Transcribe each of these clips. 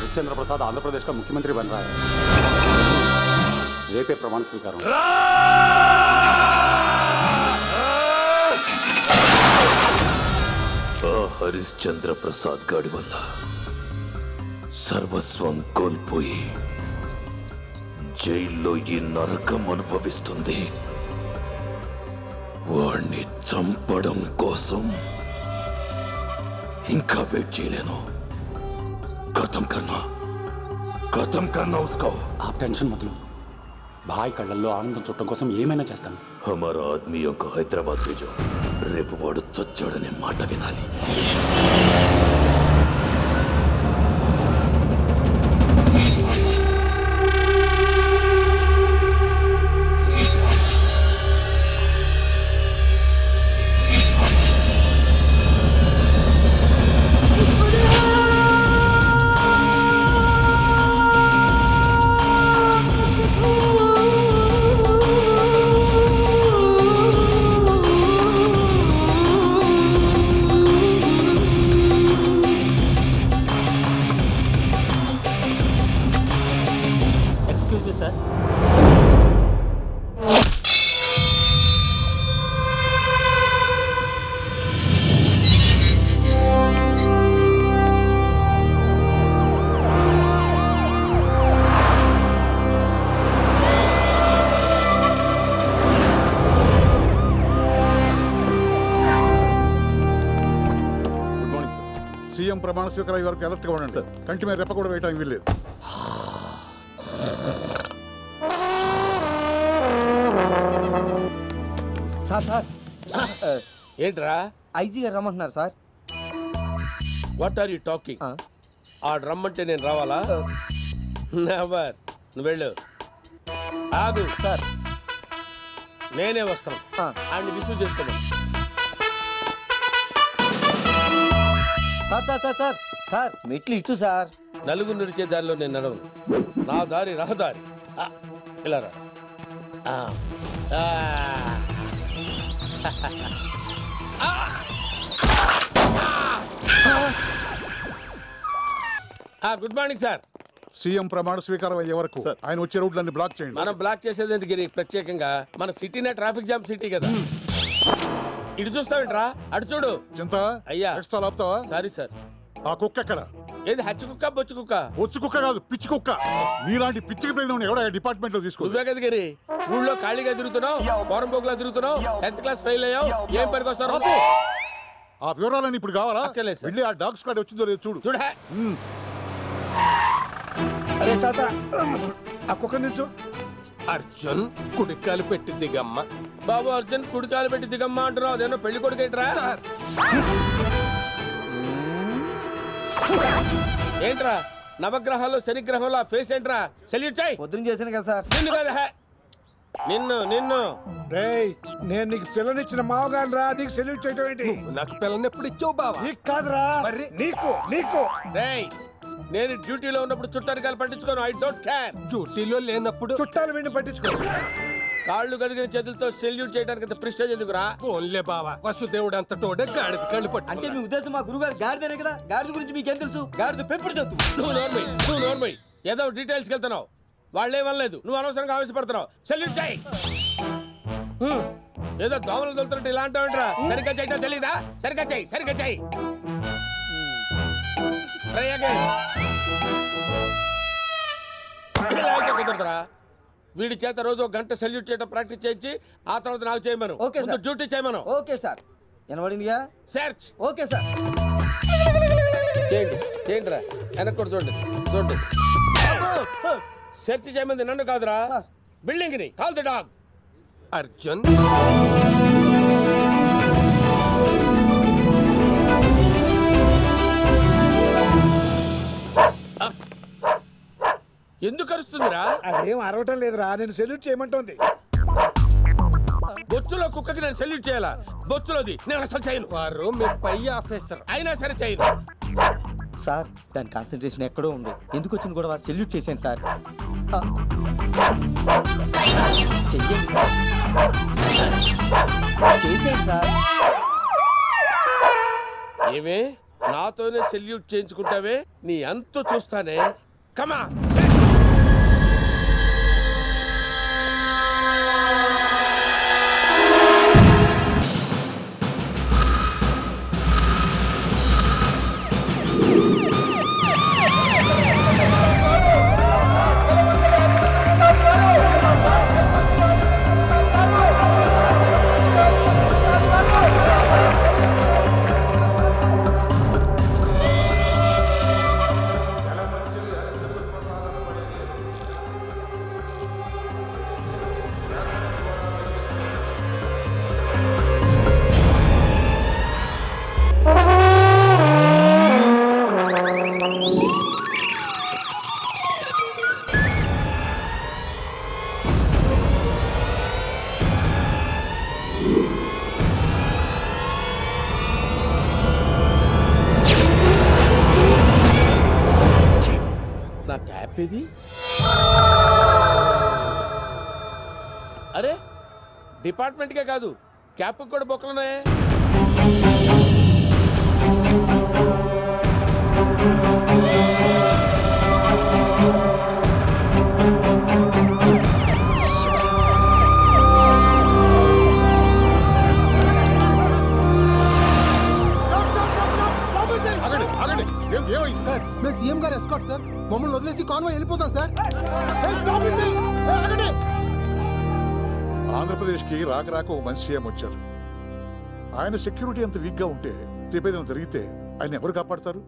हरिश्चंद्र प्रसाद आंध्र प्रदेश का मुख्यमंत्री बन रहा है। रेपे प्रमाण स्वीकार हरिश्चंद्र प्रसाद गाड़ी वल्ल सर्वस्वं कोल्पोई జైల్లో ఈ నరకం అనుభవిస్తుంది. వాణ్ణి చంపడం కోసం ఇంకా వెయిట్ చేయలేను. खत्म करना उसको. आप टेंशन मत लो भाई, కళ్ళల్లో ఆనందం చూడటం కోసం ఏమైనా చేస్తాను. हमारा आदमियों को हैदराबाद भेजो. రేపు వాడు చచ్చాడనే మాట వినాలి. ప్రమాణ స్వీకారం వరకు అలర్ట్గా ఉండండి సార్. కంటి మీద రెప్ప కూడా వేయటానికి వీల్లేదు. సార్ సార్ ఏంట్రా ఐజీ గారు రమ్మంటున్నారు sir. What are you talking? ఆ రమ్మంటే నేను రావాలా? నెవర్. నువ్వు వెళ్ళు. ఆగు సార్, నేనే వస్తాను. ఆయన్ని రిసీవ్ చేసుకోమని. Sir sir sir sir sir మెట్లు ఇటు సార్. నలుగురు నడిచే దారిలో నేను నడవను. నా దారి రహదారి. ఇలా రా. Good morning sir. సీఎం ప్రమాణ స్వీకారం అయ్యే వరకు ఆయన వచ్చే రూట్లన్నీ బ్లాక్ చేయండి. మనం బ్లాక్ చేసేది ఎందుకు ప్రత్యేకంగా? మన సిటీనే ట్రాఫిక్ జామ్ సిటీ కదా. ఇటు చూస్తావేంట్రా? అటు చూడు. చింత అయ్యా, ఎక్స్ట్రా ఆపుతావా? Sorry sir. ఆ కుక్క ఎక్కడ? ఏది హచ్చి కుక్క బొచ్చు కుక్క? బొచ్చు కుక్క కాదు, పిచ్చి కుక్క. మీలాంటి పిచ్చికి ప్రజలు ఎవడ డిపార్ట్మెంట్ లో తీసుకో. నువ్వే కదా గిరి ఊళ్ళో ఖాళీగా తిరుగుతున్నావు, పోరం పోగులా తిరుగుతున్నావు, 10th క్లాస్ ఫెయిల్ అయ్యావు. ఏం పనికి వస్తావు? ఆ వివరాలన్నీ ఇప్పుడు కావాలా? వెళ్ళి ఆ డాగ్ స్క్వాడ్ వచ్చిందో లేదు చూడు. చూడ. అరే తాత, ఆ కుక్క నిల్చో. అర్జున్ కుడికాలు పెట్టి దిగమ్మ. బాబు అర్జున్ కుడికాలు పెట్టి దిగమ్మ అంటున్నావు. అదేమో పెళ్లి కొడుకేంట్రా? ఏంట్రా నవగ్రహాల్లో శనిగ్రహంలో ఆ ఫేస్ ఏంట్రా? సెల్యూట్ చేయి. పొద్దున చేశాను కదా సార్. నిన్ను కదా, నిన్ను. రేయ్, నేను నీకు పిల్లనిచ్చిన మావగాను రా, నీకు సెల్యూట్ చేయటం ఏంటి? నాకు పిల్లని ఎప్పుడు ఇచ్చావు బావా? నీకు కాదురా, నీకు. రేయ్, నేను డ్యూటీలో ఉన్నప్పుడు చుట్టారికాయలు పట్టించుకోను. I don't care. డ్యూటీలో లేనప్పుడు చుట్టాలు వెండి పట్టించుకో. కాళ్ళు కడిగిన చేతులతో సెల్యూట్ చేయడానికి అంత ప్రెస్టేజ్ ఎందుకురా? ఓన్లే బావా, వసుదేవుడు అంత తోడే గాడిద కళ్ళు పట్టు. అంటే మీ ఉద్దేశం మా గురుగారు గాడిదనే కదా? గాడిద గురించి మీకేం తెలుసు? గాడిద పెంపుడు జంతు. నువ్వు నోర్మై ఏదో డీటెయిల్స్కి వెళ్తున్నావు. వాళ్ళేమనలేదు, నువ్వు అనవసరంగా ఆవేశపడుతున్నావు. సెల్యూట్ చేయి. ఏదో దోమలు తొలుతున్నట్టు ఇలా అంటావేంట్రా? సరిగ్గా చేయటం తెలీదా? సరిగ్గా చెయ్యి. ఇలా అయితే కుదరదురా. వీడి చేత రోజు 1 గంట సెల్యూట్ చేయడం ప్రాక్టీస్ చేయించి ఆ తర్వాత నాకు చేయమను. Okay sir. డ్యూటీ చేయమను. Okay sir. వినబడిందిగా? సెర్చ్. Okay sir. చేయండి రా. వెనక్కి కూడా చూడండి. సెర్చ్ చేయమంది నన్ను కాదురా, బిల్డింగ్ ని. Call the dog. అర్జున్, ఎందుకు అరుస్తుందిరా? అదేం అరవటం లేదురా, నేను సెల్యూట్ చేయమంటోంది. బొచ్చులో కుక్కకి నేను సెల్యూట్ చేయాలా? బొచ్చులోది నేను అసలు చేయను. వారు మీ పై ఆఫీసర్ అయినా సరే చేయను. సార్, దాని కాన్సన్ట్రేషన్ ఎక్కడో ఉంది. ఎందుకు వచ్చింది కూడా సెల్యూట్ చేశాను సార్. చెయ్యండి సార్. చేసేయండి సార్. ఏమే నాతోనే సెల్యూట్ చేయించుకుంటావే నీ అంతు చూస్తానే కమా నా క్యాప్ ఇది అరే డిపార్ట్మెంట్కే కాదు క్యాప్ కూడా బొక్కలున్నాయే ఏమైంది సార్? మేము సీఎం గారు ఎస్కాట్ సార్. మమ్మల్ని వదిలేసి కాన్వాయ్ వెళ్ళిపోతాం సార్. ఆంధ్రప్రదేశ్కి రాక రాక ఓ మంచి సీఎం వచ్చారు. ఆయన సెక్యూరిటీ అంత వీక్గా ఉంటే రేపేదైనా జరిగితే ఆయన ఎవరు కాపాడతారు?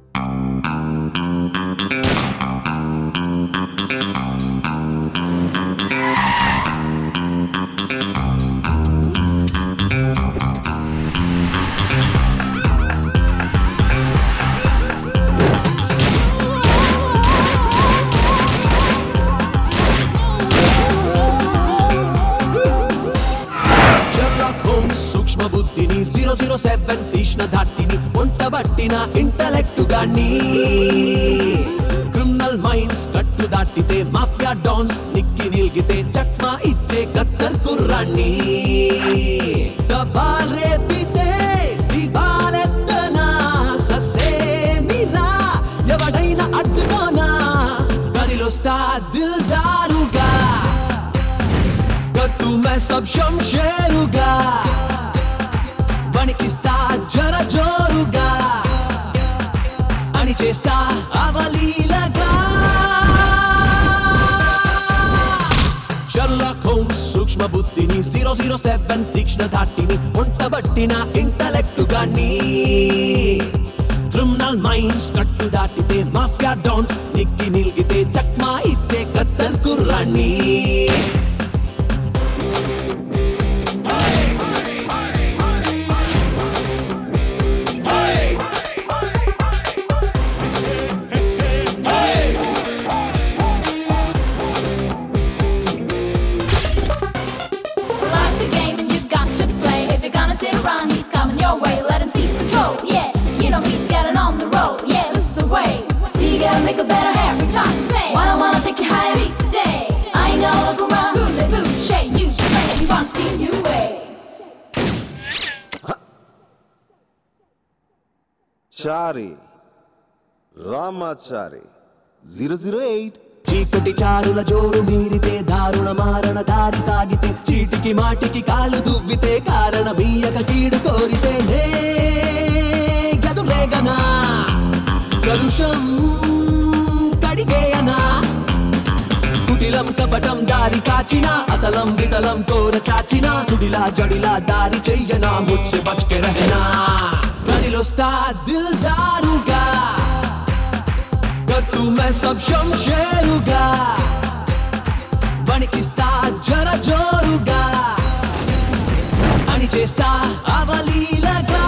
బుద్ధిని 007 తీష్ణ ధాటిని పొంటబట్టిన ఇంటలెక్ట్ గాని క్రిమినల్ మైండ్స్ కట్టు దాటితే మాఫియా డాన్స్ నిక్కి నిల్గితే చక్మా ఇచ్చే కత్తర్ కుర్రాన్ని సవాల్ రేపితే శివాలెత్తనా ససేమిరా ఎవడైనా అడ్డుకోనా గదిలొస్తా దిల్దారుగా కట్టు మే సబ్ శంషేరుగా వణికిస్తా జర జోరుగా అని చేస్తా అవలీలగా షర్లాక్ హోమ్స్ సూక్ష్మ బుద్ధిని 007 తీక్ష్ణ ధాటిని ఉంటబట్టిన ఇంటలెక్ట్ గాని క్రిమినల్ మైండ్స్ కట్టు దాటితే మాఫియా డాన్స్ నిక్కి నిల్గితే చక్మా ఇచ్చే కత్తర్ కుర్రాన్ని Make a better every time. Say, why don't wanna take you higher? Seize the day. I ain't gonna look around. Voulez-vous, shake, use your brain. You want to steal your way. Chari, Ramachari, 008. చీకటి చారుల జోరు మీరితే దారుణ మారణ దారి సాగితే చీటికి మాటికి కాలు దువ్వితే కారణమీయక కీడు కోరితే గదురేగనా కలుషం కడిగేయనా కుటిలం కపటం దారి కాచినా అతలం వితలం కోర చాచినా చుడిలా జడిలా దారి చెయ్యనా ముచ్చే బచ్కే రహనా గదిలొస్తా దిల్దారుగా కట్టు మే సబ్ శంషేరుగా వణికిస్తా జర జోరుగా అని చేస్తా అవలీలగా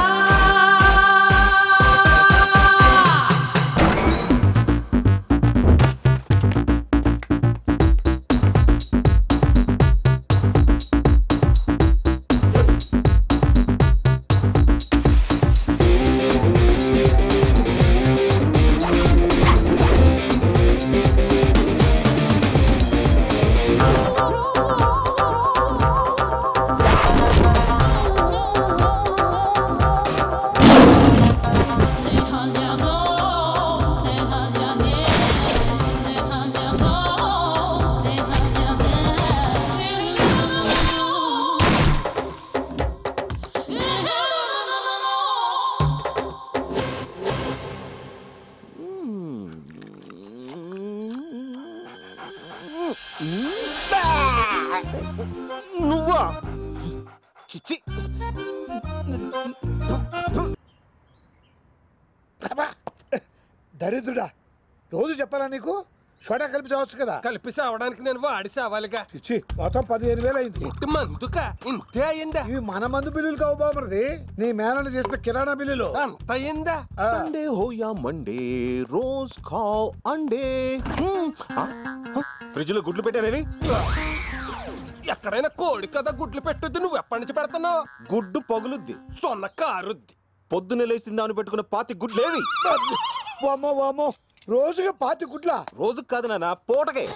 నువ్వా చిచ్చి దరిద్రుడా, రోజు చెప్పాలా నీకు? సోడా కలిపి చావచ్చు కదా. కలిపి సావడానికి నేను వాడి సావాలిగా. ఇచ్చి మొత్తం 15,000 అయింది. ఇంటి మందుక ఇంతే అయిందా? ఇవి మన మందు బిల్లులు కావు బాబుది, నీ మేనలు చేసిన కిరాణా బిల్లులు. అంత అయిందా? సండే హోయా మండే రోజ్ ఖావ్ అండే. ఫ్రిడ్జ్ లో గుడ్లు పెట్టానేవి. ఎక్కడైనా కోడి కదా గుడ్లు పెట్టుద్ది, నువ్వు ఎప్పటి నుంచి పెడుతున్నావు? గుడ్డు పగులుద్ది, సొన్న కారుద్ది. పొద్దున్నే లేచి తిందామని పెట్టుకున్న 5 గుడ్లేవి. వామ్మో వామ్మో, రోజుగా 5 గుడ్లా? రోజుకు కాదు నాన్న, పూటకే.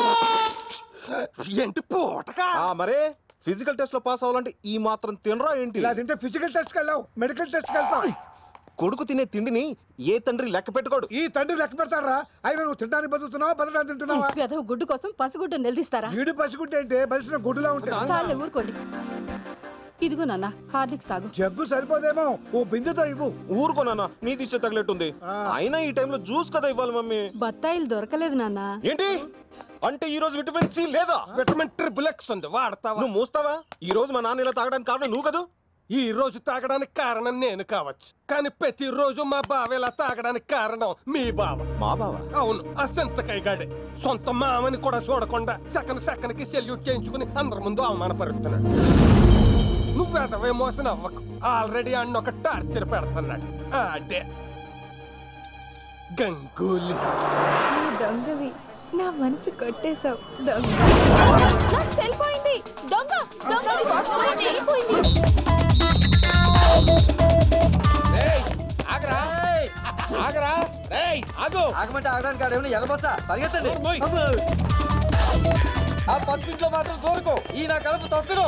ఏంటి పూటకా? మరే ఫిజికల్ టెస్ట్ లో పాస్ అవ్వాలంటే ఈ మాత్రం తినరా ఏంటి? ఇలా తింటే ఫిజికల్ టెస్ట్ వెళ్ళావు, మెడికల్ టెస్ట్ వెళ్తావు. కొడుకు తినే తిండిని ఏ తండ్రి లెక్క పెట్టుకోడు. ఈ తండ్రి లెక్క పెడతారా? అయినా నువ్వు తినడానికి బతుకుతున్నావా, బతకడానికి తింటున్నావా? పెదవ గుడ్డు కోసం పసిగుడ్డు నిలదీస్తారా? వీడు పసిగుడ్డు అంటే బలిసిన గుడ్డులా ఉంటుంది. చాలే ఊరుకోండి. ఇదిగో నాన్న, హార్లిక్స్ తాగు. జగ్గు సరిపోదేమో, ఓ బిందెతో ఇవ్వు. ఊరుకోనా, నీ దిష్ట తగిలేట్టుంది. అయినా ఈ టైంలో జ్యూస్ కదా ఇవ్వాలి మమ్మీ. బత్తాయిలు దొరకలేదు నాన్న. ఏంటి అంటే ఈ రోజు విటమిన్ సి లేదా? విటమిన్ ట్రిపుల్ ఎక్స్ ఉంది, వాడతావా? నువ్వు మూస్తావా? ఈ రోజు మా నాన్న ఇలా తాగడానికి కారణం నువ్వు కదా. ఈ రోజు తాగడానికి కారణం నేను కావచ్చు, కానీ ప్రతి రోజు మా బావ ఇలా తాగడానికి కారణం మీ బావ. మా బావ? అవును, ఆ సెంతకైగాడే. సొంత మామని కూడా చూడకుండా సెకండ్ కి సెల్యూట్ చేయించుకుని అందరి ముందు అవమానపరుస్తున్నాడు. నువ్వెదవే మోసం అవ్వకు, ఆల్రెడీ అన్న ఒక టార్చర్ పెడుతున్నాడు. అదే గంగూలీ. నువ్వు దొంగవి, నా మనసు కొట్టేశావు. దొంగ నాకు సెల్పోయింది. దొంగ దొంగ సెల్పోయింది. ఆగరా ఆగరా, ఆగు. ఆగమంటే ఆగడానికి కాడేమో ఎగబోసా పరిగెత్తండి. ఆ పసిపింట్లో మాత్రం కోరుకో, ఈ నా కలుపు తొక్కడు.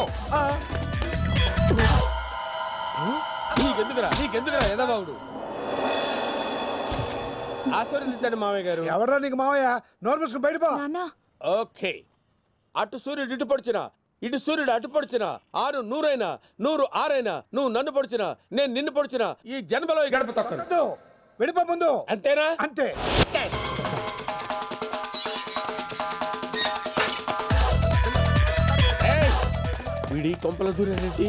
నీకెందుకురా ఎదబావుడు? ఆశీర్వదించండి మామయ్య గారు. ఎవరా నీకు మావయ్య? నోరు మూసుకుని బయటపో. ఓకే, అటు సూర్యుడు ఇటు పొడిచినా, ఇటు సూర్యుడు అటు పొడిచినా, 6 100 100 6 నువ్వు నన్ను పొడిచినా, నేను నిన్ను పొడిచినా, ఈ జన్మలో ఈ గడప తొక్కదు. వెళ్ళిపో ముందు. అంతేనా? అంతే. వీడి కొంపల దూరేంటి?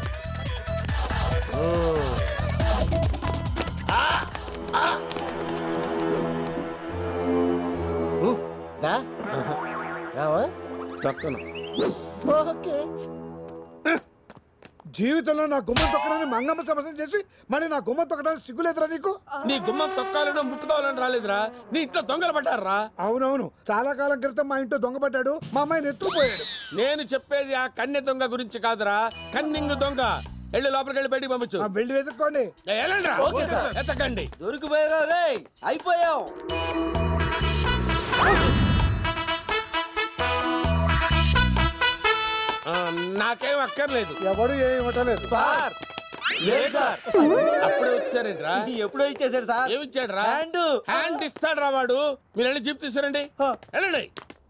జీవితంలో నా గుమ్మం తొక్కడాన్ని మంగమ్మ సమస్య చేసి మళ్ళీ నా గుమ్మం తొక్కడానికి సిగ్గులేదురా నీకు? నీ గుమ్మం తొక్కాలని ముట్టుకోవాలని రాలేదురా, నీ ఇంట్లో దొంగలు పడ్డారా? అవునవును, చాలా కాలం క్రితం మా ఇంట్లో దొంగ పడ్డాడు, మా అమ్మాయిని ఎత్తుకుపోయాడు. నేను చెప్పేది ఆ కన్నె దొంగ గురించి కాదురా, కన్నింగ్ దొంగ. వెళ్ళి లోపలికి వెళ్ళి బయటికి పంపించు. వెళ్ళి వెతుక్కోండి. ఎత్తకండి. దొరికిపోయావు రే, అయిపోయావు. నాకేం అక్కర్లేదు. ఎవడు ఏమి ఇవ్వటలేదు సార్. అప్పుడే వచ్చారేంట్రా? ఎప్పుడో ఇచ్చేసాడు సార్. ఏమి ఇచ్చాడు రా? హ్యాండ్ ఇస్తాడు రా వాడు. మీరు వెళ్ళి జీప్ తీసుకురండి, వెళ్ళండి.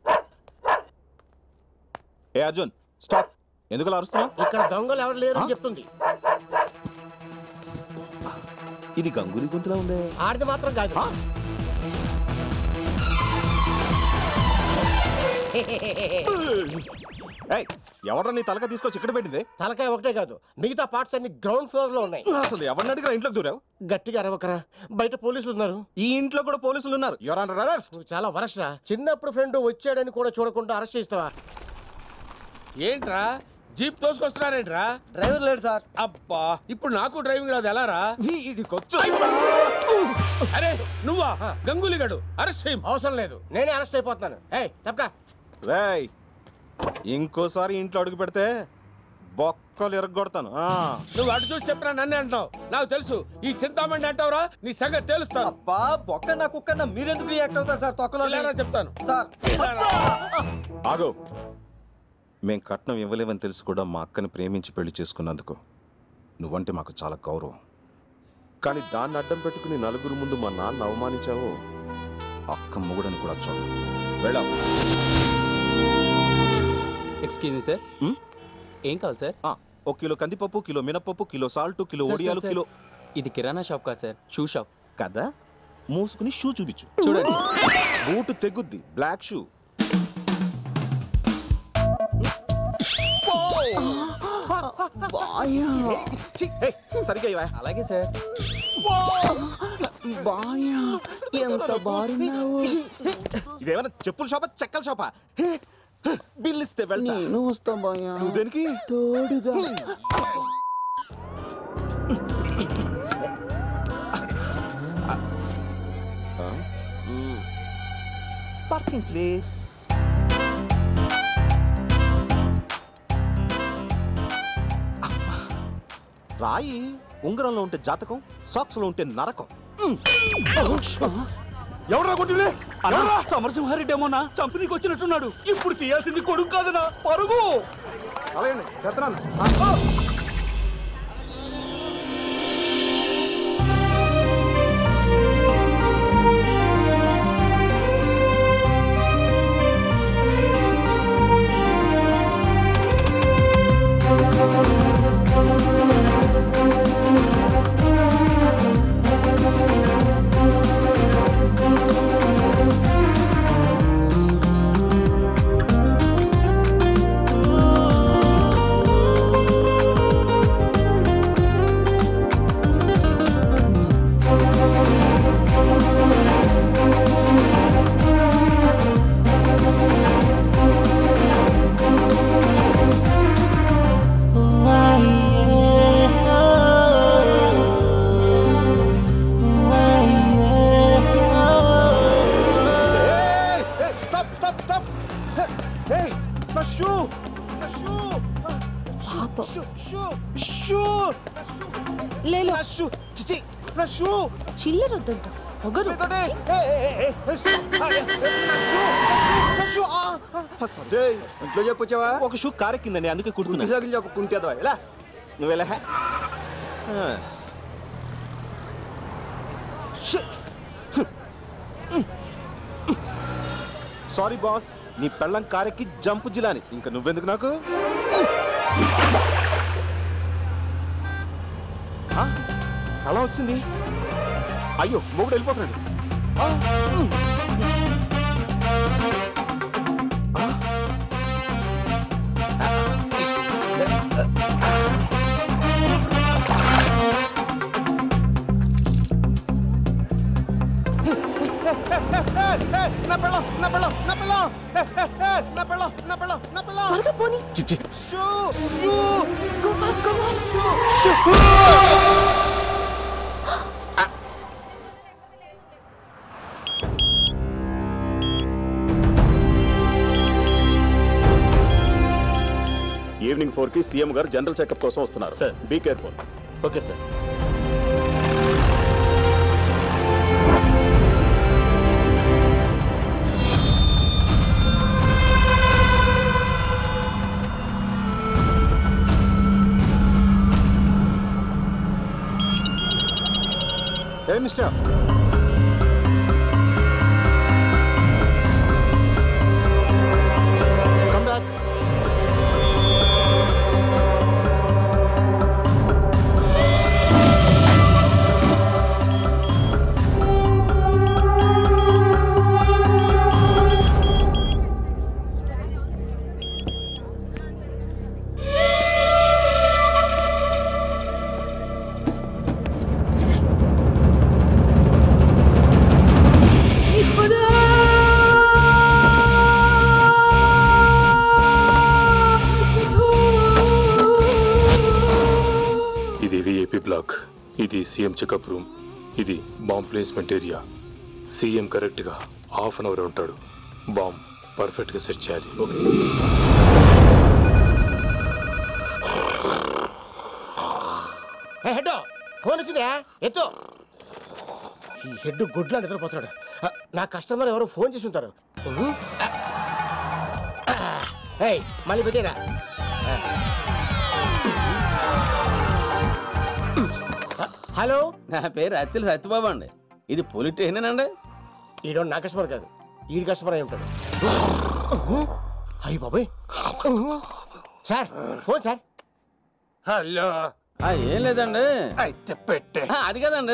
Hey Arjun, stop. ఎందుకు అరుస్తున్నావు? ఇక్కడ దొంగలు ఎవరు లేరు అని చెప్తుంది. ఇది గంగూలీ గొంతులా ఉంది. ఆడిది మాత్రం కాదు. ఎవరు నీ తలక తీసుకొచ్చి ఇక్కడ పెట్టింది? తలకాయ ఒకటే కాదు, మిగతా పార్ట్స్ అన్ని గ్రౌండ్ ఫ్లోర్ లో ఉన్నాయి. అసలు ఎవరిని అడిగినా ఇంట్లోకి దూరావు? గట్టిగా అరవకరా, బయట పోలీసులు ఉన్నారు. ఈ ఇంట్లో కూడా పోలీసులు ఉన్నారు. Your under arrest. నువ్వు చాలా వరస్ట్ రా. చిన్నప్పుడు ఫ్రెండ్ వచ్చాడని కూడా చూడకుండా అరెస్ట్ చేస్తావా? ఏంట్రా జీప్ తోసుకొస్తున్నారేంట్రా? డ్రైవర్ లేడు సార్. అబ్బా, ఇప్పుడు నాకు డ్రైవింగ్ రాదు, ఎలా రా? వీడికొచ్చు. అరే నువ్వా? గంగూలీ గడు అరెస్ట్ చేయం. అవసరం లేదు, నేనే అరెస్ట్ అయిపోతున్నాను. ఏయ్ తప్పకా. రేయ్, ఇంకోసారి ఇంట్లో అడుగు పెడితే బొక్కలు ఎరగొడతాను. నువ్వు అటు చూసి చెప్పినా నన్నే అంటావు. నాకు తెలుసు, ఈ చింతామండి అంటావురా, నీ సంగతి తెలుస్తాను. అబ్బా, బొక్కన్నా కుక్కన్నా మీరెందుకు రియాక్ట్ అవుతారు సార్? తొక్కలో చెప్తాను సార్. ఆగో, మేం కట్నం ఇవ్వలేవని తెలుసు కూడా మా అక్కని ప్రేమించి పెళ్లి చేసుకున్నందుకు నువ్వంటే మాకు చాలా గౌరవం. కానీ దాన్ని అడ్డం పెట్టుకుని నలుగురు ముందు మా నాన్న అవమానించావు. అక్క మొగుడని కూడా చూడ. వెళ్ళావు. ఎక్స్క్యూజ్ మీ సార్, ఏం కావాలి సార్? 1 కిలో కందిపప్పు, కిలో మినపప్పు, కిలో సాల్ట్, కిలో ఒడియాలు, కిలో. ఇది కిరాణా షాప్ కాదు సార్, షూ షాప్. కదా, మూసుకుని షూ చూపించు. చూడండి. బూటు తెగుద్ది, బ్లాక్ షూ. సరిగా ఇవా. అలాగే సార్. బాయా ఎంత బాగున్నావు. ఇదేమైనా చెప్పుల షాపా చెక్కల షాపా? బిల్ ఇస్తే వెళ్తా. నేను వస్తా బాయా. నువ్వు దేనికి? తోడుగా. Parking place. రాయి ఉంగరంలో ఉంటే జాతకం, సాక్స్ లో ఉంటే నరకం. ఎవరా కొట్టిలే? సమరసింహారెడ్డి ఏమోనా చంపనీకి వచ్చినట్టున్నాడు. ఇప్పుడు తీయాల్సింది కొడుకు కాదనా, పరుగు. అలాగే పెద్దనాన్న. చిల్లర వద్దంట పొగరు. ఇంట్లో చెప్పొచ్చావా? ఒక షూ కారెక్కిందండి, అందుకే కుడుతున్నా. చెప్పుకుంటేదో ఎలా నువ్వు ఎలా? సారీ బాస్, నీ పెళ్ళం కారెక్కి జంపు జిలాని. ఇంకా నువ్వెందుకు నాకు? అలా వచ్చింది. అయ్యో మొగుడు వెళ్ళిపోతున్నాడు. ఈవినింగ్ 4కి సీఎం గారు జనరల్ చెకప్ కోసం వస్తున్నారు sir. Be careful. Okay sir. Hey mister, come back. Block. ఇది సీఎం చెకప్ రూమ్. ఇది బాంబ్ ప్లేస్మెంట్ ఏరియా. సీఎం కరెక్ట్గా హాఫ్ అన్ అవర్ ఉంటాడు. బాంబ్ పర్ఫెక్ట్గా సెట్ చేయాలి. ఓకే. హెడ్ ఫోన్ వచ్చిందా? ఎత్తు. ఈ హెడ్ గుడ్లా నిద్రపోతున్నాడు. నా కస్టమర్ ఎవరో ఫోన్ చేసి ఉంటారు. మళ్ళీ పెట్టేరా. హలో, నా పేరు అత్తిలి సత్యబాబు అండి. ఇది పోలీస్ స్టేషనేనండి? ఈడో నా కస్టమర్ కాదు, ఈడి కస్టమర్ అయి ఉంటాడు. అయ్యి బాబాయ్. Sir phone sir. హలో. ఏం లేదండి. అయితే పెట్టే. అది కదండి,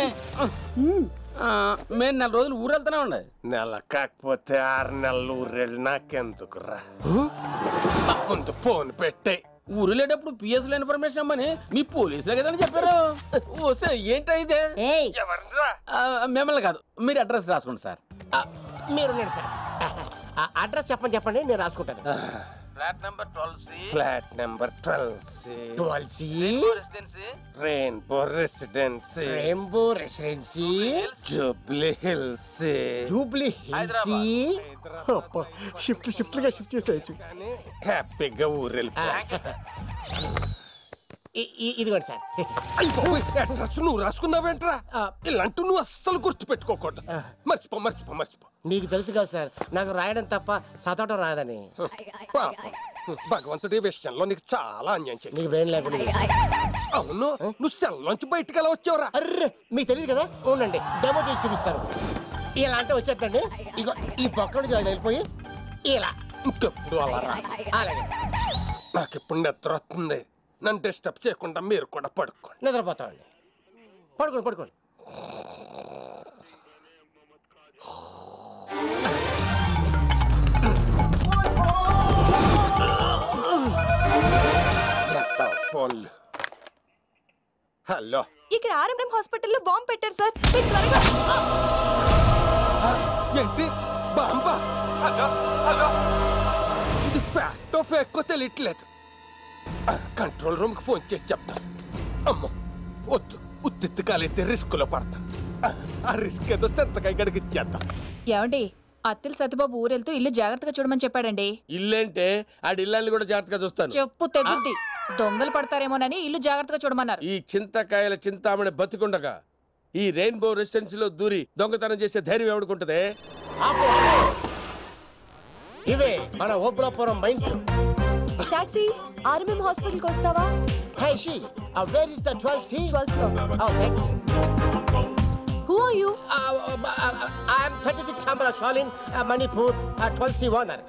మేము 4 రోజులు ఊరు వెళ్తున్నామండి. నెల కాకపోతే 6 నెలలు ఊరెళ్ళి నాకెందుకురా? ముందు ఫోన్ పెట్టే. ఊరిలేటప్పుడు పిఎస్లో ఇన్ఫర్మేషన్ అమ్మని మీ పోలీసులే కదని చెప్పారు. వస్తే ఏంటైతే మిమ్మల్ని కాదు, మీరు అడ్రస్ రాసుకోండి సార్. మీరు సార్ అడ్రస్ చెప్పండి నేను రాసుకుంటాను. Flat number 12C. Flat number 12C. 12C. Rainbow residency. Rainbow residency. Jubilee Hills. Jubilee Hills. షిఫ్ట్లుగా షిఫ్ట్ చేసేయచ్చు. హ్యాపీగా ఊరెళ్ళిపో. ఇదిగోండి సార్. అడ్రస్ నువ్వు రాసుకున్నావేంట్రా? ఇలాంటి నువ్వు అస్సలు గుర్తు పెట్టుకోకూడదు. మర్చిపో. మీకు తెలుసు కదా సార్, నాకు రాయడం తప్ప చదవడం రాదని. భగవంతుడి విషయంలో నీకు చాలా అన్యాయం చేసి. నీకు బ్రెయిన్ లేకుండా. అవును, నువ్వు సెల్లోంచి బయటకు ఎలా వచ్చావురా? అర్రే మీకు తెలియదు కదా, ఉండండి డెమో చేసి చూపిస్తాను. ఇలా అంటే వచ్చేద్దండి. ఇగో ఈ పక్క నుంచి వెళ్ళిపోయి ఇలా. ఇంకెప్పుడు అలా రా. అలాగే. నాకు ఇప్పుడు నిద్ర వస్తుంది. నన్ను డిస్టర్బ్ చేయకుండా మీరు కూడా పడుకోండి. నిద్రపోతామండి. పడుకోండి. ఫోన్లు. హలో, ఇక్కడ ఆర్ఎంఎం హాస్పిటల్లో బాంబు పెట్టారు సార్. మీరు త్వరగా. ఏంటి బాంబా? హలో, ఇది ఫ్యాక్టో ఫేక్కో తెలియట్లేదు. కంట్రోల్ రూమ్ కి ఫోన్ చేసి చెప్తాం. అమ్మో వద్దు, ఉత్తిత్తు కాలైతే రిస్క్ లో పడతాం. ఆ రిస్క్ ఏదో సెంతకాయ గడికి ఇచ్చేద్దాం. ఏమండి, అత్తిల్ సత్యబాబు ఊరెళ్తూ ఇల్లు జాగ్రత్తగా చూడమని చెప్పాడండి. ఇల్లేంటే ఆ ఇల్లాన్ని కూడా జాగ్రత్తగా చూస్తాను. చెప్పు తెగుద్ది. దొంగలు పడతారేమోనని ఇల్లు జాగ్రత్తగా చూడమన్నారు. ఈ చింతకాయల చింతామణి బతికుండగా ఈ రెయిన్బో రెసిడెన్సీలో దూరి దొంగతనం చేసే ధైర్యం ఎవడుకుంటదే? ఇవే మన Obrapuram mines. Taxi, RMM hospital కి వస్తావా? Hey, she. Where is the 12C? 12th floor. Okay. Who are you? I am 36 Chamber of Shalin, Manipur, 12C owner.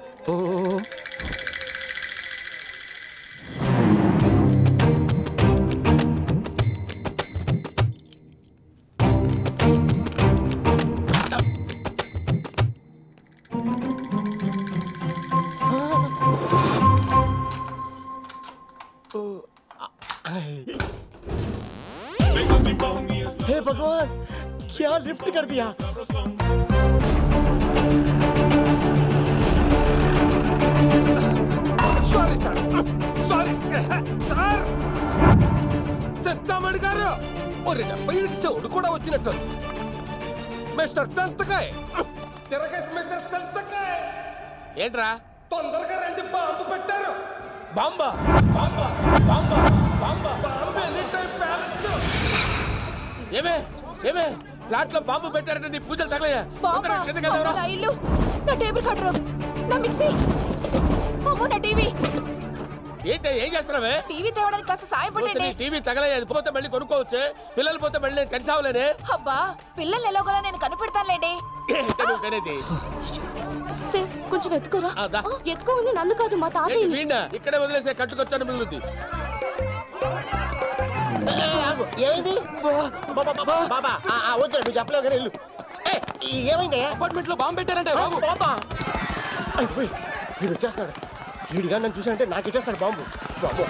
हे भगवान, क्या लिफ्ट कर दिया? Sorry sir. సత్తామణి గారు, ఒరే డెబ్బైకి చెవుడు కూడా వచ్చినట్టు. మిస్టర్ సంతకాయ్, తిరగేసి మిస్టర్ సంతకాయ్. ఏంట్రా? తొందరగా రండి, బాంబు పెట్టారు. బాంబా? Any time balance. ఏమే ఫ్లాట్ లో బాంబు పెట్టారంటే నీ పూజలు తగలయ్యా? నా ఇల్లు, నా టేబుల్ కట్టరు, నా మిక్సీ, అమ్మో నా టీవీ. ఏంటి ఏం చేస్తున్నావే? టీవీ తేవడానికి కాస్త సాయం పడండి. టీవీ తగలయ్యా, అది పోతే మళ్ళీ కొనుక్కోవచ్చే. పిల్లలు పోతే మళ్ళీ నేను కనిసావలేనే. అబ్బా, పిల్లలు ఎలాగోలా నేను కనిపెడతానులేండి. కొంచెం ఎత్తుకోరా. ఎత్తుకోండి, నన్ను కాదు మా తాతయ్య. ఇక్కడే వదిలేసే, కట్టుకొచ్చాను మిగులుద్ది. ఏమైంది బాబా? వద్దు, నువ్వు చెప్పలేవు కానీ ఇల్లు. ఏమైంది? అపార్ట్మెంట్ లో బాంబు పెట్టారంటే బాబా. వీడు వచ్చేస్తాడు. వీడిగా నన్ను చూసానంటే నాకు ఇచ్చేస్తాడు బాంబు. బాబు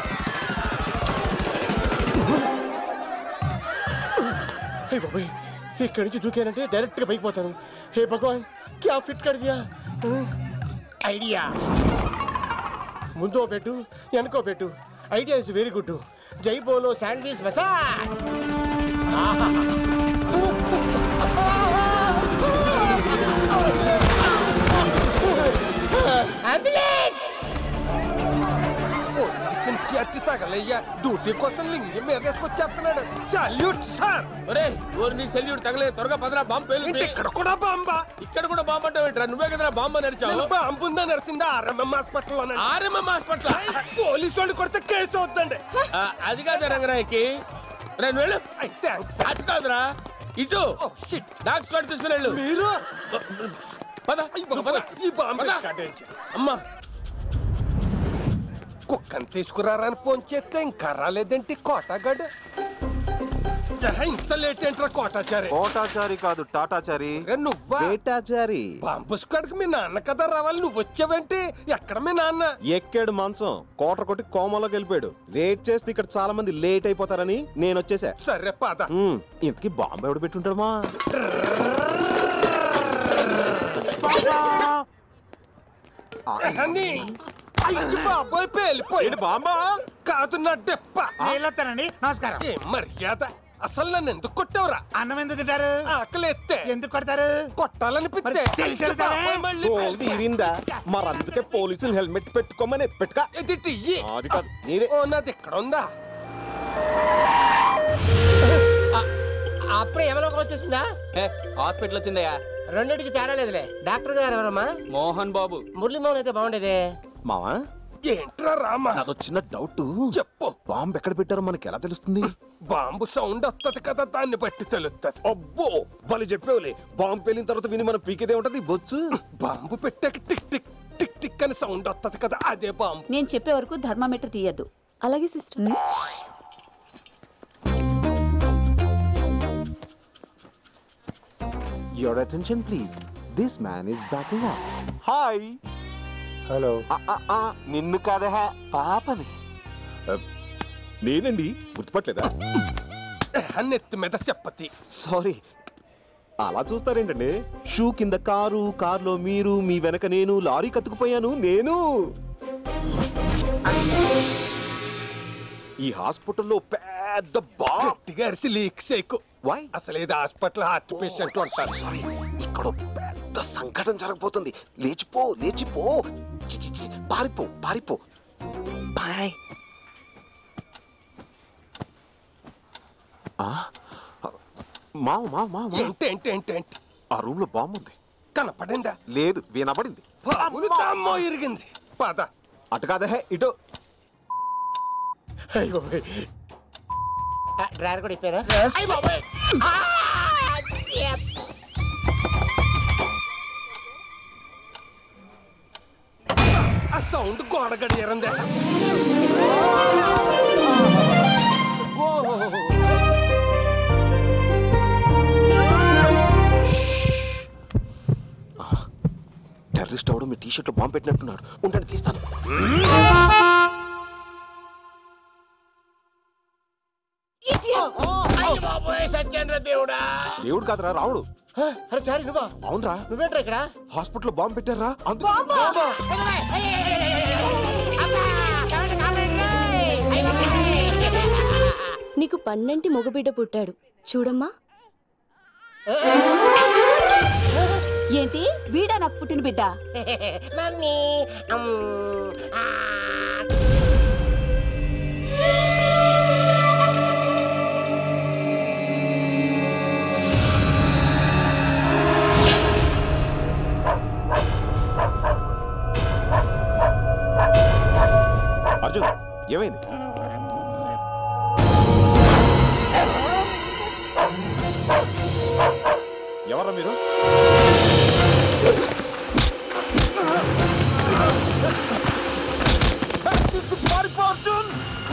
హే బాబాయ్, ఇక్కడి నుంచి దూకానంటే డైరెక్ట్ గా పైకిపోతాను. హే భగవాన్, క్యా ఫిట్ కర్ దియా. ఐడియా, ముందో పెట్టు, వెనకో పెట్టు. Idea is very good. జై బోలో శాండ్విచ్ మసాజ్. అంబులెన్స్. సిన్సియారిటీ తగలయ్యా, డ్యూటీ కోసం లింగి మీద వేసుకొచ్చేస్తున్నాడు. Salute sir. నీ సెల్యూట్ తగలే, త్వరగా పదరా, బాంబు పేలింది. ఇక్కడ కూడా బాంబా? ఇక్కడ కూడా బాంబు అంటావేంట్రా? నువ్వే కదరా బాంబు నడిచావు. బాంబు ఉందా నడిచింది RMM hospital. RMM hospital? Police వాళ్ళు కొడితే కేసు అవుతుందండి. అది కాదు రంగరాయకి. నేను వెళ్ళు. థ్యాంక్స్. అటు కాదురా, ఇటు. డాగ్ స్క్వాడ్ తీసుకుని వెళ్ళు. మీరు పద. ఈ బాంబు అమ్మా, కుక్కని తీసుకురారని ఫోన్ చేస్తే ఇంకా రాలేదేంటి కోటగాడు? ఇంత లేట్ ఏంట్రా కోటాచారి? కోటాచారి కాదు టాటాచారి. నువ్వా? బేటాచారి. బాంబు స్క్వాడ్కి మీ నాన్న కదా రావాలి, నువ్వు వచ్చావేంటి? ఎక్కడ మీ నాన్న? ఎక్కాడు మంచం, కోట కొట్టి కోమలోకి వెళ్ళిపోయాడు. లేట్ చేస్తే ఇక్కడ చాలా మంది లేట్ అయిపోతారని నేను వచ్చేసా. సరే పద. ఇంతకీ బాంబు ఎవడు పెట్టుంటాడు మా? బాబోయ్ పేలిపోయింది. బాంబా కాదు నా డెప్ప. నమస్కారం. ఏం మర్యాద? అసలు నన్ను ఎందుకు కొట్టావురా? అన్నం ఎందుకు తింటారు? ఆకలి ఎత్తే. ఎందుకు కొడతారు? కొట్టాలనిపిస్తే. తీరిందా? మరందుకే పోలీసులు హెల్మెట్ పెట్టుకోమని పెట్టుకా. ఇది టియ్యి. అది కాదు నీదే. ఓ నాది ఎక్కడ ఉందా? అప్పుడే ఎవరో వచ్చేసిందా? హాస్పిటల్ వచ్చిందయ్యా. రెండింటికి తేడా లేదులే. డాక్టర్ గారు ఎవరమ్మా? మోహన్ బాబు. మురళీ మోహన్ అయితే బాగుండేదే. మావా ఏంట్రా రామా? నాదో చిన్న డౌట్. చెప్పు. బాంబు ఎక్కడ పెట్టారో మనకి ఎలా తెలుస్తుంది? బాంబు సౌండ్ వస్తుంది కదా, దాన్ని బట్టి తెలుస్తుంది. అబ్బో బలి చెప్పేవులే. బాంబు పేలిన తర్వాత విని మనం పీకేదే ఉంటది బొచ్చు. బాంబు పెట్టాక టిక్ టిక్ టిక్ టిక్ అని సౌండ్ వస్తుంది కదా, అదే బాంబు. నేను చెప్పే వరకు థర్మామీటర్ తీయద్దు. అలాగే sister. Your attention please. This man is backing up. Hi. Hello. నిన్ను కాదా పాపని. నేనండి, గుర్తుపట్టలేదా? నెత్తి మీద చెప్పతి. సారీ. అలా చూస్తారేంటండి? షూ కింద కారు, కార్లో మీరు, మీ వెనక నేను, లారీ కత్తుకుపోయాను నేను. ఈ హాస్పిటల్లో పెద్ద గట్టిగా అరిసి లీక్ సేకు. వై? అసలు ఇది హాస్పిటల్ హార్ట్ పేషెంట్ అంటారు. సారీ, ఇక్కడ పెద్ద సంఘటన జరగబోతుంది. లేచిపో లేచిపో, పారిపో పారిపో. బాయ్. ఏంటి? ఆ రూమ్ లో బాంబు ఉంది. కనపడిందా? లేదు, వినపడింది. అమ్మో ఇరిగింది. పద. అటు కాదా ఇటు. డ్రైవర్ కూడా ఇప్పారా? ఆ సౌండ్ గోడ గడియారందే. టెర్రరిస్ట్ అవడం మీ టీషర్ట్ లో బాంబు పెట్టినట్టున్నారు. ఉండండి తీస్తాను. దేవుడు కాదురా, రావుడు. అరే చారి నువ్వా? అవునరా. నువ్వేంట్రా ఇక్కడ? హాస్పిటల్లో బాంబు పెట్టారా? నీకు పన్నంటి మగబిడ్డ పుట్టాడు చూడమ్మా. ఏంటి వీడా నాకు పుట్టిన బిడ్డ? మమ్మీ అర్జున్ ఏమైంది? ఎవరా మీరు? అర్జున్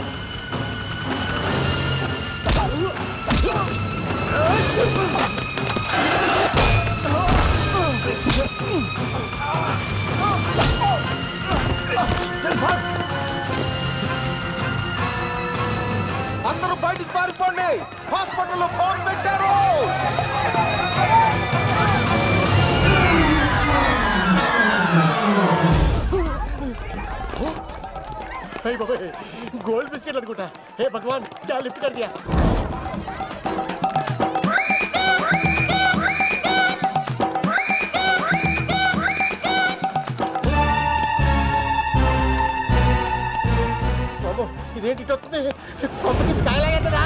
అందరూ బయటికి పారిపోండి. హాస్పిటల్లో బాంబు పెట్టారు. Gold biscuit अनुకుంటా. हे भगवान क्या लिफ्ट कर दिया. బాబో ఇదేంటి ఇటొస్తుంది? పంపకి స్కై లాగేదా?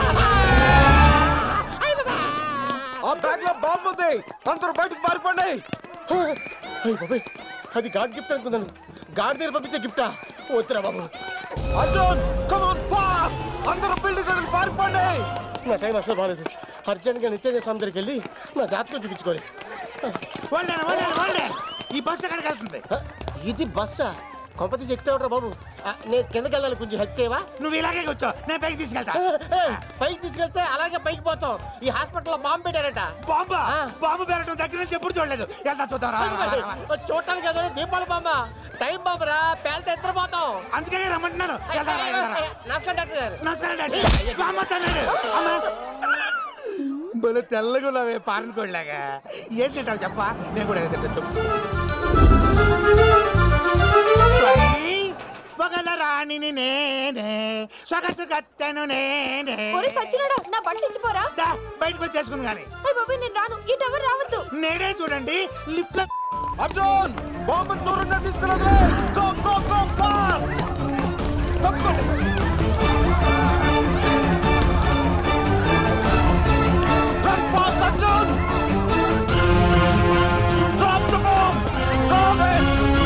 ఆ బ్యాగ్ లో బాంబు ఉంది. అందరూ బయటికి పారిపోండి. అయ్య బాబాయ్ అది గాడ్ గిఫ్ట్ అనుకున్నాను. గాడ్ దగ్గర పంపించే గిఫ్టా? వద్దురా బాబు. Arjun come on fast. అందరూ బిల్డింగ్ దగ్గరికి పారిపోండి. నా టైం అసలు బాగాలేదు. అర్జెంట్గా నిత్య స్వామి దగ్గరికి వెళ్ళి నా జాతకం చూపించుకోవాలి. ఈ బస్సు ఎక్కడికి వెళ్తుంది? ఇది బస్సా? కొంపతీసి ఎక్కుతావుట్రా బాబు. నేను కిందకి వెళ్ళాలి, కొంచెం హెల్ప్ చేయవా? నువ్వు ఇలాగే కూర్చో, నేను పైకి తీసుకెళ్తా. పైకి తీసుకెళ్తే అలాగే పైకి పోతాం. ఈ హాస్పిటల్లో బాంబు పెట్టారట. బాంబా? బాంబు పెట్టడం దగ్గర నుంచి ఎప్పుడు చూడలేదు. ఎంత చూద్దాం? చూడటానికి కదా దీపాల బాంబా, టైం బాంబురా, పేలితే ఎత్తిపోతాం. అందుకనే రమ్మంటున్నాను. నమస్కారం డాక్టర్ గారు. నమస్కారం డాక్టర్. భలే తెల్లగా ఉన్నావే, పారన్ కోడిలాగా. ఏం తింటావు చెప్పా, నేను కూడా ఏదో తింటా చెప్పు. పగల రాణిని నేనే, సొగసు కత్తెను నేనే. నా బండి ఇచ్చిపోరా, బయటకు వచ్చేసుకుంది కానీ. నేను రాను, ఈ టవర్ రావద్దు. నేనే చూడండి లిఫ్ట్ లో. అర్జున్, బాంబు దూరంగా తీసుకెళ్ళదు. Go go go fast. తప్పండి. Run fast, Arjun. Drop the bomb. Drop it.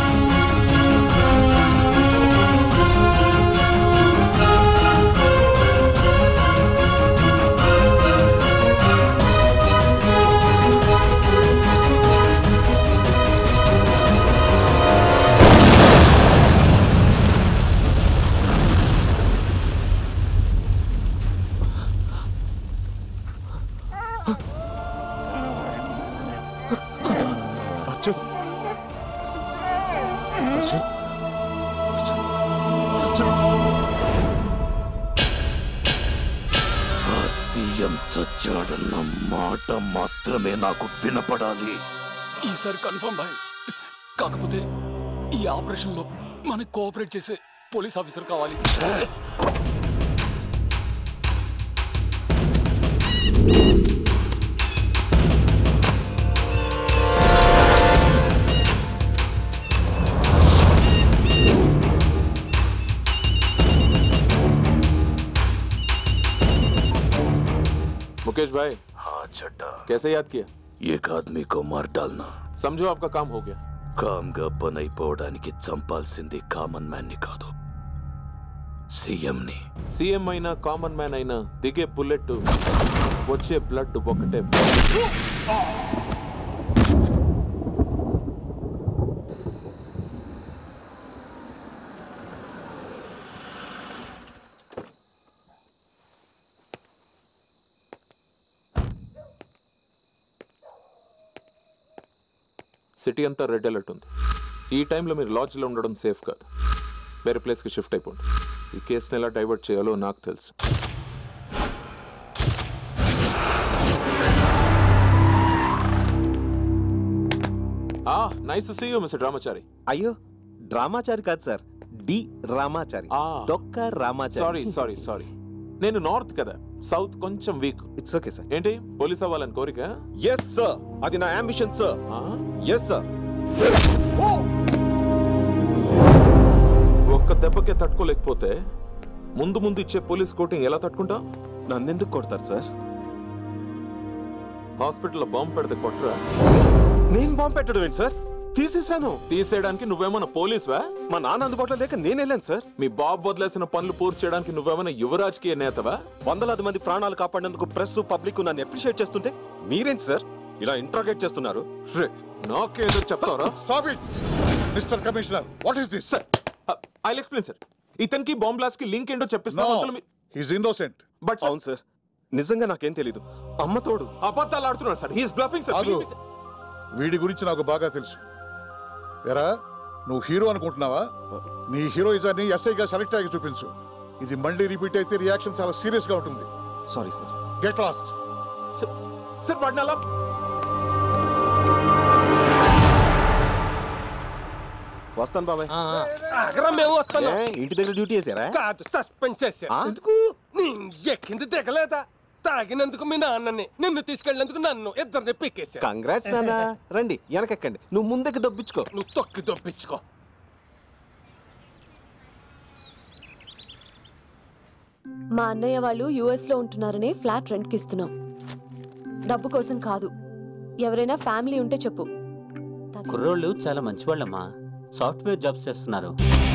CM చచ్చాడన్న మాట మాత్రమే నాకు వినపడాలి. ఈసారి కన్ఫర్మ్ భాయ్. కాకపోతే ఈ ఆపరేషన్ లో మనకి కోఆపరేట్ చేసే పోలీస్ ఆఫీసర్ కావాలి. मुकेश भाई। हाँ चड्डा। कैसे याद किया? एक आदमी को मार डालना। समझो आपका काम हो गया। काम గా పని అయిపోవడానికి చంపాల్సింది కామన్ మ్యాన్ ని కాదు, సీఎం ని. సీఎం అయినా కామన్ మ్యాన్ అయినా దిగే బుల్లెట్ వచ్చే బ్లడ్ ఒకటే. సిటీ అంతా రెడ్ అలర్ట్ ఉంది. ఈ టైంలో మీరు లాడ్జ్లో ఉండడం సేఫ్ కాదు. వేరే ప్లేస్కి షిఫ్ట్ అయిపోండి. ఈ కేసుని ఎలా డైవర్ట్ చేయాలో నాకు తెలుసు. Nice to see you mister Ramachari. అయ్యో డ్రామాచారి కాదు సార్, డి రామాచారి. డొక్క రామాచారి. సారీ సారీ సారీ, నేను నార్త్ కదా, సౌత్ కొంచెం వీక్. It's okay sir. ఏంటి పోలీస్ అవ్వాలని కోరిక? ఎస్ సార్, అది నా అంబిషన్ సార్. Yes sir. ఒక్క దెబ్బకే తట్టుకోలేకపోతే ముందు ముందు ఇచ్చే పోలీస్ కోటింగ్ ఎలా తట్టుకుంటా? నన్నెందుకు కొడతారు సార్? హాస్పిటల్లో బాంబు పెడితే కొట్టరా? నేను బాంబు పెట్టడం ఏంటి సార్? తీసేసాను. తీసేయడానికి నువ్వేమన్నా పోలీస్వా? మా నాన్న అందుబాటులో లేక నేను వెళ్ళాను సార్. మీ బాబు వదిలేసిన పనులు పూర్తి చేయడానికి నువ్వేమైనా యువరాజకీయ నేతవా? వందలాది మంది ప్రాణాలు కాపాడేందుకు ప్రెస్ పబ్లిక్ నన్ను అప్రిషియేట్ చేస్తుంటే మీరేంటి సార్ ఇలా ఇంట్రాగేట్ చేస్తున్నారు? నాకేదో చెప్తారా? Stop it mister commissioner, what is this? I'll explain sir. ఇతనికి బాంబ్ బ్లాస్ట్ కి లింక్ ఏంటో చెప్పిస్తాను. He is innocent. బట్ అవును సార్, నిజంగా నాకేం తెలీదు. అమ్మ తోడు. అబద్ధాలు ఆడుతున్నాడు సార్. He is bluffing sir. వీడి గురించి నాకు బాగా తెలుసు. ఎరా నువ్వు హీరో అనుకుంటున్నావా? నీ హీరోయిజాన్ని ఎస్ఐగా సెలెక్ట్ అయ్యి చూపించు. ఇది మళ్ళీ రిపీట్ అయితే రియాక్షన్ చాలా సీరియస్ గా ఉంటుంది. Sorry sir. Get lost. Sir వాడిని అలా వస్తాను బాబాయ్. ఇంటి దగ్గర డ్యూటీ చేశారా? కాదు, సస్పెండ్ చేశారు. ఎందుకు? ఎక్కింది దిగలేదా? తాగినందుకు మీ నాన్నని, నిన్ను తీసుకెళ్ళినందుకు నన్ను, ఇద్దరిని పీకేశారు. కంగ్రాట్స్ నాన్న. రండి వెనకెక్కండి. నువ్వు ముందుకు దొబ్బించుకో. నువ్వు తొక్కి దొబ్బించుకో. మా అన్నయ్య వాళ్ళు యుఎస్ లో ఉంటున్నారని ఫ్లాట్ రెంట్ కి ఇస్తున్నాం. డబ్బు కోసం కాదు. ఎవరైనా ఫ్యామిలీ ఉంటే చెప్పు. కుర్రోళ్ళు చాలా మంచివాళ్ళమ్మా, సాఫ్ట్వేర్ జాబ్స్ చేస్తున్నారు.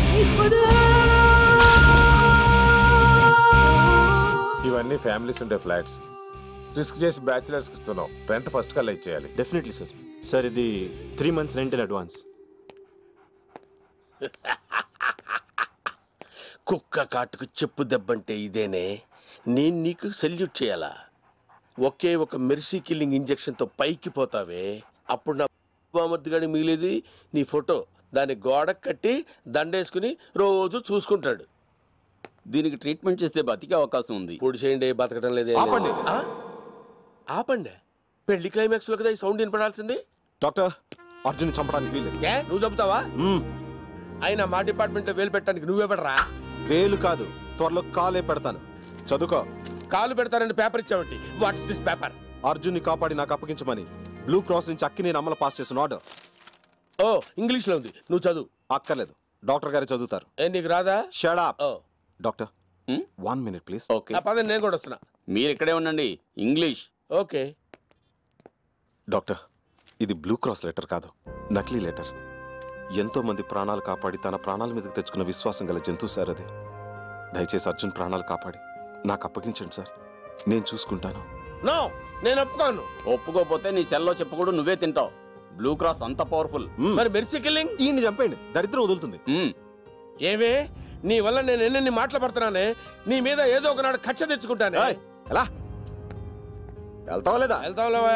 ఇవన్నీ ఫ్యామిలీస్ ఉండే ఫ్లాట్స్. రిస్క్ చేసి బ్యాచిలర్స్కి ఇస్తున్నాం. రెంట్ ఫస్ట్ కల్లా ఇచ్చేయాలి. Definitely sir. సార్ ఇది 3 months రెంట్ ఇన్ అడ్వాన్స్. కుక్క కాటుకు చెప్పు దెబ్బంటే ఇదేనే. నేను నీకు సెల్యూట్ చేయాలా? ఒకే ఒక మెర్సీ కిల్లింగ్ ఇంజెక్షన్తో పైకి పోతావే, అప్పుడు నా బామర్దిగాడి మిగిలేది నీ ఫోటో. దాన్ని గోడకు కట్టి దండేసుకుని రోజు చూసుకుంటాడు. దీనికి ట్రీట్మెంట్ చేస్తే బతికే అవకాశం ఉంది. పొడి చేయండి, బతకడం లేదే. ఆపండి. ఆపండి. పెళ్లి క్లైమాక్స్ లో కదా ఈ సౌండ్ వినపడాల్సింది. డాక్టర్, అర్జున్ చంపడానికి వీలేదు. నువ్వు చంపుతావా? అయినా మా డిపార్ట్మెంట్ వేలు పెట్టడానికి నువ్వెవడరా? వేలు కాదు, త్వరలో కాలే పెడతాను. చదువుకో. కాలు పెడతానని పేపర్ ఇచ్చావంటి. What's this paper? అర్జున్ని కాపాడి నాకు అప్పగించమని బ్లూ క్రాస్ నుంచి అక్కి నేను అమలు పాస్ చేసిన ఆర్డర్. ఓ, ఇంగ్లీష్ లో ఉంది, నువ్వు చదువు. అక్కర్లేదు, డాక్టర్ గారే చదువుతారు. నీకు రాదా? Shut up. Doctor 1 minute please. Okay, పదండి, నేను కూడా వస్తున్నా. మీరు ఇక్కడే ఉండండి. English okay. డాక్టర్, ఇది బ్లూ క్రాస్ లెటర్ కాదు, నకిలీ లెటర్. ఎంతో మంది ప్రాణాలు కాపాడి తన ప్రాణాల మీదకి తెచ్చుకున్న విశ్వాసం గల జంతువు సార్ అది. దయచేసి అర్జున్ ప్రాణాలు కాపాడి నాకు అప్పగించండి సార్, నేను చూసుకుంటాను. నో, నేను ఒప్పుకోను. ఒప్పుకోపోతే నీ సెల్లో చెప్పుకోడు నువ్వే తింటావు. బ్లూ క్రాస్ అంత పవర్ఫుల్. మరి మెర్సీ కిల్లింగ్? ఈయన్ని చంపేయండి, దరిద్రం వదులుతుంది. ఏవే, నీ వల్ల నేను ఎన్నెన్ని మాటలు పడుతున్నానే. నీ మీద ఏదో ఒకనాడు కక్ష తెచ్చుకుంటానే. ఎలా వెళ్తావా లేదా? వెళ్తావులేవా?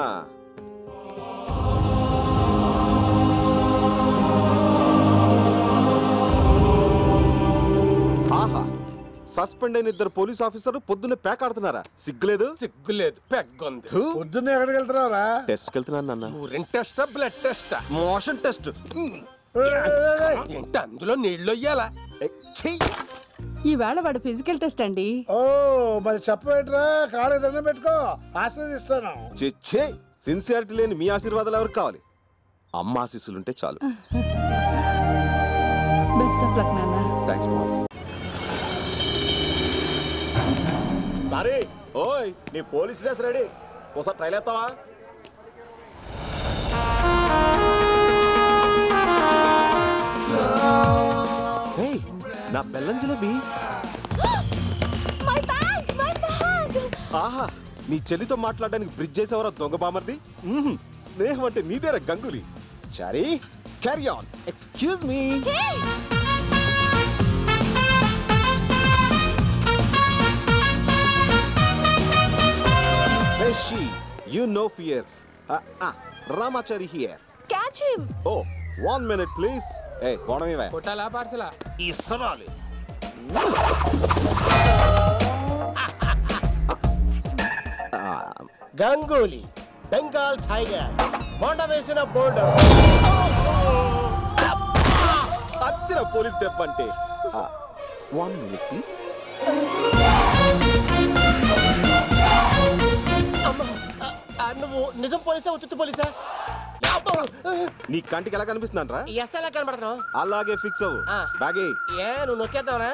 ఆహా, సస్పెండ్ అయిన 2 పోలీస్ ఆఫీసర్లు పొద్దున్నే ప్యాక్ ఆడుతున్నారా? సిగ్గులేదు? సిగ్గులేదు, పెగ్గుంది. పొద్దున్నే ఎక్కడికి వెళ్తున్నారా? టెస్ట్కి వెళ్తున్నాను నాన్న. యూరిన్ టెస్టా, బ్లడ్ టెస్టా? Motion test. ఏంటి అందులో నీళ్ళు అయ్యాలా? ఈవేళ వాడు ఫిజికల్ టెస్ట్ అండి. ఓ, మరి చెప్పేట్రా, కాళ్ళ దండం పెట్టుకో, ఆశీర్వదిస్తాను. చిచ్చే, సిన్సియారిటీ లేని మీ ఆశీర్వాదాలు ఎవరికి కావాలి? అమ్మ ఆశీస్సులుంటే చాలు. బెస్ట్ ఆఫ్ లక్ నాన్న. Thanks mom. సారీ, ఓయ్ నీ పోలీస్ డ్రెస్ రెడీ, ఒకసారి ట్రైల్ ఎత్తావా? నా బెల్లం జిలేబీ. ఆహా, నీ చెల్లితో మాట్లాడడానికి బ్రిడ్జ్ చేసేవరా దొంగ బామర్ది? స్నేహం అంటే నీదేరా Ganguly. Chari, carry on. Excuse me. She, you no fear. Ramachari here. Catch him. Oh, 1 minute please. Hey, bonamive. కొట్టాలా పార్సలా? ఇసరాలి. గంగూలీ, బెంగాల్ టైగర్, బోండ వేసిన బోల్డర్. అద్దర పోలీస్ దెబ్బంటే. 1 minute please. నువ్వు నిజం పోలీసా, ఉత్తుత్తి పోలీసా? నీ కంటికి ఎలా కనిపిస్తున్నాను? ఎస్, ఎలా కనబడుతున్నావు? అలాగే ఫిక్స్ అవ్వు. బాగే. నువ్వు నొక్కేద్దావనా?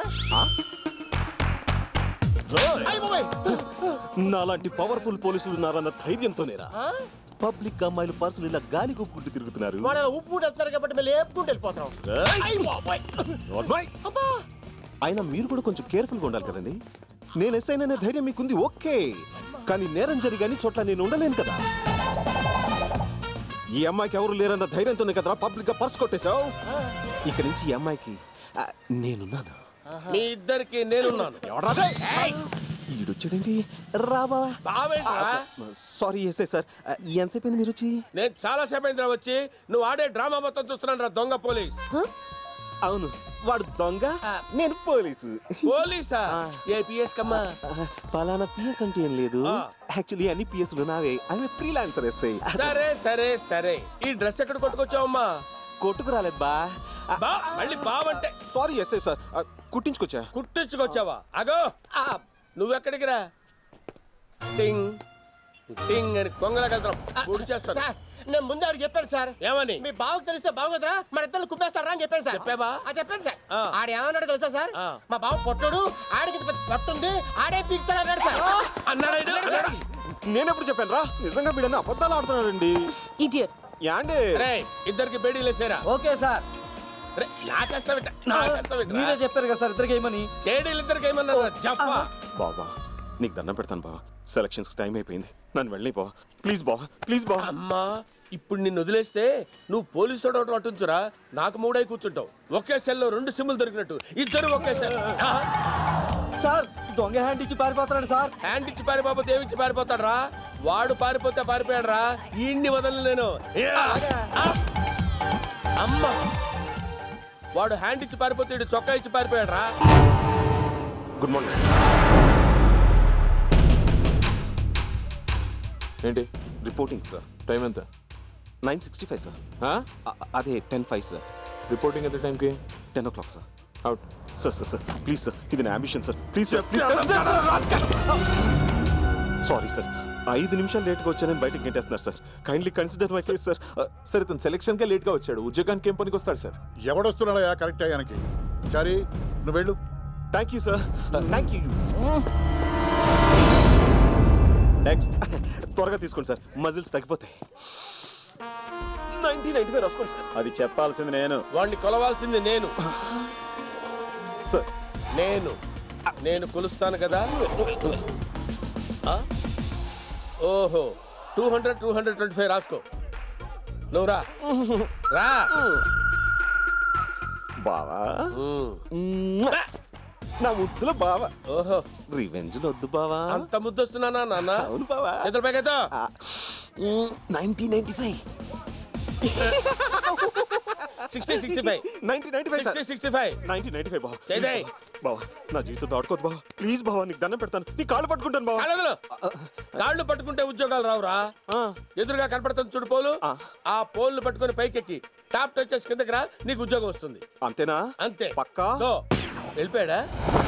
నాలాంటి పవర్ఫుల్ పోలీసులు ఉన్నారన్న ధైర్యంతోనేరా పబ్లిక్ అమ్మాయిలు పర్సులు ఇలా గాలి కూపుకుంటూ తిరుగుతున్నారు. ఉప్పు వెళ్తున్నారు కాబట్టి మళ్ళీ ఏపుకుంటూ వెళ్ళిపోతాం. అయినా మీరు కూడా కొంచెం కేర్ఫుల్ గా ఉండాలి కదండి. నేను ఎస్ అయిన ధైర్యం మీకుంది, ఓకే, కానీ నేరం జరిగాని చోట్ల నేను ఉండలేను కదా. ఈ అమ్మాయికి ఎవరు లేరన్న ధైర్యంతోనే కదరా పబ్లిక్ గా పర్స్ కొట్టేశావు. ఇక నుంచి ఈ అమ్మాయికి నేనున్నాను. మీ ఇద్దరికి నేనున్నాను. ఈడొచ్చాడండి. రాబా. సారీ ఎస్ఐ సార్, ఎంతసేపు మీరు వచ్చి? నేను చాలా సేపు అయిందిరా వచ్చి. నువ్వు ఆడే డ్రామా మొత్తం చూస్తున్నాను రా, దొంగ పోలీస్. అవును, వాడు దొంగ, నేను పోలీసు. పోలీసా? ఏ పిఎస్ కమ్మా? పలానా పిఎస్ అంటే ఏం లేదు, యాక్చువల్లీ అన్ని పిఎస్లు నావే. I'm freelancer SI. సరే సరే సరే, ఈ డ్రెస్ ఎక్కడ కొట్టుకొచ్చావమ్మా? కొట్టుకు రాలేదు బా. మళ్ళీ బావంటే? సారీ ఎస్ఐ సార్, కుట్టించుకొచ్చా. కుట్టించుకొచ్చావా? అగో, నువ్వెక్కడికి రా? టింగ్ టింగ్ అని కొంగలకెళ్తాం. గుడి చేస్తాను. నేను ముందే ఆడికి చెప్పాను సార్. ఏమని? మీ బావకు తెలిస్తే బాగోదురా, మన ఇద్దరు కుప్పేస్తారా అని చెప్పాను సార్. చెప్పావా? చెప్పాను సార్. ఆడు ఏమన్నాడు తెలుసా సార్? మా బావ పొట్టడు, ఆడికి పట్టుంది, ఆడే పీకుతాడు సార్ అన్నాడు. నేనెప్పుడు చెప్పాను రా? నిజంగా వీడన్నా అబద్ధాలు ఆడుతున్నాడండి. ఇడియట్. యాండి ఇద్దరికి బేడీలేసారా? Okay sir. మీరే చెప్పారు కదా సార్ ఇద్దరికి ఏమని. కేడీలు ఇద్దరికి ఏమన్నారు? చెప్పా బాబా, నీకు దండం పెడతాను బావా, సెలక్షన్స్ టైం అయిపోయింది, నన్ను వెళ్ళి బావా, ప్లీజ్ బావా, ప్లీజ్ బావా. అమ్మా, ఇప్పుడు నిన్ను వదిలేస్తే నువ్వు పోలీసు అటుంచురా, నాకు మూడై కూర్చుంటావు. ఒకే సెల్లో 2 సిమ్ములు దొరికినట్టు ఇద్దరు ఒకే సెల్. సార్ దొంగ హ్యాండ్ ఇచ్చి పారిపోతున్నాడు సార్. హ్యాండ్ ఇచ్చి పారిపోతే ఏమిచ్చి పారిపోతాడు రా? వాడు పారిపోతే పారిపోయాడు రా, ఈయన్ని వదలను. అమ్మ వాడు హ్యాండ్ ఇచ్చి పారిపోతే ఇటు చొక్కా ఇచ్చి పారిపోయాడు రా. Good morning. ఏంటి రిపోర్టింగ్ సార్. టైం ఎంత? 9:65 సార్. అదే 10:05 సార్. రిపోర్టింగ్ ఎంత టైంకి? 10 o'clock sir. Out. Sir please sir, ఇది నా ambition sir. Please sir, please. Sorry sir, 5 నిమిషాలు లేట్గా వచ్చానని బయటకు గెంటేస్తున్నారు సార్. Kindly consider my case sir. Sir ఇతను సెలక్షన్కే లేట్గా వచ్చాడు, ఉద్యోగానికి ఏం పనికి వస్తాడు సార్? ఎవడొస్తున్నాడా కరెక్ట్ అయ్యానికి? చారీ నువ్వు వెళ్ళు. Thank you sir. Thank you. Next త్వరగా తీసుకోండి సార్, మజిల్స్ తగ్గిపోతాయి. 1995 రాసుకోండి సార్. అది చెప్పాల్సింది నేను, వాడిని కొలవాల్సింది నేను. సార్ నేను కొలుస్తాను కదా. ఓహో 200 225 రాసుకో. నువ్వు రా రా బావా, నా ముద్దులో బావా. ఓహో రివెంజ్ వద్దు బావా. అంత ముద్దొస్తున్నానా నాన్న? అవును బావా. చేతుల పైకెత్తో. 1995 బావా. నా జీవితం దాడుకోదు బావా. ప్లీజ్ బావా, నీకు దండం పెడతాను, నీ కాళ్ళు పట్టుకుంటాను బావా. కాళ్ళు పట్టుకుంటే ఉద్యోగాలు రావురా. ఎదురుగా కనపడుతుంది చూడు పోలు, ఆ పోల్ని పట్టుకుని పైకెక్కి టాప్ టచ్ చేసి కిందకి రా, నీకు ఉద్యోగం వస్తుంది. అంతేనా? అంతే. పక్కా? వెళ్ళిపోయాడా?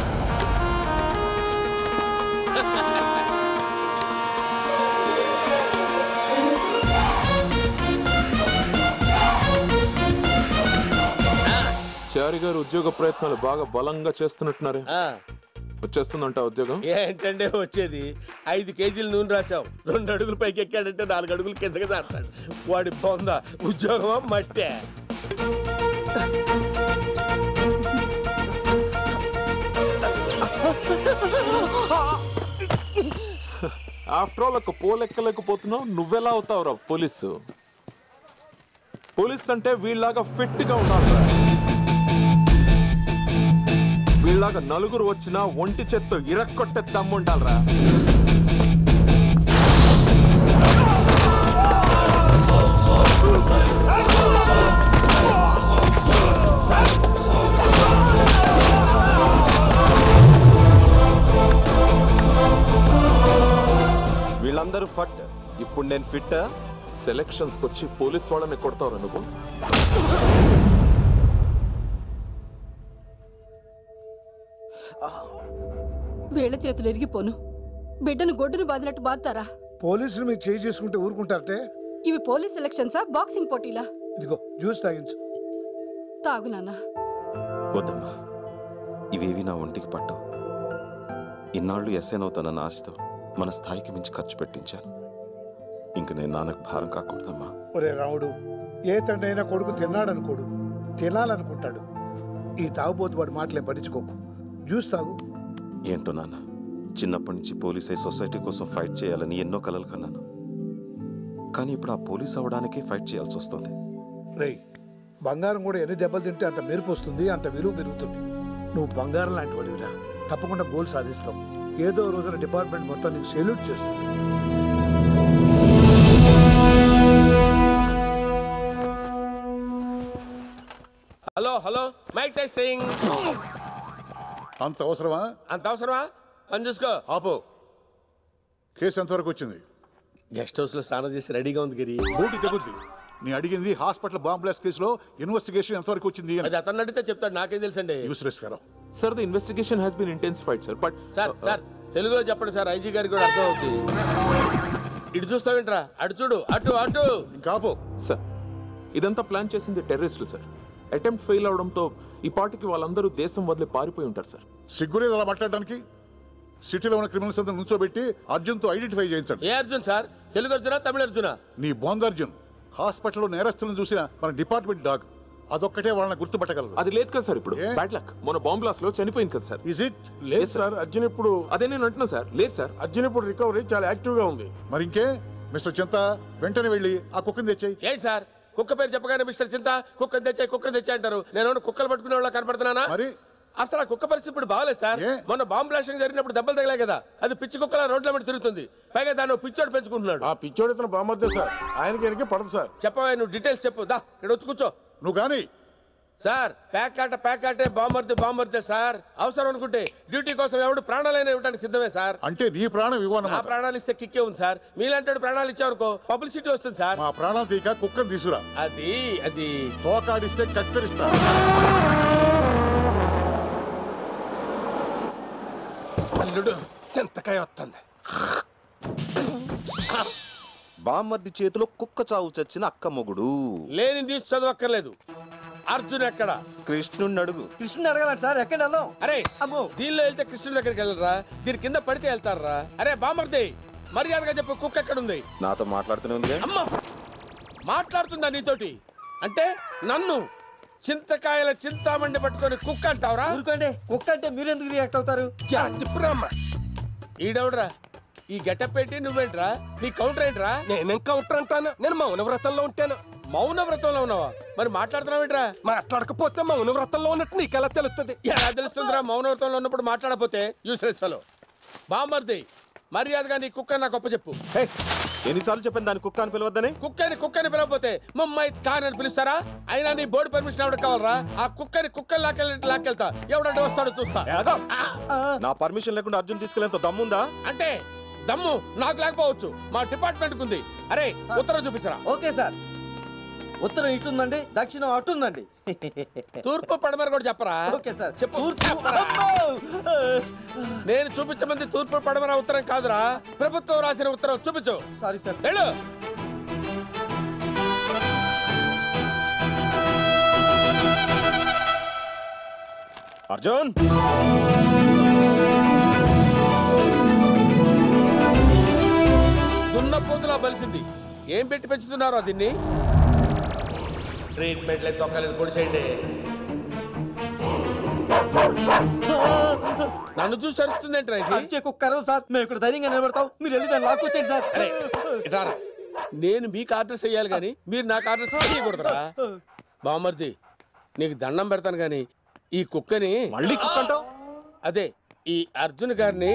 చారి గారు ఉద్యోగ ప్రయత్నాలు బాగా బలంగా చేస్తున్నట్టున్నారు. వచ్చేస్తుందంట ఉద్యోగం? ఏంటంటే వచ్చేది, 5 కేజీలు నూనె రాసాం, 2 అడుగులు పైకి ఎక్కాడంటే 4 అడుగులు కిందకి దాటాడు. వాడి పొందా ఉద్యోగమా మట్టే. ఆఫ్టర్ ఆల్ ఒక పోలెక్కలేకపోతున్నావు, నువ్వెలా అవుతావురా పోలీసు? పోలీస్ అంటే వీళ్ళలాగా ఫిట్ గా ఉండాలి. వీళ్ళలాగా నలుగురు వచ్చినా ఒంటి చేత్తో ఇరక్కొట్టే దమ్ముండాలరా. వీళ్ళందరూ ఫట్, ఇప్పుడు నేను ఫిట్. సెలక్షన్స్కి వచ్చి పోలీస్ వాళ్ళని కొడతావురా నువ్వు? వీళ్ళ చేతులు ఎరిగిపోను, బిడ్డను గొడ్డును బాదినట్టు బాదుతారా? పోలీసులు మీరు చేయి చేసుకుంటే ఊరుకుంటారంటే? ఇవి పోలీస్ సెలక్షన్సా, బాక్సింగ్ పోటీలా? ఇదిగో జ్యూస్ తాగించు. తాగు నాన్న. వద్దమ్మా, ఇవేవి నా ఒంటికి పట్టవు. ఇన్నాళ్ళు ఎస్ఐనవుతానన్న ఆశతో మన స్థాయికి మించి ఖర్చు పెట్టించాను. ఇంక నేను నాన్నకు భారం కాకూడదమ్మా. ఒరే రాముడు, ఏ తండ్రి అయినా కొడుకు తిన్నాడనుకోడు, తినాలనుకుంటాడు. ఈ తాగుబోతు వాడి మాటలే పట్టించుకోకు, జ్యూస్ తాగు. ఏంటో నాన్న, చిన్నప్పటి నుంచి పోలీస్ అయి సొసైటీ కోసం ఫైట్ చేయాలని ఎన్నో కలలు కన్నాను. కానీ ఇప్పుడు ఆ పోలీస్ అవ్వడానికే ఫైట్ చేయాల్సి వస్తుంది. రేయ్, బంగారం కూడా ఎన్ని దెబ్బలు తింటే అంత మెరుపు వస్తుంది, అంత విలువ పెరుగుతుంది. నువ్వు బంగారం లాంటి వాడివిరా, తప్పకుండా గోల్ సాధిస్తావు. ఏదో రోజున డిపార్ట్మెంట్ మొత్తం నీకు సెల్యూట్ చేస్తుంది. Hello hello, mike testing. అంత అవసరమా? అంత అవసరమా? పని చూసుకో. ఆపో. కేసు ఎంతవరకు వచ్చింది? గెస్ట్ హౌస్ లో స్నానం చేసి రెడీగా ఉంది గిరి. బూటి తెగుద్ది. నీ అడిగింది హాస్పిటల్ బాంబ్ బ్లాస్ట్ కేసులో ఇన్వెస్టిగేషన్ ఎంతవరకు వచ్చింది? అది అతను అడిగితే చెప్తాడు, నాకేం తెలుసండి. Useless fellow. Sir the investigation has been intensified sir. But sir తెలుగులో చెప్పండి సార్, ఐజీ గారికి కూడా అర్థం అవుతుంది. ఇటు చూస్తావేంట్రా, అటు చూడు, అటు అటు. ఇంకా ఆపో. సార్ ఇదంతా ప్లాన్ చేసింది టెర్రరిస్టులు సార్. అటెంప్ట్ ఫెయిల్ అవడంతో ఈ పార్టీకి వాళ్ళందరూ దేశం వదిలి పారిపోయి ఉంటారు సార్. సిగ్గులేదు అలా మాట్లాడడానికి? సిటీలో ఉన్న క్రిమినల్స్ అంతా నుంచోబెట్టి అర్జున్తో ఐడెంటిఫై చేయించండి. ఏ అర్జున్ సార్? తెలుగు అర్జునా, తమిళ అర్జునా? నీ బోంద్ అర్జున్. హాస్పిటల్లో నేరస్తులను చూసిన మన డిపార్ట్మెంట్ డాగ్, అదొక్కటే వాళ్ళని గుర్తుపట్టగలదు. అది లేదు కదా సార్. ఇప్పుడు బ్యాడ్ లక్, మన బాంబ్ బ్లాస్ట్ లో చనిపోయింది కదా సార్. Is it? లేదు సార్, అర్జున్ ఇప్పుడు అదే నేను అంటున్నా సార్. లేదు సార్, అర్జున్ ఇప్పుడు రికవరీ చాలా యాక్టివ్ గా ఉంది. మరి ఇంకే మిస్టర్ చింత వెంటనే వెళ్ళి ఆ కుక్కని తెచ్చాయి. ఏంటి సార్ కుక్క పేరు చెప్పగానే మిస్టర్ చింత కుక్కని తెచ్చాయి అంటారు? నేను కుక్కలు పట్టుకునే వాళ్ళ కనపడుతున్నానా? మరి అసలు ఆ కుక్క పరిస్థితి ఇప్పుడు బాగాలేదు సార్. మొన్న బాంబు బ్లాస్టింగ్ జరిగినప్పుడు దెబ్బలు తగిలాయి కదా, అది పిచ్చి కుక్కల రోడ్ల మీద తిరుగుతుంది. పైగా దాన్ని పిచ్చోడు పెంచుకుంటున్నాడు. ఆ పిచ్చోడు ఇతను బామర్దే సార్, ఆయనకి పడదు సార్. చెప్పవా, నువ్వు డీటెయిల్స్ చెప్పు. దా ఇక్కడ వచ్చి కూర్చో. నువ్వు కానీ సార్ ప్యాకాటే బాంబర్దే సార్. అవసరం అనుకుంటే డ్యూటీ కోసం ఎవడు ప్రాణాలైనా ఇవ్వడానికి సిద్ధమే సార్. అంటే నీ ప్రాణం ఇవ్వను. నా ప్రాణాలు ఇస్తే కిక్కే ఉంది సార్. మీలాంటి ప్రాణాలు ఇచ్చావనుకో పబ్లిసిటీ వస్తుంది సార్. మా ప్రాణాలు తీక కుక్కను తీసుకురా. అది తోకాడిస్తే కత్తిరిస్తా. అల్లుడు చింతకాయ వస్తుంది. బామ్మర్ది చేతిలో కుక్క చావు చచ్చిన అక్క మొగుడు. లేని న్యూస్ చదవక్కర్లేదు. అర్జున్ ఎక్కడ? కృష్ణుడిని అడుగు. కృష్ణుని అడగాలంట సార్. ఎక్కడ వెళ్దాం? అరే అమ్మో, దీనిలో వెళ్తే కృష్ణుడి దగ్గరికి వెళ్ళరా, దీని కింద పడితే వెళ్తారా? అరే బామ్మర్ది మర్యాదగా చెప్పు, కుక్క ఎక్కడుంది? నాతో మాట్లాడుతూనే ఉంది. అమ్మా మాట్లాడుతుందా నీతోటి? అంటే నన్ను చింతకాయల చింతామండి పట్టుకొని కుక్క అంటావురా? ఊరుకోండి, కుక్క అంటే మీరు ఎందుకు రియాక్ట్ అవుతారు? తిప్పురామ్మా. ఈడెవడరా? ఈ గెటప్ ఏంటి? నువ్వేంట్రా? నీ కౌంటర్ ఏంట్రా? నేనేం కౌంటర్ అంటాను? నేను మౌనవ్రతంలో ఉంటాను. మౌనవ్రతంలో ఉన్నావా? మరి మాట్లాడుతున్నావేంట్రా? మాట్లాడకపోతే మౌనవ్రతంలో ఉన్నట్టు నీకెలా తెలుస్తుంది? ఎలా తెలుస్తుందిరా మౌనవ్రతంలో ఉన్నప్పుడు మాట్లాడకపోతే? Useless fellow. బామ్మర్ది మర్యాదగా నీ కుక్క నాకు చెప్పు. ఎన్నిసార్లు చెప్పాను దాని కుక్క అని పిలవద్దని? కుక్కని పిలవకపోతే ముమ్మాయి ఖాన్ అని పిలుస్తారా? అయినా నీ బోర్డు పర్మిషన్ ఎవరికి కావాలరా? ఆ కుక్కని లాక్కెళ్తా. ఎవడంటే వస్తాడో చూస్తా. నా పర్మిషన్ లేకుండా అర్జున్ తీసుకెళ్ళేంత దమ్ముందా? అంటే దమ్ము నాకు లేకపోవచ్చు, మా డిపార్ట్మెంట్ ఉంది. అరే ఉత్తరం చూపించరా. Okay sir. ఉత్తరం ఇటుందండి, దక్షిణం అటుందండి. తూర్పు పడమర కూడా చెప్పరా? Okay sir. చెప్పు. నేను చూపించమంది తూర్పు పడమర ఉత్తరం కాదురా, ప్రభుత్వం రాసిన ఉత్తరం. చూపించు. Sorry sir. వెళ్ళు. అర్జున్ దున్నపోతులా బలిసింది. ఏం పెట్టి పెంచుతున్నారో దీన్ని? ట్రీట్మెంట్ తొక్కలేదు, పొడిచేయండి. నన్ను చూసి అరుస్తుందేంటి? కుక్కరు సార్, మేము ఇక్కడ ధైర్యంగా నిలబడతాం. మీరు వెళ్ళి దాన్ని లాక్కొచ్చేయండి సార్. ఇటారా, నేను మీకు ఆర్డర్స్ చెయ్యాలి కానీ మీరు నాకు ఆర్డర్స్ చేయకూడదురా. బామ్మర్ది నీకు దండం పెడతాను కానీ ఈ కుక్కని మళ్ళీ కుక్కంటావు? అదే ఈ అర్జున్ గారిని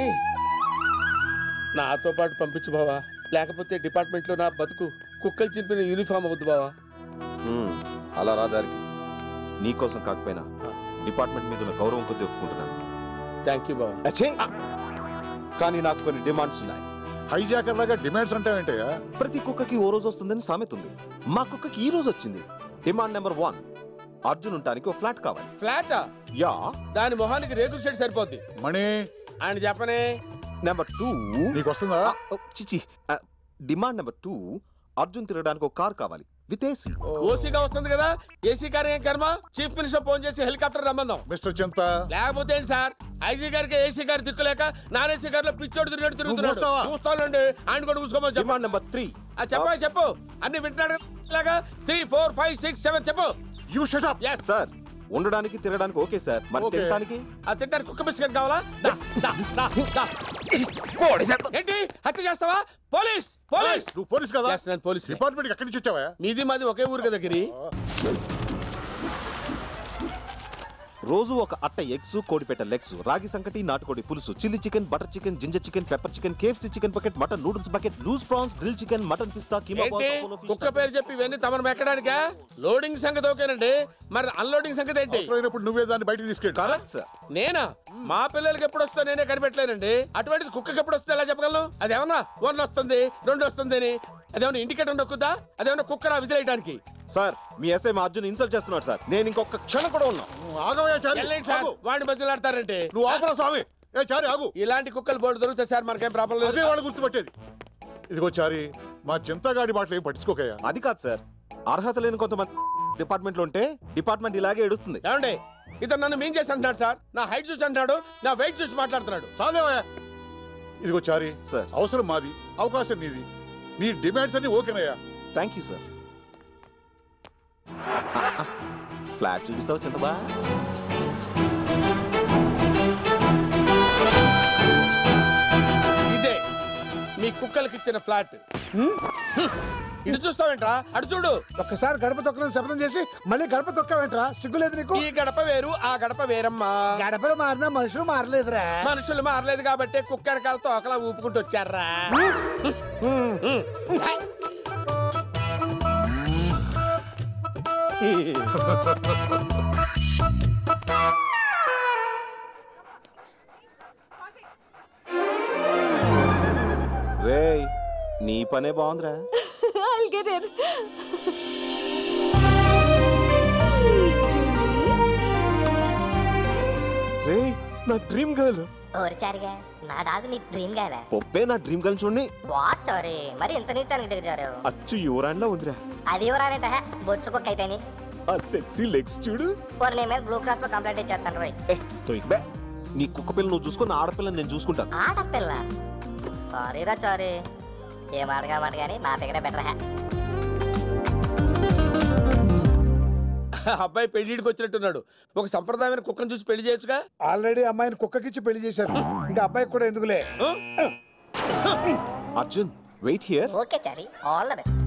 నాతో పాటు పంపించు బావా. లేకపోతే డిపార్ట్మెంట్లో నా బతుకు కుక్కలు చింపిన యూనిఫామ్ అవుద్దు బావా. అలా రా దారికి. నీకోసం కాకపోయినా డిపార్ట్మెంట్ మీద ఉన్న గౌరవం కొద్దీ ఒప్పుకుంటున్నాను. థ్యాంక్ యూ బావా. కానీ నాకు కొన్ని డిమాండ్స్ ఉన్నాయి. హైజాకర్ లాగా డిమాండ్స్ అంటావేంటయ్యా? ప్రతి కుక్కకి ఓ రోజు వస్తుందని సామెత ఉంది. మా కుక్కకి ఈ రోజు వచ్చింది. డిమాండ్ నెంబర్ 1, అర్జున్ ఉండడానికి ఓ ఫ్లాట్ కావాలి. ఫ్లాటా? యా. దాని మొహానికి రేకుల షెడ్ సరిపోద్ది. మణి ఆయన చెప్పనే. నెంబర్ 2 నీకు వస్తుందా? చిచి. డిమాండ్ నెంబర్ 2, అర్జున్ తిరగడానికి ఒక కార్ కావాలి విత్ ఏసీ. ఓసీగా వస్తుంది కదా, ఏసీ కార్ ఏం కర్మ? చీఫ్ మినిస్టర్ ఫోన్ చేసి హెలికాప్టర్ రమ్మందాం. మిస్టర్ చింత లేకపోతే ఏంటి సార్, ఐజీ గారికి ఏసీ గారి దిక్కులేక నాన్ ఏసీ గారిలో పిచ్చోడు తిరుగుతున్నాడు. చూస్తానండి, ఆయన కూడా చూసుకోమని. Demand number 3. చెప్పు. అన్ని వింటాడు లాగా. 3, 4, 5, 6, 7 చెప్పు. You shut up. yes sir. ఉండడానికి తిరగడానికి ఓకే సార్, మరి తినడానికి? తింటానికి కుక్క బిస్కెట్ కావాలా? ఏంటి హత్య చేస్తావా? పోలీస్. నువ్వు పోలీస్ కదా? నేను పోలీస్. డిపార్ట్మెంట్ ఎక్కడి నుంచి వచ్చావా? మీది మాది ఒకే ఊరు కదా గిరి. రోజు ఒక అట్ట ఎగ్స్, కోడిపెట్ట లెగ్స్, రాగి సంకటి, నాటుకోడి పులుసు, chilli chicken, butter chicken, ginger chicken, pepper chicken, KFC chicken bucket, mutton noodles bucket, loose prawns, grill chicken, mutton పిస్తా, కీమా బాల్స్. కుక్క పేరు చెప్పి ఇవన్నీ తమను ఎక్కడానికా? లోడింగ్ సంగతి ఓకేనండి, మరి అన్లోడింగ్ సంగతి ఏంటి? నువ్వే దాన్ని బయటకు తీసుకెళ్ళి. Correct sir. నేనా? మా పిల్లలకి ఎప్పుడు వస్తా నేనే కనిపెట్టలేనండి. అటువంటిది కుక్కకి ఎప్పుడు వస్తే ఎలా చెప్పగలను? అదేమన్నా 1 వస్తుంది 2 వస్తుంది అని అదేమన్నా ఇండికేటర్ నొక్కుద్దా? అదేమన్నా కుక్కరా విదిలేయడానికి? సార్ మీ ఎస్ఐ మా అర్జున్ ఇన్సల్ట్ చేస్తున్నాడు సార్. నేను ఇంకొక క్షణం కూడా ఉన్నా. వాడిని బదులాడతారంటే నువ్వు ఆపరా స్వామి. చారి ఆగు. ఇలాంటి కుక్కలు బోర్డు దొరుకుతాయి సార్, మనకేం ప్రాబ్లం లేదు. అదే వాడు గుర్తుపట్టేది. ఇదిగో చారి, మా చింతగాడి మాటలు ఏం పట్టించుకోకయ్యా. అది కాదు సార్, అర్హత లేని కొంతమంది డిపార్ట్మెంట్ లో ఉంటే డిపార్ట్మెంట్ ఇలాగే ఏడుస్తుంది. ఏమండి ఇతను నన్ను మీన్ చేసి అంటున్నాడు సార్. నా హైట్ చూసి అంటున్నాడు, నా వెయిట్ చూసి మాట్లాడుతున్నాడు. చాలేవా. ఇదిగో చారి సార్, అవసరం మాది, అవకాశం నీది. నీ డిమాండ్స్ అన్ని ఓకేనయ్యా. Thank you sir. ఫ్లాట్ చూపిస్తావు చింతబా? ఇదే మీ కుక్కలకి ఇచ్చిన ఫ్లాట్. ఇటు చూస్తావేంట్రా? అటు చూడు. ఒక్కసారి గడప తొక్కని శబ్దం చేసి మళ్ళీ గడప తొక్కవేంట్రా? సిగ్గులేదు నీకు? ఈ గడప వేరు, ఆ గడప వేరమ్మా. గడపలు మారినా మనుషులు మారలేదురా. మనుషులు మారలేదు కాబట్టి కుక్కరకాలతో ఒకలా ఊపుకుంటూ వచ్చారా? రేయ్ నీ పనే బాగుందిరా. I'll get it. రేయ్ నా డ్రీమ్ గర్ల్. ఓరిచారిగా నా డాగు నీ డ్రీమ్ గాయలా? పొప్పే నా డ్రీమ్ గర్ల్ చూడండి. వాట్ సారీ, మరి ఇంత నీచానికి దిగజారు. అచ్చు యువరాన్లా ఉందిరా. అది ఎవరానంట బొచ్చుకొక్క అయితేని ఆ సెక్సీ లెగ్స్ చూడు. పోనీ నీ మీద బ్లూ క్రాస్ లో కంప్లైంట్ ఇచ్చేస్తాను రోయ్. బే నీ కుక్క పిల్ల నువ్వు చూసుకుని ఆడపిల్లని నేను చూసుకుంటాను. ఆడపిల్ల? సారీరా సారీ, ఏం అడగా మాట కానీ నా దగ్గర బెటర్ హ్యా. అబ్బాయి పెళ్లిడికి వచ్చినట్టున్నాడు. ఒక సంప్రదాయమైన కుక్కను చూసి పెళ్లి చేయొచ్చుగా. ఆల్రెడీ అమ్మాయిని కుక్కకిచ్చి పెళ్లి చేశారు, ఇంకా అబ్బాయికి కూడా ఎందుకులే. Arjun wait here. Okay Chari, all the best.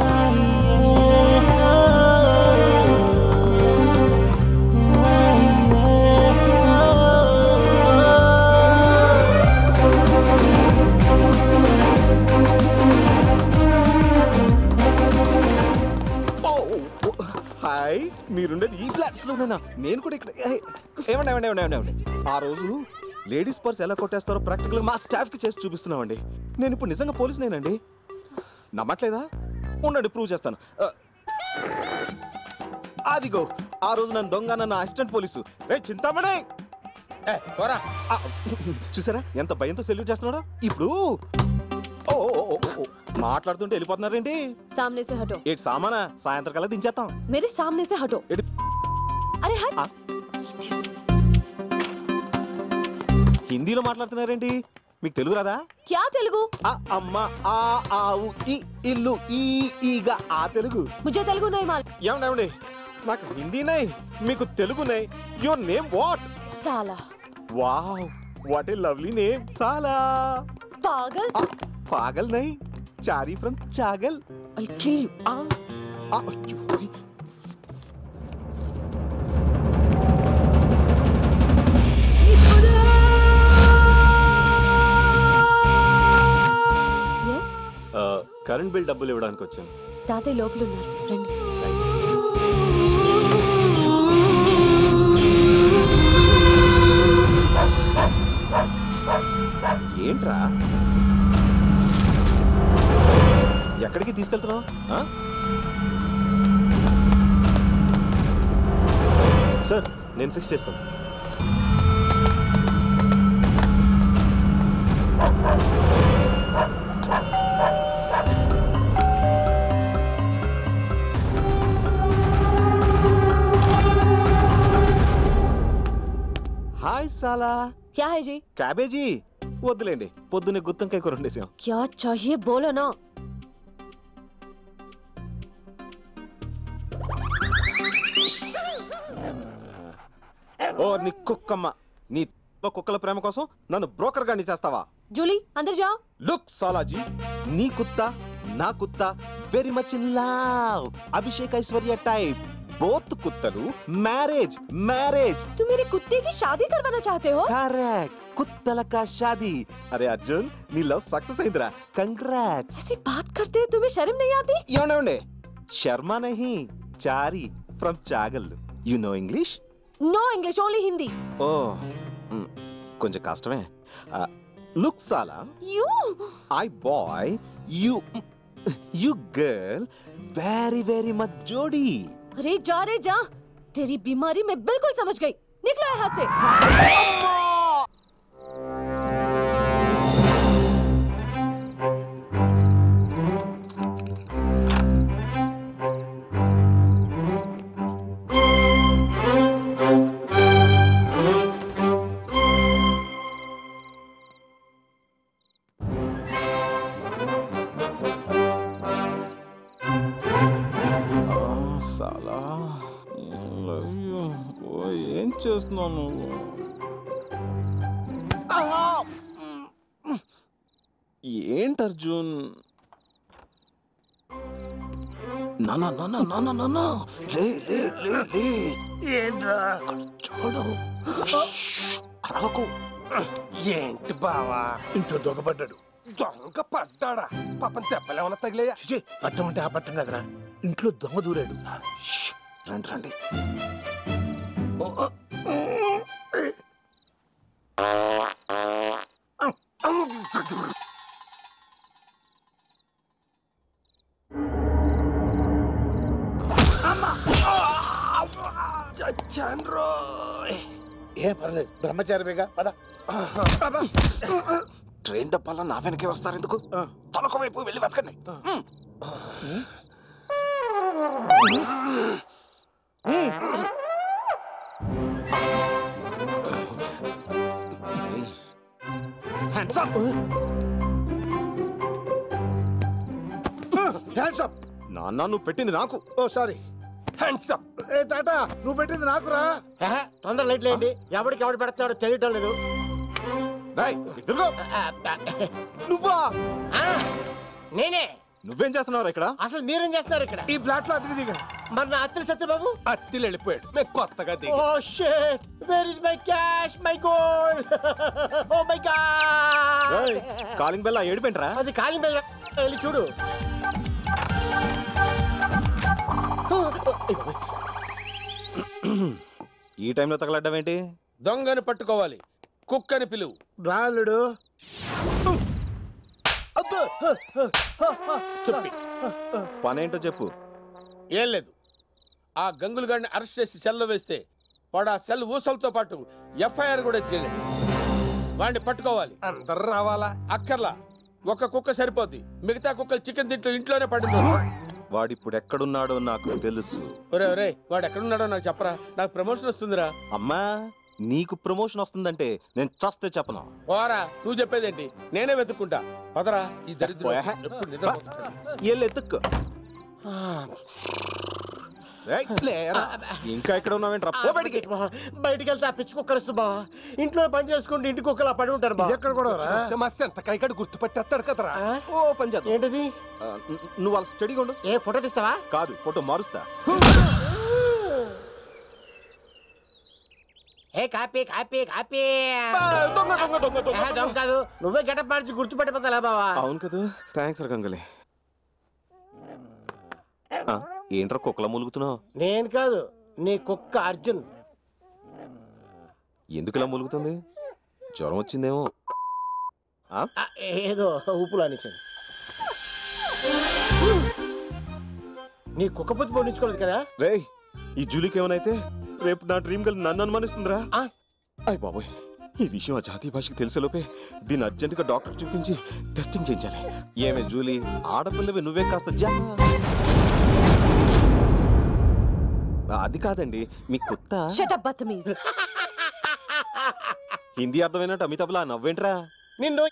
Hi, మీరుండేది ఈ ఫ్లాట్స్ లోనేనా? నేను కూడా ఇక్కడ. ఏమండి ఆ రోజు లేడీస్ పర్స్ ఎలా కొట్టేస్తారో ప్రాక్టికల్ మా స్టాఫ్ కి చేసి చూపిస్తున్నామండి. నేను ఇప్పుడు నిజంగా పోలీసునేనండి. నమ్మట్లేదా? ఉండండి ప్రూవ్ చేస్తాను. అదిగో ఆ రోజు నన్ను దొంగ నన్ను అసిస్టెంట్ పోలీసు రే చింతామణి చూసారా ఎంత భయంతో సెల్యూట్ చేస్తున్నాడో. ఇప్పుడు మాట్లాడుతుంటే వెళ్ళిపోతున్నారేంటి? सामने से हटो. ఏటి సామానా సాయంత్రం కల్లా దించేస్తాం. मेरे सामने से हटो. अरे हट. హిందీలో మాట్లాడుతున్నారేంటి? మీకు తెలుగు రాదా? क्या तेलुगु? అమ్మ ఆ ఆవు ఈ ఇల్లు ఈ ఈగ ఆ తెలుగు. मुझे तेलुगु नहीं मालूम. ఏమండి నాకు హిందీ నై, మీకు తెలుగు నై. Your name what? साला. Wow what a lovely name. సాలా. पागल. पागल नहीं, Chari from Chagal. I'll kill you. Yes? Current bill డబ్బులు ఇవ్వడానికి వచ్చాను. తాతయ్య లోపల ఉన్నారు, రండి. ఏంట్రా ఎక్కడికి తీసుకెళ్తున్నావు? సార్ నేను ఫిక్స్ చేస్తాను. హాయ్ సాలా. क्या है जी? క్యాబేజీ వద్దులేండి, పొద్దున్నే గుత్తంకాయ కూర వండేసాం. क्या चाहिए बोलो ना. ఓ నీ కుక్కమ్మ, నీ కుక్కల ప్రేమ కోసం నన్ను బ్రోకర్ గాని చేస్తావా? जूली अंदर जाओ. లుక్ సాలాజీ, నీ కుత్తా నా కుత్తా very much in love. Abhishek Aishwarya type. Both కుత్తలు మ్యారేజ్ మ్యారేజ్. तुम मेरे कुत्ते की शादी करवाना चाहते हो? करेक्ट, कुत्तल का शादी. अरे अर्जुन नी लव सक्सेस अయిందిరా. कंग्रेट्स. ऐसी बात करते हैं, तुम्हें शर्म नहीं आती? ఏమండి శర్మ नहीं, Chari from Chagal. You know English? No English, only Hindi. ఓ కొంచెం కష్టమే. లుక్ సాలా, You. I boy, you girl very very much జోడీ. अरे जा रे जा, तेरी बीमारी मैं बिल्कुल समझ गई. निकलो यहाँ से. సాలా ఏం చేస్తున్నావు నువ్వు? ఏంటి అర్జున్? నానా నానా నానా నానా లే లే లే లే ఏంట్రా చూడు అరవకు. ఏంటి బావా ఇంట్లో దొంగపడ్డాడు. దొంగ పడ్డాడా? పాపం దెబ్బలేమన్నా తగిలేయా? పట్టం అంటే ఆ పట్టం కదరా, ఇంట్లో దొంగ దూరాడు. రండి రండి. చచ్చాన్రో. ఏ పర్లేదు, బ్రహ్మచారివేగా పద. ట్రైన్ డబ్బాలో నా వెనకే వస్తారు ఎందుకు? తొలక వైపు వెళ్ళి వెతకండి. నాన్న నువ్వు పెట్టింది నాకు. Oh sorry. Hands up. ఏ టాటా, నువ్వు పెట్టింది నాకురా. తొందర లైట్ లేండి, ఎవరికి ఎవడు పెడుతున్నాడో తెలియటం లేదు. నువ్వా? నేనే. నువ్వేం చేస్తున్నావు ఇక్కడ? అసలు మీరేం చేస్తున్నారు ఇక్కడ? ఈ ఫ్లాట్ లో అతికి దిగా. మరి నా అత్తిలి సత్యబాబు అత్తిలు వెళ్ళిపోయాడు, మేము కొత్తగా దిగి. Oh shit, where is my cash, my gold? Oh my god. Calling bell ఏడిపోయింట్రా? అది కాలింగ్ బెల్, వెళ్ళి చూడు. ఈ టైంలో తగలడ్డం ఏంటి? దొంగని పట్టుకోవాలి, కుక్కని పిలువు. రాలుడు పనేంటో చెప్పు. ఏం లేదు, ఆ గంగులు గారిని అరెస్ట్ చేసి సెల్లో వేస్తే వాడు ఆ సెల్ ఊసలతో పాటు ఎఫ్ఐఆర్ కూడా ఎత్తుకెళ్ళాడు. వాడిని పట్టుకోవాలి. అందరు రావాలా? అక్కర్లా, ఒక కుక్క సరిపోద్ది. మిగతా కుక్కలు చికెన్ తింటూ ఇంట్లోనే పడింది. వాడిప్పుడు ఎక్కడున్నాడో నాకు తెలుసు. ఒరే ఒరే, వాడు ఎక్కడున్నాడో నాకు చెప్పరా, నాకు ప్రమోషన్ వస్తుందిరా. అమ్మా, నీకు ప్రమోషన్ వస్తుందంటే నేను చస్తే చెప్పను. పోరా, నువ్వు చెప్పేదేంటి? నేనే వెతుక్కుంటా. పదరా, ఈ దరిద్రం ఎప్పుడు నిద్రపోతాడు. ఎత్తుక్కు. ఇంకా ఎక్కడ ఉన్నావేంట్రా? బయటికి వెళ్తే ఆ పిచ్చి కుక్కరిస్తు బా. ఇంట్లో పని చేసుకుంటే ఇంటి కుక్కలా పడి ఉంటారు బా. ఎక్కడ కూడా మా సెంతకాయకాడు గుర్తుపట్టేస్తాడు కదరా. ఓ పని చేద్దాం. ఏంటిది? నువ్వు వాళ్ళ స్టడీగా ఉండు. ఏ ఫోటో తీస్తావా? కాదు, ఫోటో మారుస్తా. ఏ కాపీ కాపీ కాపీ. దొంగ దొంగ దొంగ దొంగ కాదు, నువ్వే గెటప్ మార్చి గుర్తుపెట్టబోతా బావా. అవును కదా, థ్యాంక్స్ రా గంగలే. ఏంట్రా కుక్కలా మూలుగుతున్నావు? నేను కాదు, నీ కుక్క అర్జున్. ఎందుకు ఇలా మూలుగుతుంది? జ్వరం వచ్చిందేమో. ఏదో ఊపులు అనేసాను. నీ కుక్క పొత్తు పండించుకోలేదు కదా? రేయ్, ఈ జూలీకి ఏమైనా రేపు నా డ్రీమ్ గర్ల్ నన్ను అనుమానిస్తుందిరా. అయ్ బాబోయ్, ఈ విషయం ఆ జాతీయ భాషకి తెలిసేలోపే దీన్ని అర్జెంటుగా డాక్టర్ చూపించి టెస్టింగ్ చేయించాలి. ఏమే జూలీ, ఆడపిల్లవి నువ్వే కాస్త అది కాదండి, మీ కొత్త హిందీ అర్థమైనట్టు అమితాబ్లా నవ్వేంట్రా? నిన్ను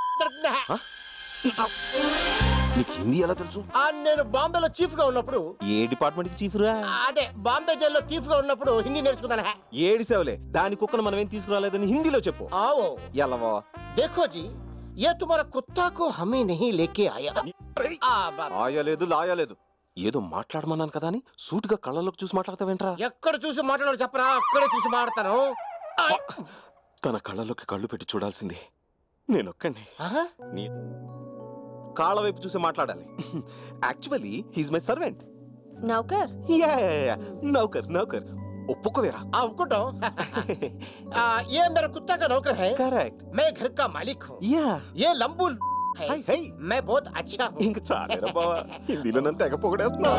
నీకు హిందీ ఎలా తెలుసు? నేను బాంబేలో చీఫ్ గా ఉన్నప్పుడు. ఏ డిపార్ట్మెంట్ కి చీఫ్ రా? అదే బాంబే జైల్లో చీఫ్ గా ఉన్నప్పుడు హిందీ నేర్చుకున్నాను. ఏడిసేవలే, దాని కుక్కను మనం ఏం తీసుకురాలేదని హిందీలో చెప్పు. आओ ఎలావో. देखो जी, ये तुम्हारा कुत्ता को हमें नहीं लेके आया. ఆయాలేదు లాయాలేదు, ఏదో మాట్లాడమన్నాను కదా అని సూటిగా కళ్ళలోకి చూసి మాట్లాడతావేంట్రా? ఎక్కడ చూసి మాట్లాడాలో చెప్పరా, అక్కడే చూసి మాట్లాడతాను. తన కళ్ళలోకి కళ్ళు పెట్టి చూడాల్సింది నేనొక్కండి. నీ కాళ్ళ వైపు చూసి మాట్లాడాలి. Actually he's my servant. నౌకర్? నౌకర్ నౌకర్. ఒప్పుకోవేరా? ఒప్పుకుంటాం. ये मेरा कुत्ता का नौकर है. करेक्ट. मैं घर का मालिक हूँ. ये लंबू है. मैं बहुत अच्छा हूँ. ఇంక చాలేరా బావా, హిందీలో నన్ను తెగ పొగడేస్తున్నావు.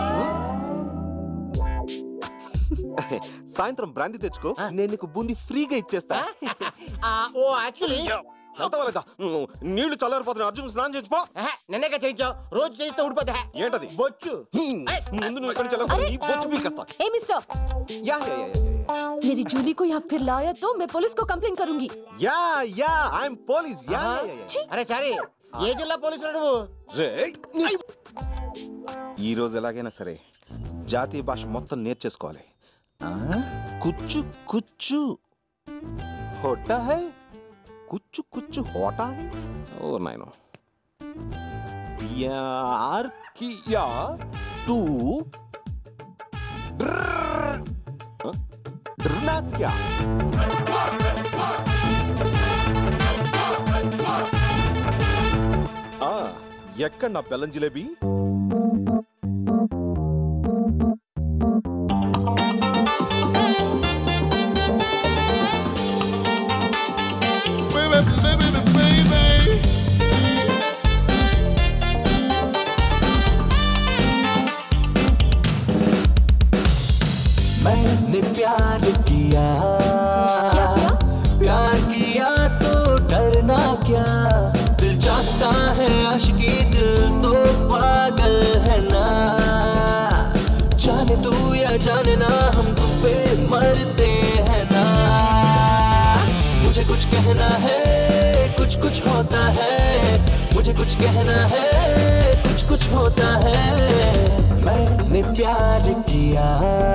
సాయంత్రం బ్రాందీ తెచ్చుకో, నేను నీకు బూందీ ఫ్రీగా ఇచ్చేస్తా. ఓ యాక్చువల్లీ నీళ్లు చల్లారిపోతున్నాయి, అర్జున్ స్నానం చేయించుకో. నిన్నగా చేయించావు, రోజు చేయిస్తే ఊడిపోతా. ఏంటది? బొచ్చు. ముందు నువ్వు ఇక్కడ నుంచి బొచ్చు పీకేస్తా. ए मिस्टर, या मेरी जूली को यहाँ फिर लाया तो मैं पुलिस को कंप्लेंट करूंगी. या आई एम पुलिस. या అరే చారి, ఏ జిల్లా పోలీసులు నువ్వు? ఈ రోజు ఎలాగైనా సరే జాతీయ భాష మొత్తం నేర్చేసుకోవాలి. కుచ్చు కుచ్చు హోటా హై, కుచ్చు కుచ్చు హోటా హై. ఓ నాయనో. ప్యార్ కియా टू ड्रना क्या ఎక్కడ నా బెల్లం జిలేబీ मैंने प्यार किया प्यार किया तो डरना क्या दिल चाहता है आशिकी दिल तो पागल है ना जाने तू या जाने ना हम तुम पे मरते हैं ना मुझे कुछ कहना है कुछ कुछ होता है मुझे कुछ कहना है कुछ होता है मैंने प्यार किया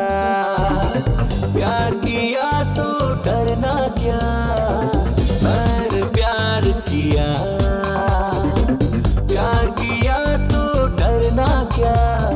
तो डरना क्या मैंने प्यार किया तो डरना क्या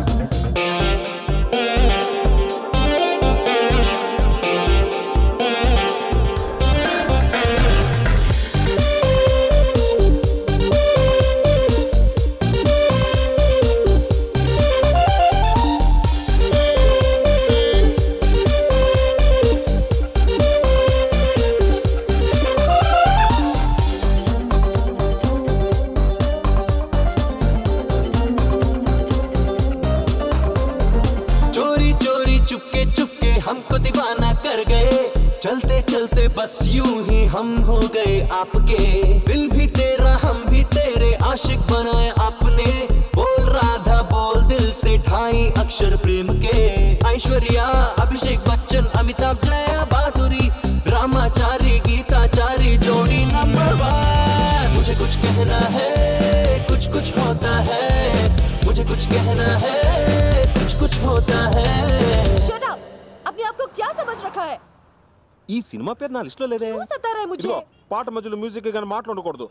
हमको दीवाना कर गए चलते चलते बस यूं ही हम हो गए आपके दिल भी तेरा हम भी तेरे आशिक बनाए आपने बोल राधा बोल दिल से ढाई अक्षर प्रेम के ऐश्वर्या अभिषेक बच्चन अमिताभ जया बहादुरी रामाचारी गीताचारी जोड़ी नंबर 1 मुझे कुछ कहना है कुछ होता है मुझे कुछ कहना है कुछ होता है Shut up! अपने आप को क्या समझ रखा है ఈ సినిమా పేరు నా లిస్ట్ లో లేదే क्यों सता रहा है मुझे పాట మధ్యలో మ్యూజిక్ గాని మాట్లాడకూడదు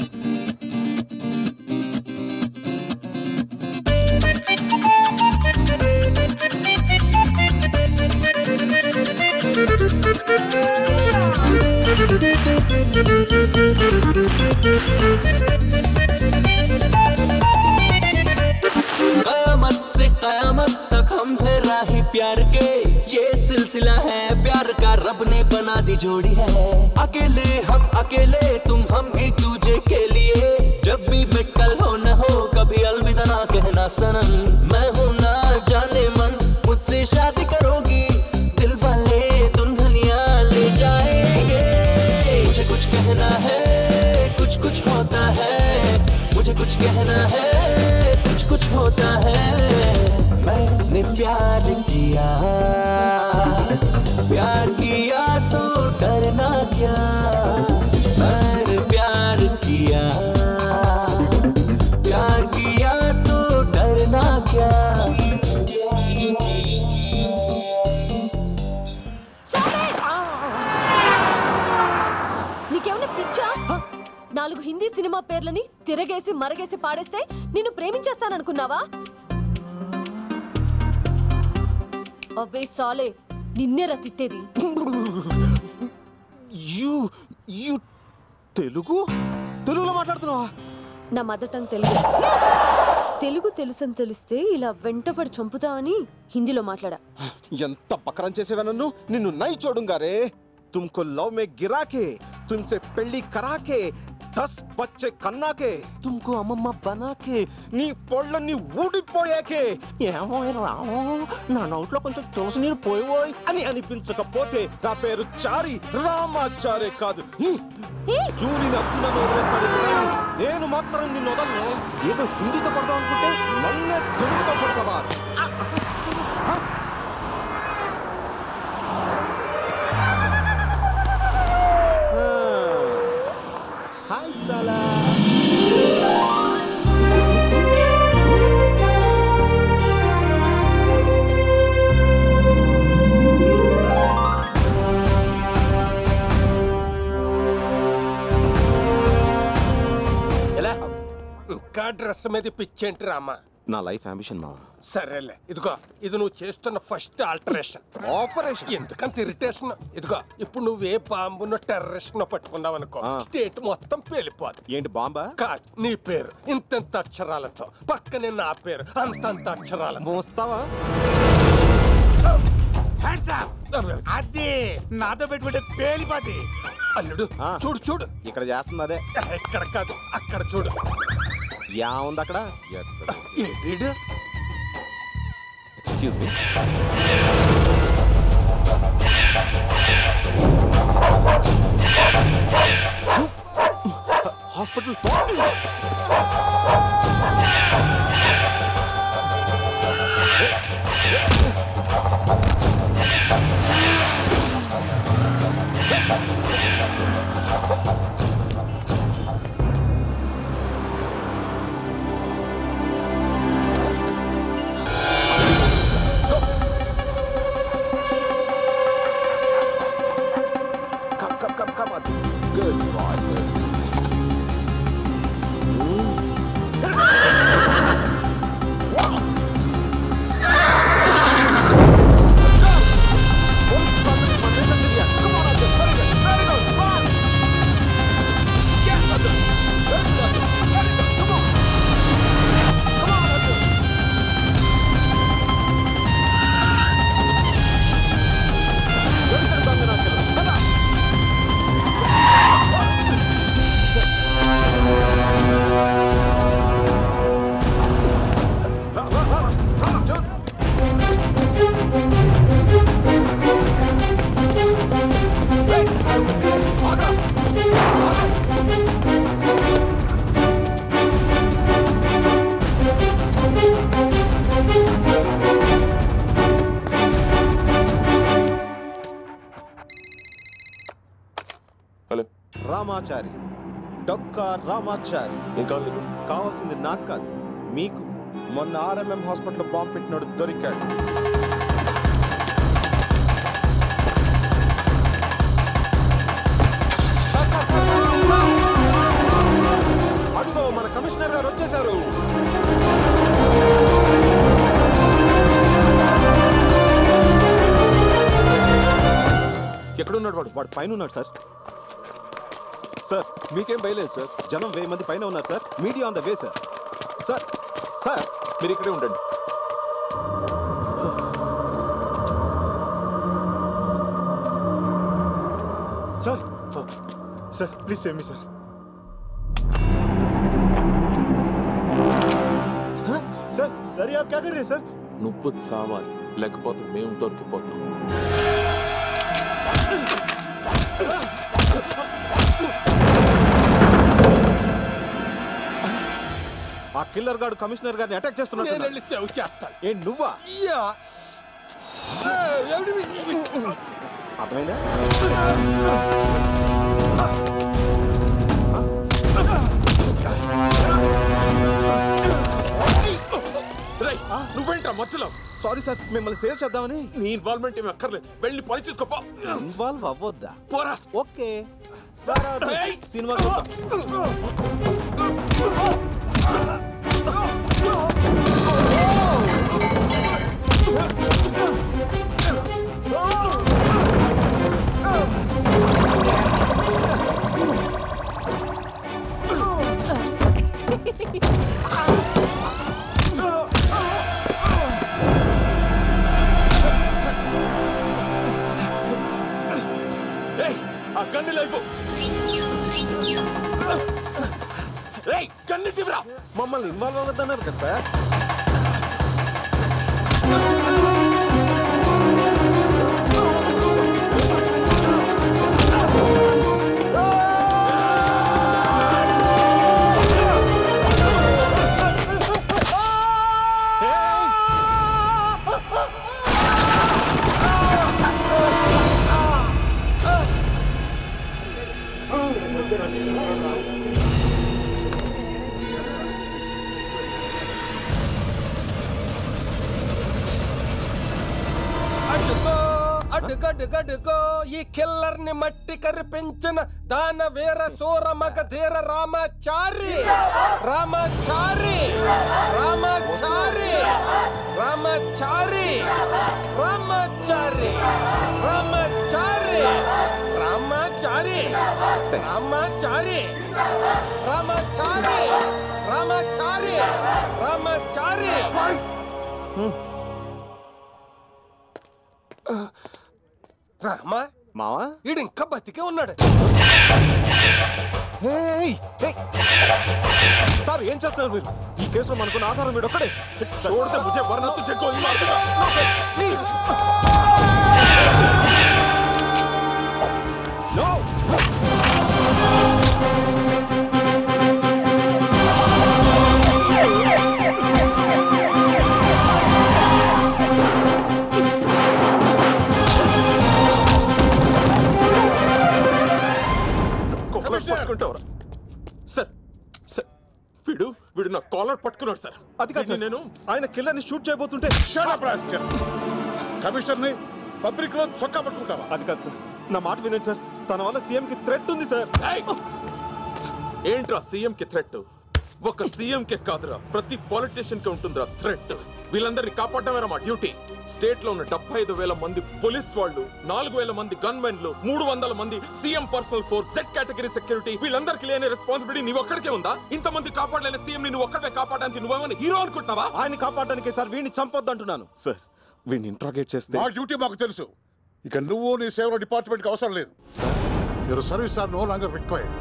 कयामत से कयामत तक हम है राही प्यार के ये सिलसिला है प्यार का रब ने बना दी जोड़ी है अकेले हम अकेले तुम हम एक दूजे के लिए जब भी मिटकल हो न हो कभी अलविदा ना कहना सनम मैं हूँ ना जाने मन मुझसे शादी करोगी दिल वाले दुल्हनिया ले जाएंगे मुझे कुछ कहना है कुछ होता है मुझे कुछ कहना है कुछ होता है मैंने प्यार किया तो डरना क्या मैंने प्यार किया तो डरना क्या నీకేమైనా పిచ్చా 4 హిందీ సినిమా పేర్లని తిరగేసి మరగేసి పాడేస్తే నిన్ను ప్రేమించేస్తాననుకున్నావా అబ్బే సాలే నిన్నేరా తిట్టేది యు తెలుగులో మాట్లాడుతున్నావా నా మదర్ టంగ్ తెలుగు తెలుసని తెలిస్తే ఇలా వెంటపడి చంపుతావని హిందీలో మాట్లాడా ఎంత బకరం చేసేవా నన్ను నిన్ను నై చూడుంగా రే तुमको लव में गिरा के तुमसे पेली करा के 10 बच्चे कन्ना के तुमको अम्मा बना के नी పొళ్ళని ఊడిపోయాకే నా నోట్లో కొంచెం తులసి నీరు పోయిపోయి అని అనిపించకపోతే నా పేరు చారి రామాచారి కాదు జూలిని అర్జునని వదిలేస్తాడు కానీ నేను మాత్రం నిన్ను వదలను ఏదో హిందీతో పడదాం అనుకుంటే నన్నే తెలుగుతో పడతావా हाय साला ఇంకా డ్రెస్ మీద పిచ్చేంటి రామా నా లైఫ్ అంబిషన్ మావా. సరేలే, ఇదిగో ఇది నువ్వు చేస్తున్న ఫస్ట్ ఆల్టరేషన్. ఆపరేషన్ ఎందుకంత ఇరిటేషన్? ఇదిగో ఇప్పుడు నువ్వే బాంబును టెర్రరిస్ట్ పట్టుకున్నావు అనుకో, స్టేట్ మొత్తం పేలిపోదు. ఏంటి బాంబా? కాదు, నీ పేరు ఇంతెంత అక్షరాలతో, పక్కనే నా పేరు అంతంత అక్షరాలతో. మోస్తావా? అది నాతో పెట్టుకుంటే పేలిపోతే. అల్లుడు చూడు చూడు, ఇక్కడ చేస్తుంది అదే. ఇక్కడ కాదు, అక్కడ చూడు. యా ఉంది అక్కడ. ఏంటి? Excuse me. Hospital. Come on. Good boy. Hello, Ramachari, Dokka Ramachari. కావాల్సింది నాకు కాదు, మీకు. మొన్న ఆర్ఎంఎం హాస్పిటల్ బాంబు పెట్టినాడు దొరికాడు. అదిగో మన కమిషనర్ గారు వచ్చేసారు. ఎక్కడున్నాడు వాడు? వాడు పైన ఉన్నాడు సార్. సార్ మీకేం భయలేదు సార్, జనం 1000 మంది పైన ఉన్నారు sir. Media on the way sir. Sir sir మీరు ఇక్కడే ఉండండి. Sir sir please save me sir. Sir sir आप क्या कर रहे हैं सर? నువ్వు సావాలి, లేకపోతే మేము దొరికిపోతాం. ఆ కిల్లర్ గాడు కమిషనర్ గారిని అటాక్ చేస్తున్నాడు. నేను వెళ్ళి సేవ్ చేస్తాను. ఏంటి నువ్వా? అర్థమైందా? నువ్వేంటా మధ్యలో? సారీ సార్, మిమ్మల్ని సేవ్ చేద్దామని. నీ ఇన్వాల్వ్మెంట్ ఏమి అక్కర్లేదు, వెళ్ళి పని చూసుకోపో. ఇన్వాల్వ్ అవ్వద్దా? పోరా. ఓకే సినిమా గన్ను లేవు. గన్ను తీవ్రా. మమ్మల్ని ఇన్వాల్వ్ అవ్వద్దన్నారు కదా సార్. అడుగడుగడుగో ఈ కిల్లర్ ని మట్టి కరిపించిన దాన వీర సూర మగ ధీర రామాచారి రామాచారి రామాచారి రామాచారి రామాచారి రామాచారి రామాచారి రామాచారి రామాచారి రామాచారి రామాచారి రామా మావా వీడు ఇంకా బతికే ఉన్నాడు. సార్ ఏం చేస్తున్నారు మీరు? ఈ కేసులో మనకున్న ఆధారం మీరు ఒక్కడే. చూడతే ముझे वरना तुझे गोली मार दूंगा. Please no. పట్టుకుంటావరా సార్? సార్ వీడు నా కాలర్ పట్టుకున్నాడు సార్. అది కాదు నేను ఆయన కిల్లర్ని షూట్ చేయబోతుంటే కమిషనర్ని పబ్లిక్ లో చొక్కా పట్టుకుంటావా? అది కాదు సార్, నా మాట వినండి సార్. తన వల్ల సీఎం కి థ్రెట్ ఉంది సార్. ఏంట్రా సీఎం కి థ్రెట్? ఒక సీఎం కే కాదురా, ప్రతి పొలిటీషియన్ కి ఉంటుందిరా థ్రెట్. వీళ్ళందరినీ కాపాడమేరా మా డ్యూటీ. స్టేట్ లో ఉన్న 75,000 మంది పోలీస్ వాళ్ళు, 4,000 మంది గన్మెన్లు, 300 మంది CM personal force, Z category security, వీళ్ళందరికీ లేని రెస్పాన్సిబిలిటీ నీ ఒక్కడికే ఉందా? ఇంతమంది కాపాడలేని సీఎం ని నువ్వు ఒక్కడే కాపాడడానికి నువ్వేమన్నా హీరో అనుకుంటున్నావా? ఆయన కాపాడడానికి సార్ వీడిని చంపొద్దు అంటున్నాను సార్. వీడిని ఇంట్రాగేట్ చేస్తే మా డ్యూటీ మాకు తెలుసు. ఇక నువ్వు నీ సేవలో డిపార్ట్మెంట్ కి అవసరం లేదు. Your service are no longer required.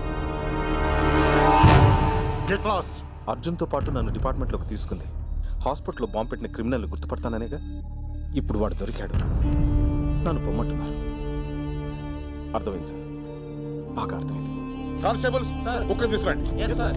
Get lost. అర్జున్తో పాటు నన్ను డిపార్ట్మెంట్లోకి తీసుకుంది హాస్పిటల్లో బాంబు పెట్టిన క్రిమినల్ గుర్తుపడతాననేగా. ఇప్పుడు వాడు దొరికాడు, నన్ను పొమ్మంటున్నారు. అర్థమైంది సార్, బాగా అర్థమైంది. కానిస్టేబుల్స్ ఒక్క తీసుకురండి.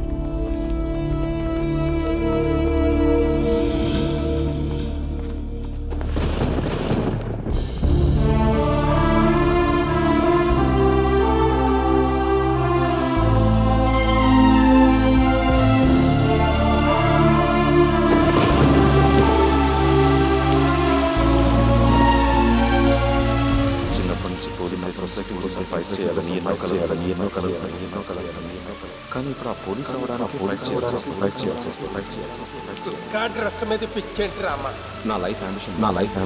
సొసైటీ కోసం ఫైట్ చేయాలని ఎన్నో కలలు. కానీ ఇప్పుడు ఆ పోలీస్ అవ్వడానికి ఫైట్ చేయాల్సి వస్తుంది. డ్రెస్ మీద పిచ్చేంటి రామా? నా లైఫ్ అంబిషన్.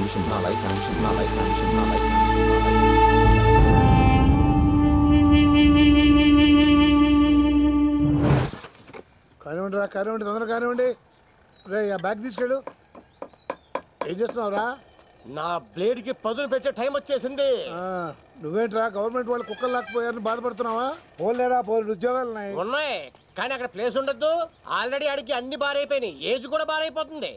కానివ్వండి తొందరగా కానివ్వండి. రే ఆ బ్యాగ్ తీసుకెళ్ళు. ఏం చేస్తున్నావురా? నా బ్లేడ్ కి పదును పెట్టే టైం వచ్చేసింది. నువ్వేంట్రా గవర్నమెంట్ వాళ్ళు కుక్కలు లేకపోయారని బాధపడుతున్నావా? పోలేరా, పోలే ఉద్యోగాలు ఉన్నాయి కానీ అక్కడ ప్లేస్ ఉండద్దు. ఆల్రెడీ అడిగి అన్ని బారైపోయినాయి, ఏజ్ కూడా బారైపోతుంది.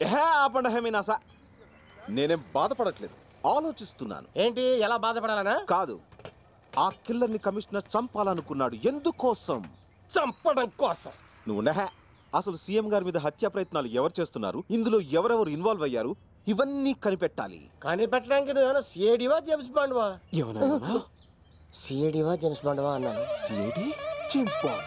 నేనేం బాధపడట్లేదు, ఆలోచిస్తున్నాను. ఏంటి, ఎలా బాధపడాలనా? కాదు, ఆ కిల్లర్ని కమిషనర్ చంపాలనుకున్నాడు. ఎందుకోసం? చంపడం కోసం. నువ్వు అసలు సీఎం గారి మీద హత్యా ప్రయత్నాలు ఎవరు చేస్తున్నారు, ఇందులో ఎవరెవరు ఇన్వాల్వ్ అయ్యారు, ఇవన్నీ కనిపెట్టాలి. కనిపెట్టడానికి నువ్వేమో సిఐడివా జేమ్స్ బాండ్వా? సిఐడివా జేమ్స్ బాండ్వా అన్నాను. CID James bond.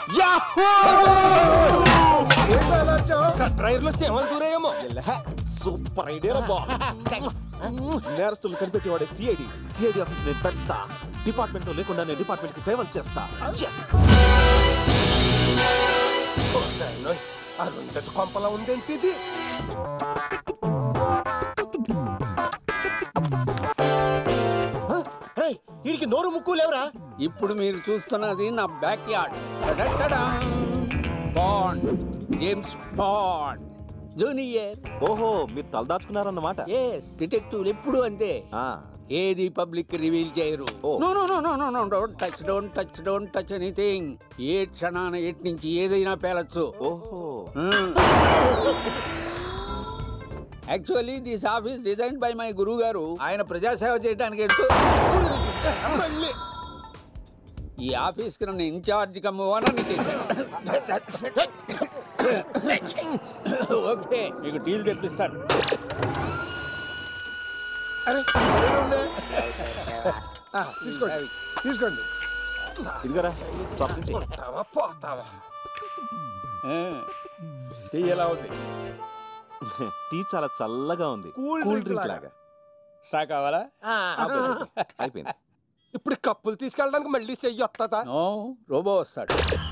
డ్రైవర్లో సేవలు దూరేమో. సూపర్ ఐడియా బా. నేరస్తులు కనిపెట్టేవాడే సిఐడి. సిఐడి ఆఫీస్ నేను పెడతా. డిపార్ట్మెంట్ లో లేకుండా నేను డిపార్ట్మెంట్ కి సేవలు చేస్తా. అరుంధతి కొంపలా ఉందేంటి ఇది? వీడికి నోరు ముక్కు లేవురా. ఇప్పుడు మీరు చూస్తున్నది నా back yard. Bond, James Bond junior. ఓహో, మీరు తలదాచుకున్నారన్నమాట. డిటెక్టివ్ ఎప్పుడు అంతే, ఏది పబ్లిక్ రివీల్ చేయరు. Don't touch anything. ఏ క్షణాన ఎట్ నుంచి ఏదైనా పేలచ్చు. ఓహో. Actually this office design by my గురువు గారు. ఆయన ప్రజాసేవ చేయడానికి ఈ ఆఫీస్ కి నన్ను ఇన్ఛార్జ్ కమ్ ఓనర్ని చేశాను. ఓకే, మీకు టీలు తెప్పిస్తాను. తీసుకోండి. ఇదిగోరా, పోతావా? టీ ఎలా ఉంది? టీ చాలా చల్లగా ఉంది, కూల్ డ్రింక్ లాగా. ఎక్స్ట్రా కావాలా? అయిపోయింది. ఇప్పుడు కప్పులు తీసుకెళ్ళడానికి మళ్ళీ చెయ్యి వస్తుందా? రోబో వస్తాడు.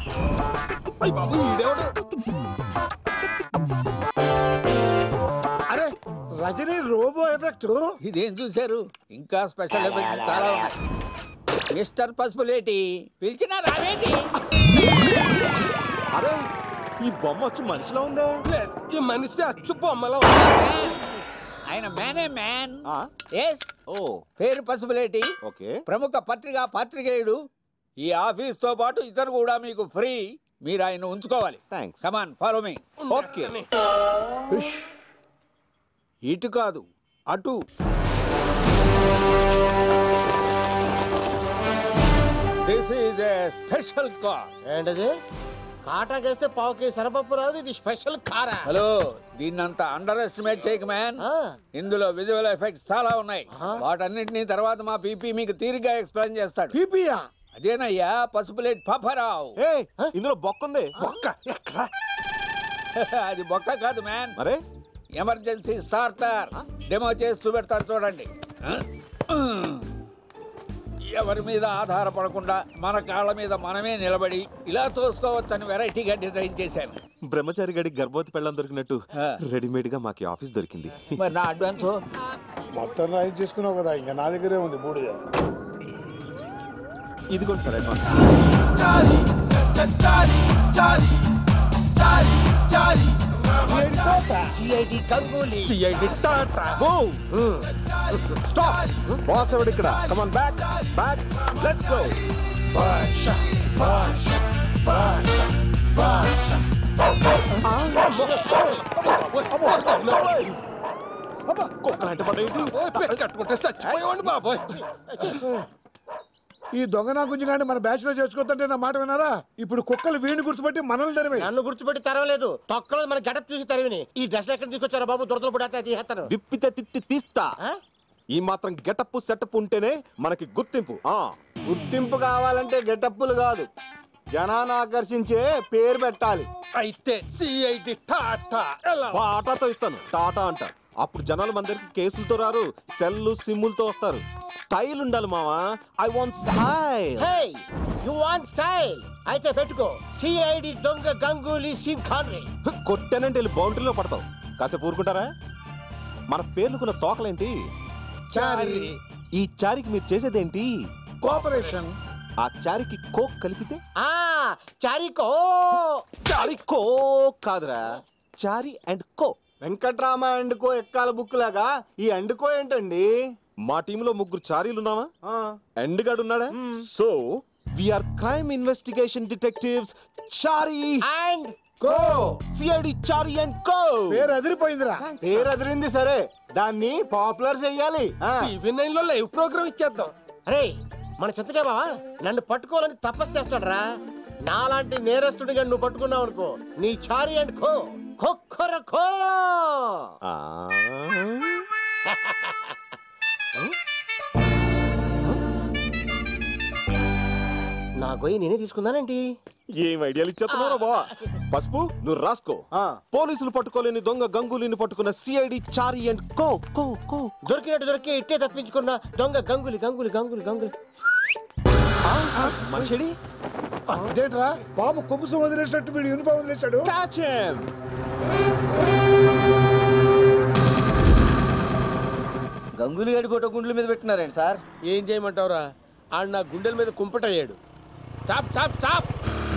అరే రజనీ రోబో ఎఫెక్ట్ ఇదేం చూశారు? ఇంకా స్పెషల్ ఎఫెక్ట్స్ చాలా ఉన్నాయి. మిస్టర్ పసుపులేటి పిలిచినా రావేంటి? అరే ఈ బొమ్మ వచ్చి మనిషిలో ఉందే. ఈ మనిషి అచ్చు బొమ్మలో ఆయన మ్యానే మ్యాన్. పేరు పసుపులేటి. ప్రముఖ పత్రికా పాత్రికేయుడు. ఈ ఆఫీస్ తో పాటు ఇతరు కూడా మీకు ఫ్రీ. మీరు ఆయన ఉంచుకోవాలి. Come on follow me. Okay. ఇటు కాదు అటు. This is a special car. ఏంటది? కాటాకేస్తే పావుకి సరపప్పు రాదు. ఇది స్పెషల్ కారా? హలో, దీన్నంతా అండర్ ఎస్టిమేట్ చేయక మ్యాన్. ఇందులో విజువల్ ఎఫెక్ట్స్ చాలా ఉన్నాయి. వాటన్నిటినీ తర్వాత మా పీపీ మీకు తీరిగ్గా ఎక్స్ప్లెయిన్ చేస్తాడు. పీపీయా? అదేనయ్యా పసుపులేట్ పాపారావు. ఇందులో బొక్క ఉంది. బొక్క ఎక్కడ? అది బొక్క కాదు మ్యాన్. మరే ఎమర్జెన్సీ స్టార్టర్. డెమో చేసి చూపెడతారు చూడండి. ఎవరి మీద ఆధారపడకుండా మన కాళ్ళ మీద మనమే నిలబడి ఇలా తోసుకోవచ్చని వెరైటీగా డిజైన్ చేశాను. బ్రహ్మచారి గడి గర్భవతి పెళ్ళం దొరికినట్టు రెడీమేడ్ గా మాకు ఆఫీస్ దొరికింది. మరి నా అడ్వాన్స్ మొత్తం రాయి చేసుకున్నావు కదా, ఇంకా నా దగ్గరే ఉంది బూడిద. ఇదిగోండి sir advance. CID Ganguly, CID Tata. Stop. Boss ఎవడు ఇక్కడ? Come on back back let's go. కుక్కలంటే పడేయండి. కట్టుకుంటే చచ్చిపోయేవాడిని బాబోయ్. ఈ దొంగ నా గుంజుగాని మన బ్యాచ్ లో చేసుకోవద్దంటే నా మాట వినారా? ఇప్పుడు కుక్కలు వీడిని గుర్తుపెట్టి మనల్ని తరివి. నన్ను గుర్తుపెట్టి తరవలేదు. తొక్కలో మన గడప చూసి తరివిని. ఈ డ్రెస్ ఎక్కడ తీసుకొచ్చారా బాబు? దొరదలు పడితే తీసేస్తాను. విప్పితే తిత్తి తీస్తా. ఈ మాత్రం గెటప్ సెటప్ ఉంటేనే మనకి గుర్తింపు. గుర్తింపు కావాలంటే గెటప్పులు కాదు, జనాన్ని ఆకర్షించే పేరు పెట్టాలి. అయితే సిఐడి టాటా. టాటాతో ఇస్తాను. టాటా అంట. అప్పుడు జనాలు మన దగ్గరికి కేసులతో రారు, సెల్లు సిమ్ములతో వస్తారు. స్టైల్ ఉండాలి మావా. I want style. Hey you want style? అయితే పెట్టుకో సిఐడి దొంగ గంగూలీ సింగ్ ఖాన్రే. కొట్టానంటే వెళ్ళి బౌండరీలో పడతావు. కాసేపు ఊరుకుంటారా? మన పేర్లుకున్న తోకలేంటి? చారి. ఈ చారికి మీరు చేసేదేంటి? కోఆపరేషన్. ఆ చారికి కోక్ కలిపితే చారికో. చారికో కాదురా, చారి అండ్ కో. వెంకట్రామ అండుకో ఎక్కాల బుక్ లాగా ఈ అండుకో ఏంటండి? మా టీంలో 3 చారీలు ఉన్నావా? ఎండ్గాడు ఉన్నాడా? So we're crime investigation detectives Chari and co. CID Chari and co. పేరు అదిరిపోయిందిరా. పేరు అదిరింది సరే, దాన్ని పాపులర్ చెయ్యాలి. టీవీ 9 లో లైవ్ ప్రోగ్రామ్ ఇచ్చేద్దాం. అరే మన చింతగా బావా నన్ను పట్టుకోవాలని తపస్సు చేస్తాడరా. నాలాంటి నేరస్తుడిగా నువ్వు పట్టుకున్నావు అనుకో, నీ చారీ అండ్ కో కొక్కరకో. నా గొయ్యి నేనే తీసుకున్నానండి. ఏం ఐడియాలు ఇచ్చేస్తున్నారో బావా. పసుపు నువ్వు రాసుకో. పోలీసులు పట్టుకోలేని దొంగ గంగూలీని పట్టుకున్న సిఐడి చారీ అండ్ కో కో కో. దొరికినట్టు దొరికి ఇట్టే తప్పించుకున్న దొంగ గంగులీ గంగులీ గంగులీ గంగులీ. మనిషిడి అదేంట్రా బాబు కొమ్ముసు వదిలేసినట్టు వీడు యూనిఫామ్ వదిలేశాడు. గంగులీ గడి ఫోటో గుండెల మీద పెట్టినారండి సార్. ఏం చేయమంటావురా? ఆడు నా గుండెల మీద కుంపటయ్యాడు. Stop stop stop.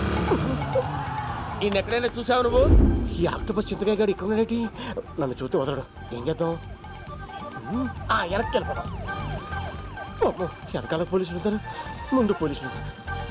ఈయన ఎక్కడైనా చూసావు నువ్వు? ఈ ఆక్టోపస్ చింతకాయ గారు ఇక్కడ ఉన్నాడేంటి? నన్ను చూస్తే వదలడు. ఏం చేద్దాం? వెనక్కి వెళ్ళిపోదాం. వెనకాల పోలీసులు ఉంటారు, ముందు పోలీసులు ఉంటారు.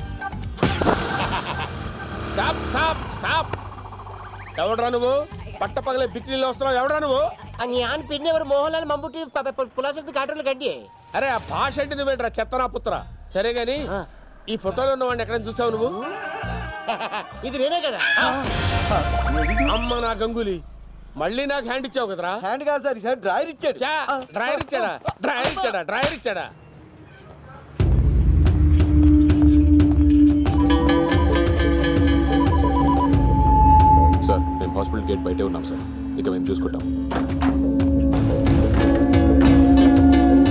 Stop stop stop. ఎవడరా నువ్వు? పట్ట పగలే బిక్రీలో వస్తున్నావు. ఎవడరా నువ్వు? ഞാൻ പിന്നെ ഒരു മോഹൻലാൽ മമ്മൂട്ടി പുലാസത്ത് കാട്ടുകൾ കണ്ടിയേ. అరే ఆ భాష అంటే నువ్వేంట్రా చెత్తనా పుత్ర. సరే గాని ఈ ఫోటోలో ఉన్నవాడిని ఎక్కడ చూసావు నువ్వు? ఇది నేనే కదా. అమ్మ నా గంగూలీ, మళ్ళీ నాకు హ్యాండ్ ఇచ్చావు కదరా? హ్యాండ్ కాదు సార్, ఈసారి డ్రాయర్ ఇచ్చాడు. డ్రాయర్ ఇచ్చాడా? డ్రాయర్ ఇచ్చాడా? డ్రాయర్ ఇచ్చాడా? సార్ మేము హాస్పిటల్ గేట్ బయటే ఉన్నాం సార్. ఇక మేము చూసుకుంటాం.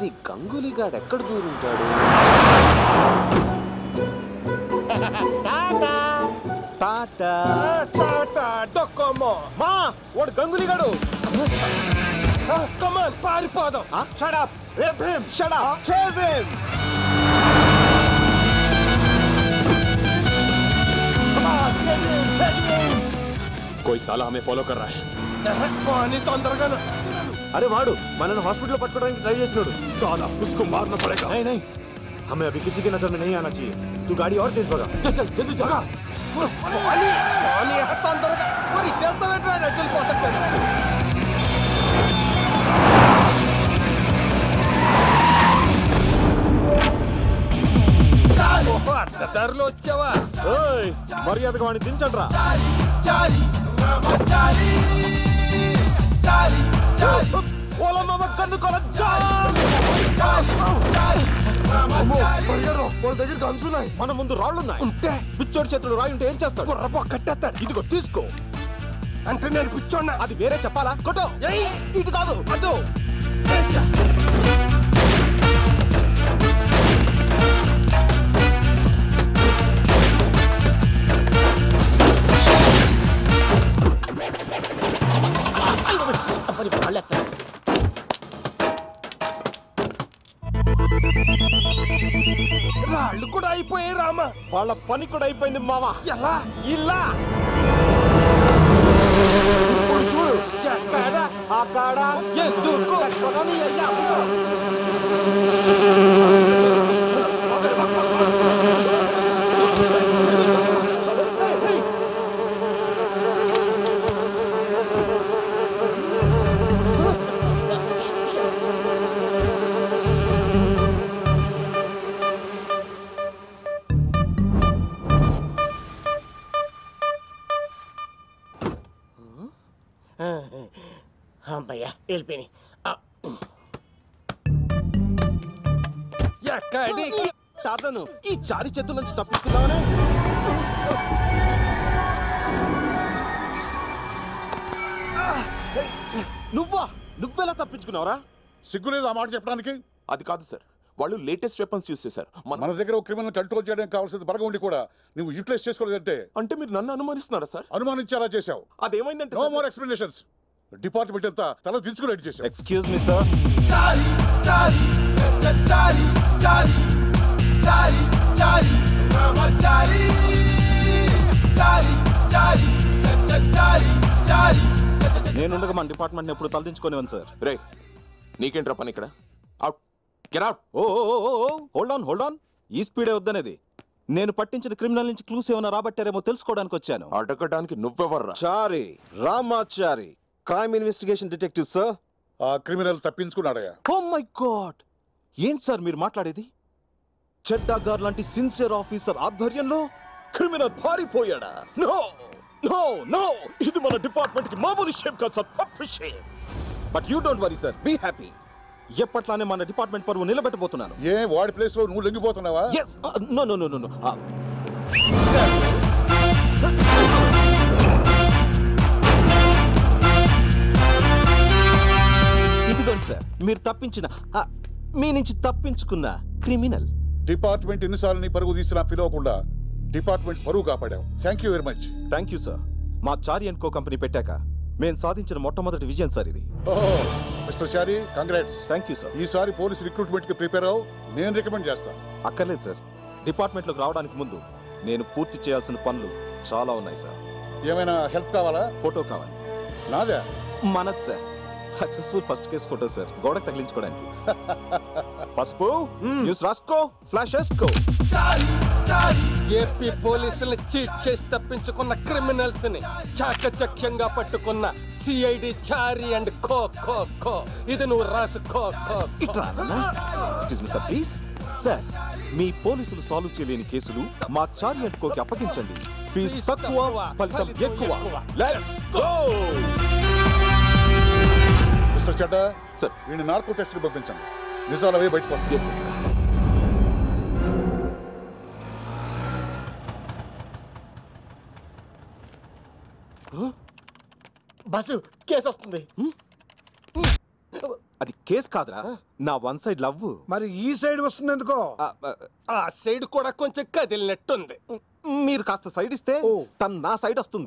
అసలు ఈ గంగూలీ గాడు ఎక్కడ దూరుంటాడు? మా వాడు గంగులీ గాడు. కమాన్ పారిపోదాం. Shut up rape him shut up chase him. कोई साला हमें फॉलो कर रहा है. తొందరగా अरे वाडू మనల్ని హాస్పిటల్లో పట్టుకోవడానికి ట్రై చేస్తున్నాడు. साला उसको मारना पड़ेगा. नहीं नहीं हमें अभी किसी की नजर में नहीं आना चाहिए. तू गाड़ी और तेज भगा. चल चल जल्दी भगा. తొందరగా మరి వెళ్తావేట్రా వెళ్ళిపోతా. దారిలో వచ్చావా? మర్యాదగా వాడిని దించండ్రా. వాళ్ళ దగ్గర గన్స్ ఉన్నాయి. మన ముందు రాళ్ళున్నాయి. ఉంటే పిచ్చోడి చేతులు రాయి ఉంటే ఏం చేస్తాడు? గుర్రపో కట్టేస్తాడు. ఇదిగో తీసుకో. అంటే నేను పిచ్చోన్నా? అది వేరే చెప్పాలా? కొట్టు. ఇది కాదు అటు. రాళ్ళు కూడా అయిపోయాయి రామా. వాళ్ళ పని కూడా అయిపోయింది మావా. ఎలా? ఇలా చూడు. ఎక్కడ? అక్కడ ఎందుకు? అమ్మయ్యా వెళ్ళిపోయి. ఎక్కడి తాతను ఈ చారి చేతుల నుంచి తప్పించుకుందామనే. నువ్వెలా తప్పించుకున్నావరా? సిగ్గులేదు ఆ మాట చెప్పడానికి? అది కాదు సార్, వాళ్ళు లేటెస్ట్ వెపన్స్ యూస్ చేశారు. మన దగ్గర ఒక క్రిమినల్ కంట్రోల్ చేయడానికి కావాల్సింది బలగా ఉండి కూడా నువ్వు యూటిలైజ్ చేసుకోలేదంటే అంటే మీరు నన్ను అనుమానిస్తున్నారా సార్? అనుమానించేలా చేశావు. అదేమైందంటే నో మోర్ ఎక్స్ప్లెనేషన్స్. డిపార్ట్మెంట్ అంతా తల దించుకునేట్టు చేశావు. Excuse me sir. నేనుండగా మన డిపార్ట్మెంట్ ఎప్పుడు తలదించుకునేవాను సార్. రే నీకేంట్రా పని ఇక్కడ? Out get out. Oh hold on. ఈ స్పీడే వద్దనేది. నేను పట్టించిన క్రిమినల్ నుంచి క్లూస్ ఏమైనా రాబట్టారేమో తెలుసుకోవడానికి వచ్చాను. అడగడానికి నువ్వెవర్రా? Chari Ramachari, crime investigation detective sir. ఆ క్రిమినల్ తప్పించుకున్నాడయ్యా. ఓ మై గాడ్, ఏంటి సార్ మీరు మాట్లాడేది? చెడ్డా గారు లాంటి సిన్సియర్ ఆఫీసర్ ఆధ్వర్యంలో క్రిమినల్ పారిపోయాడా? నో నో నో, ఇది మన డిపార్ట్మెంట్ కి మామూలు షేమ్ కాదు సార్, పప్పు shame. But you don't worry sir, be happy. ఎప్పట్లానే మన డిపార్ట్మెంట్ పరువు నిలబెట్టబోతున్నాను. ఏ వాడి ప్లేస్ లో నువ్వు లొంగిపోతున్నావా? yes no ఇదిగోండి సార్, మీరు తప్పించిన మీ నుంచి తప్పించుకున్న క్రిమినల్. డిపార్ట్మెంట్ ఎన్నిసార్లు నీ పరుగు తీసినా పిలవకుండా డిపార్ట్మెంట్ పరువు కాపాడావు. Thank you very much. Thank you sir. మా చారి అండ్ కో కంపెనీ పెట్టాక మేము సాధించిన మొట్టమొదటి విజయం సార్ ఇది. Mister Chari, congrats. Thank you sir. ఈసారి పోలీస్ రిక్రూట్మెంట్ కి ప్రిపేర్ అవ్వు, నేను రికమెండ్ చేస్తాను. అక్కర్లేదు సార్, డిపార్ట్మెంట్లోకి రావడానికి ముందు నేను పూర్తి చేయాల్సిన పనులు చాలా ఉన్నాయి సార్. ఏమైనా హెల్ప్ కావాలా? ఫోటో కావాలి. నాదా? మనద్ sir. Successful first case photo sir, గోడకు తగిలించుకోవడానికి. పసుపు న్యూస్ రాసుకో, ఫ్లాష్ వేసుకో. ఏపీ పోలీసుల్ని చీట్ చేసి తప్పించుకున్న క్రిమినల్స్ ని చాకచక్యంగా పట్టుకున్న సిఐడి చారి అండ్ కో కో కో. ఇది నువ్వు రాసుకో. Excuse me sir please. Sir, మీ పోలీసులు సాల్వ్ చేయలేని కేసులు మా చారి అండ్ కోకి అప్పగించండి. ఫీజు తక్కువ, ఫలితం ఎక్కువ. Let's go. Mister Chadda sir, వీడిని నార్కో టెస్ట్ కి పంపించండి. నిజాలు అవే బయటకు వస్తాయి. బస్సు కేసు వస్తుంది. అది కేసు కాదురా, నా వన్ సైడ్ లవ్. మరి ఈ సైడ్ వస్తుంది ఎందుకో? ఆ సైడ్ కూడా కొంచెం కదిలినట్టుంది. మీరు కాస్త సైడ్ ఇస్తే తను నా సైడ్ వస్తుంది.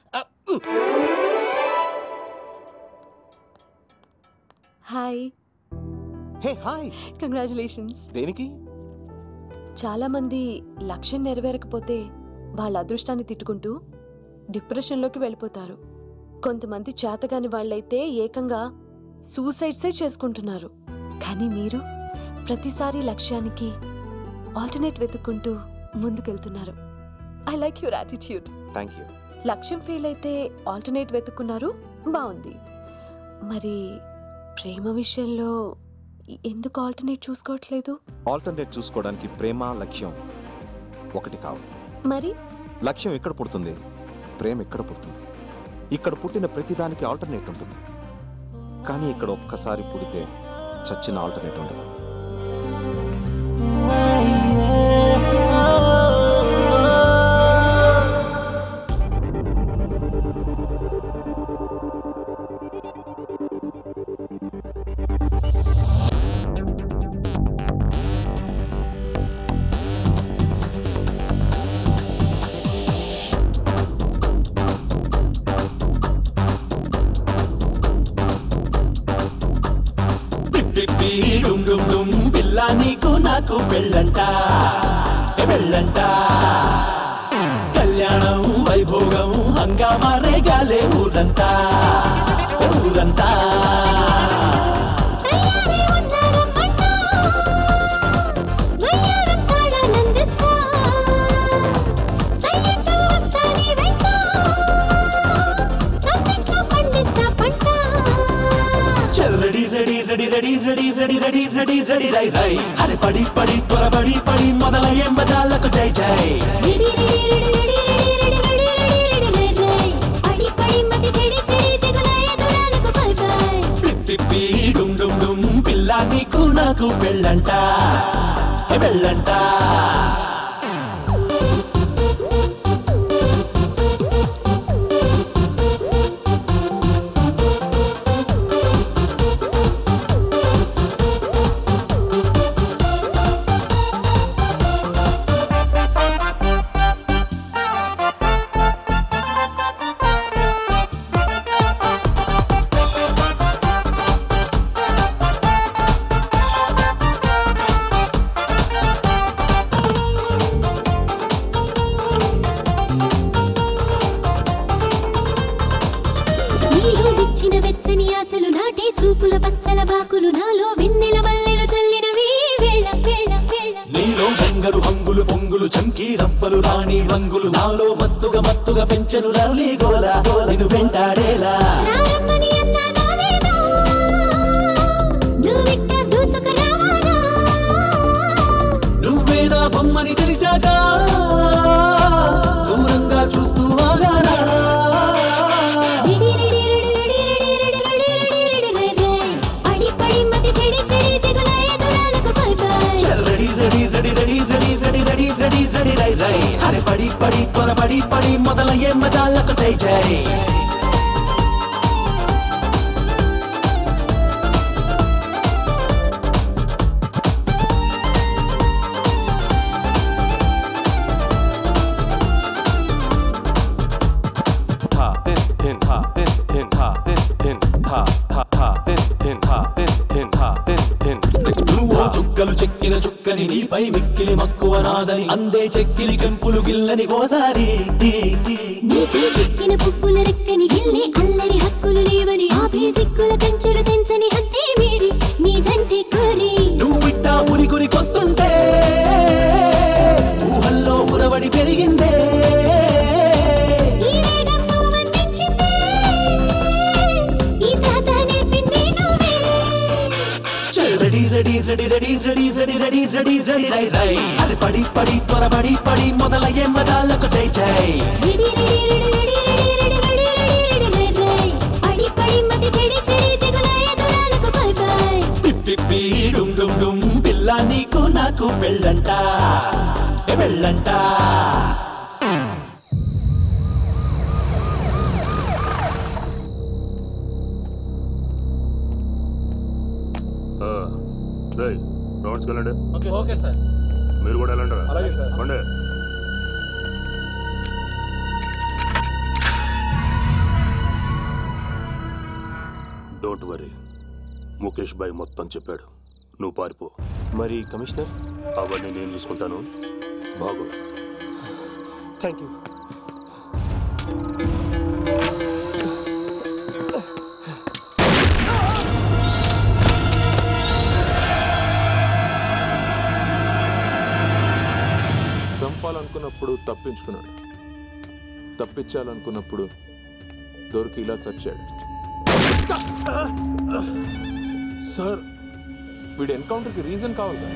హాయ్. Hey hi. కంగ్రాచులేషన్స్. దేనికి? చాలా మంది లక్ష్యం నెరవేరకపోతే వాళ్ళ అదృష్టాన్ని తిట్టుకుంటూ డిప్రెషన్లోకి వెళ్ళిపోతారు. కొంతమంది చేతగాని వాళ్ళైతే ఏకంగా సూసైడ్సే చేసుకుంటున్నారు. కానీ మీరు ప్రతిసారి లక్ష్యానికి ఆల్టర్నేట్ వెతుక్కుంటూ ముందుకెళ్తున్నారు. I like your attitude. Thank you. లక్ష్యం ఫెయిల్ అయితే ఆల్టర్నేట్ వెతుక్కున్నారు, బాగుంది. మరి ప్రేమ విషయంలో ఎందుకు ఆల్టర్నేట్ చూసుకోవట్లేదు? ఆల్టర్నేట్ చూసుకోవడానికి ప్రేమ లక్ష్యం ఒకటి కావు. మరి లక్ష్యం ఎక్కడ పుడుతుంది, ప్రేమ ఎక్కడ పుడుతుంది. ఇక్కడ పుట్టిన ప్రతిదానికి ఆల్టర్నేట్ ఉంటుంది, కానీ ఇక్కడ ఒక్కసారి పుడితే చచ్చిన ఆల్టర్నేట్ ఉండదు. పిల్ల నీకు నాకు పెళ్ళంట పెళ్ళంట, కళ్యాణం వైభోగం హంగామా రేగాలే ఊరంతా ఊరంతా. Ready ready ready ready ready ready ready రై రై, అరే పడి పడి త్వరపడి పడి మొదలయ్యే మజాలకు జై జై. పిప్పి డుమ్ డుమ్ డుమ్ పిల్ల నీకు నాకు పెళ్ళంట పెళ్ళంట. నాలో మస్తుగా మత్తుగా పెంచను రౌలీ గోలా నిన్ను వెంటాడేలా. నువ్వే నా బొమ్మని తెలిసాక దూరంగా చూస్తూ ఆగానా. అరే పడి పడి త్వరపడి పడి మొదలయ్యే మజాలకు జై జై. చుక్కలు చెక్కిన చుక్కని నీపై మిక్కిలి మక్కువ నాదని అందే చెక్కిలి కెంపులు గిల్లని ఓసారి. చెక్కిన పువ్వుల రెక్కని గిల్లే అల్లరి హక్కులు నీవని ఆపే సిక్కుల కంచెలు తెంచని హత్తే మీరి నీ జంటే కోరి. నువ్విట్టా ఉరి గురికొస్తుంటే ఊహల్లో ఉరవడి పెరిగిందే. Ready ready ready ready ready ready ready ready ready రై రై, అది పడి పడి త్వరపడి పడి మొదలయ్యే మజాలకు జై జై. పిప్పి డుమ్ డుమ్ డుమ్ పిల్ల నీకు నాకు పెళ్ళంట పెళ్ళంట. తీసుకెళ్ళండి. Okay sir. మీరు కూడా వెళ్ళండి. అలాగే సార్. రండి. డోంట్ వరీ, ముఖేష్ భాయ్ మొత్తం చెప్పాడు. నువ్వు పారిపో. మరి కమిషనర్? అవన్నీ నేను చూసుకుంటాను. బాగు. Thank you. చంపాలనుకున్నప్పుడు తప్పించుకున్నాడు, తప్పించాలనుకున్నప్పుడు దొరికి ఇలా చచ్చాడు. సార్, వీడి ఎన్కౌంటర్కి రీజన్ కావాలి కదా.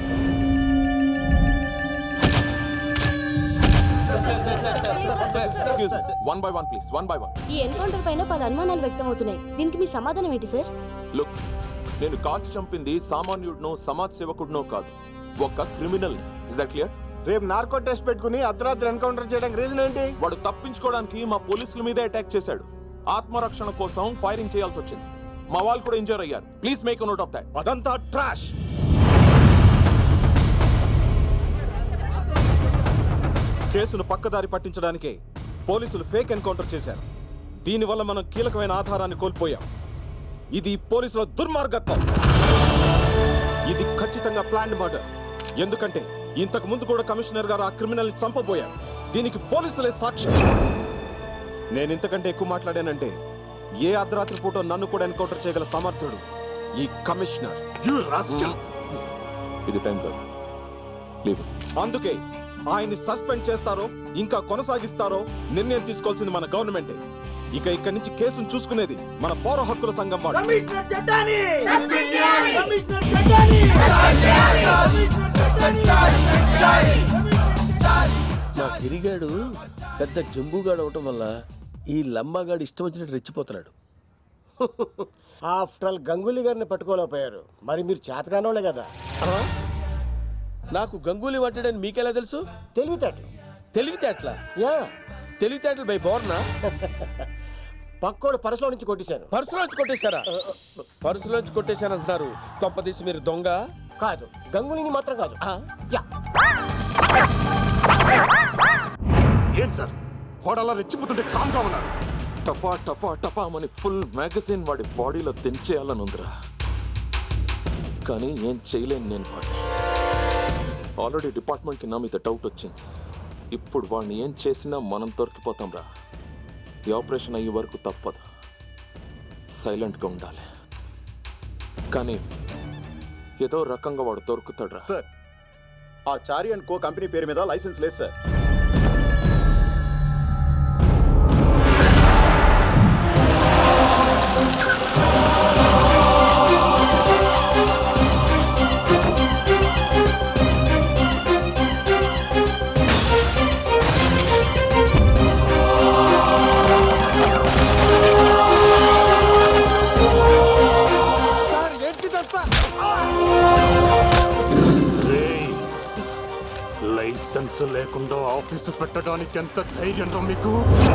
One by one please, one by one. ఈ ఎన్కౌంటర్ పైన 10 అనుమానాలు వ్యక్తం అవుతున్నాయి. దీనికి మీ సమాధానం ఏంటి సార్? లుక్, నేను కాల్చి చంపింది సామాన్యుడినో సమాజ్ సేవకుడినో కాదు, ఒక క్రిమినల్. Is that clear? రేపు నార్కో టెస్ట్ పెట్టుకుని అర్ధరాత్రి ఎన్కౌంటర్ చేయడానికి రీజన్ ఏంటి? వాడు తప్పించుకోవడానికి మా పోలీసుల మీదే అటాక్ చేశాడు. ఆత్మరక్షణ కోసం ఫైరింగ్ చేయాల్సి వచ్చింది. మా వాళ్ళు కూడా ఇంజూర్ అయ్యారు. Please make note of that. అదంతా ట్రాష్. కేసును పక్కదారి పట్టించడానికే పోలీసులు ఫేక్ ఎన్కౌంటర్ చేశారు. దీనివల్ల మనం కీలకమైన ఆధారాన్ని కోల్పోయాం. ఇది పోలీసుల దుర్మార్గత్వం. ఇది ఖచ్చితంగా ప్లాన్డ్ మర్డర్. ఎందుకంటే ఇంతకు ముందు కూడా కమిషనర్ గారు ఆ క్రిమినల్ ని చంపబోయారు. దీనికి పోలీసులే సాక్ష్యం. నేను ఇంతకంటే ఎక్కువ మాట్లాడానంటే ఏ అర్ధరాత్రి పూట నన్ను కూడా ఎన్కౌంటర్ చేయగల సమర్థుడు ఈ కమిషనర్. ఇది టైం కాదు. అందుకే ఆయన్ని సస్పెండ్ చేస్తారో ఇంకా కొనసాగిస్తారో నిర్ణయం తీసుకోవాల్సింది మన గవర్నమెంటే. ఇక ఇక్కడి నుంచి కేసును చూసుకునేది మన పౌర హక్కుల సంఘం వాడు. మా గిరిగాడు పెద్ద జంబుగాడు అవటం వల్ల ఈ లంబాగాడు ఇష్టం వచ్చినట్టు రెచ్చిపోతున్నాడు. ఆఫ్టర్ ఆల్ గంగూలీ గారిని పట్టుకోలేకపోయారు. మరి మీరు చేతగానోళ్ళే కదా. నాకు గంగూలీ పట్టాడని మీకెలా తెలుసు? తెలివితేటలు. తెలివితేటల? యా, తెలివితేటలు బై బోర్నా? పక్కోడు పర్సులో నుంచి కొట్టేశారు. పర్సులో నుంచి కొట్టేశారా? పర్సులో నుంచి కొట్టేశారంటున్నారు. కొంపదీసి మీరు దొంగ కాదు, గంగూలీని మాత్రం కాదు. ఏం సార్ వాడలా రెచ్చిపోతుంటే కామ్గా ఉన్నారు? టపా టపా టపా అని ఫుల్ మ్యాగజైన్ వాడి బాడీలో తెంచేయాలని ఉందిరా. కానీ ఏం చేయలేను నేను వాడిని. ఆల్రెడీ డిపార్ట్మెంట్కి నా మీద డౌట్ వచ్చింది. ఇప్పుడు వాడిని ఏం చేసినా మనం దొరికిపోతాం రా. ఈ ఆపరేషన్ అయ్యే వరకు తప్పదు. సైలెంట్గా ఉండాలి. కానీ ఏదో రకంగా వాడు దొరుకుతాడు రా. సార్, ఆ చారి అండ్ కో కంపెనీ పేరు మీద లైసెన్స్ లేదు సార్. లైసెన్స్ లేకుండా ఆఫీసు పెట్టడానికి ఎంత ధైర్యంలో మీకు?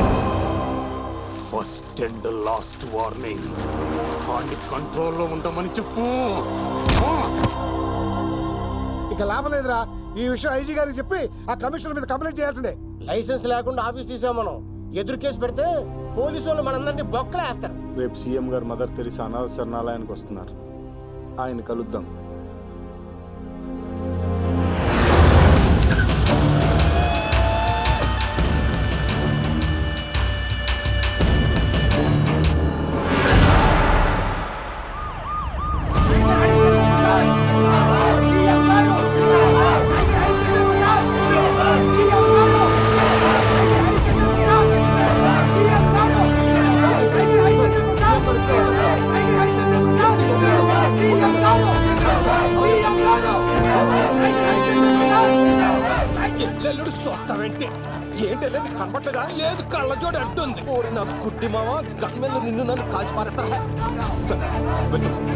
ఫస్ట్ అండ్ లాస్ట్ వార్నింగ్, వాడిని కంట్రోల్లో ఉండమని చెప్పు. ఇక లాభం లేదురా. ఈ విషయం ఐజీ గారికి చెప్పి ఆ కమిషనర్ మీద కంప్లైంట్ చేయాల్సిందే. లైసెన్స్ లేకుండా ఆఫీస్ తీసాం మనం. ఎదురు కేసు పెడితే పోలీసు వాళ్ళు మనందరినీ బొక్కలేస్తారు. రేపు సీఎం గారు మదర్ తెరిసా అనాథ శరణాలయానికి వస్తున్నారు. ఆయన కలుద్దాం. ఏంటి కనబట్టగా లేదు, కళ్ళజోడు అంటుంది. ఓరి నా గుడ్డి మామ, గన్మెన్లు నిన్ను నన్ను కాల్చి పారేస్తారా? Sir, welcome sir.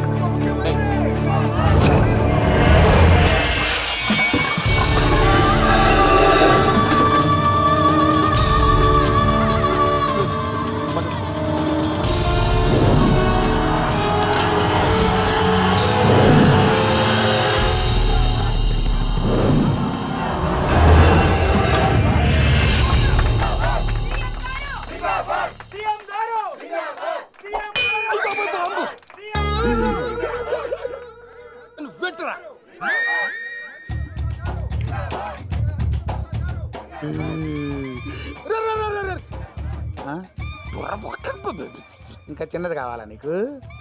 ఇంకా చిన్నది కావాలా నీకు?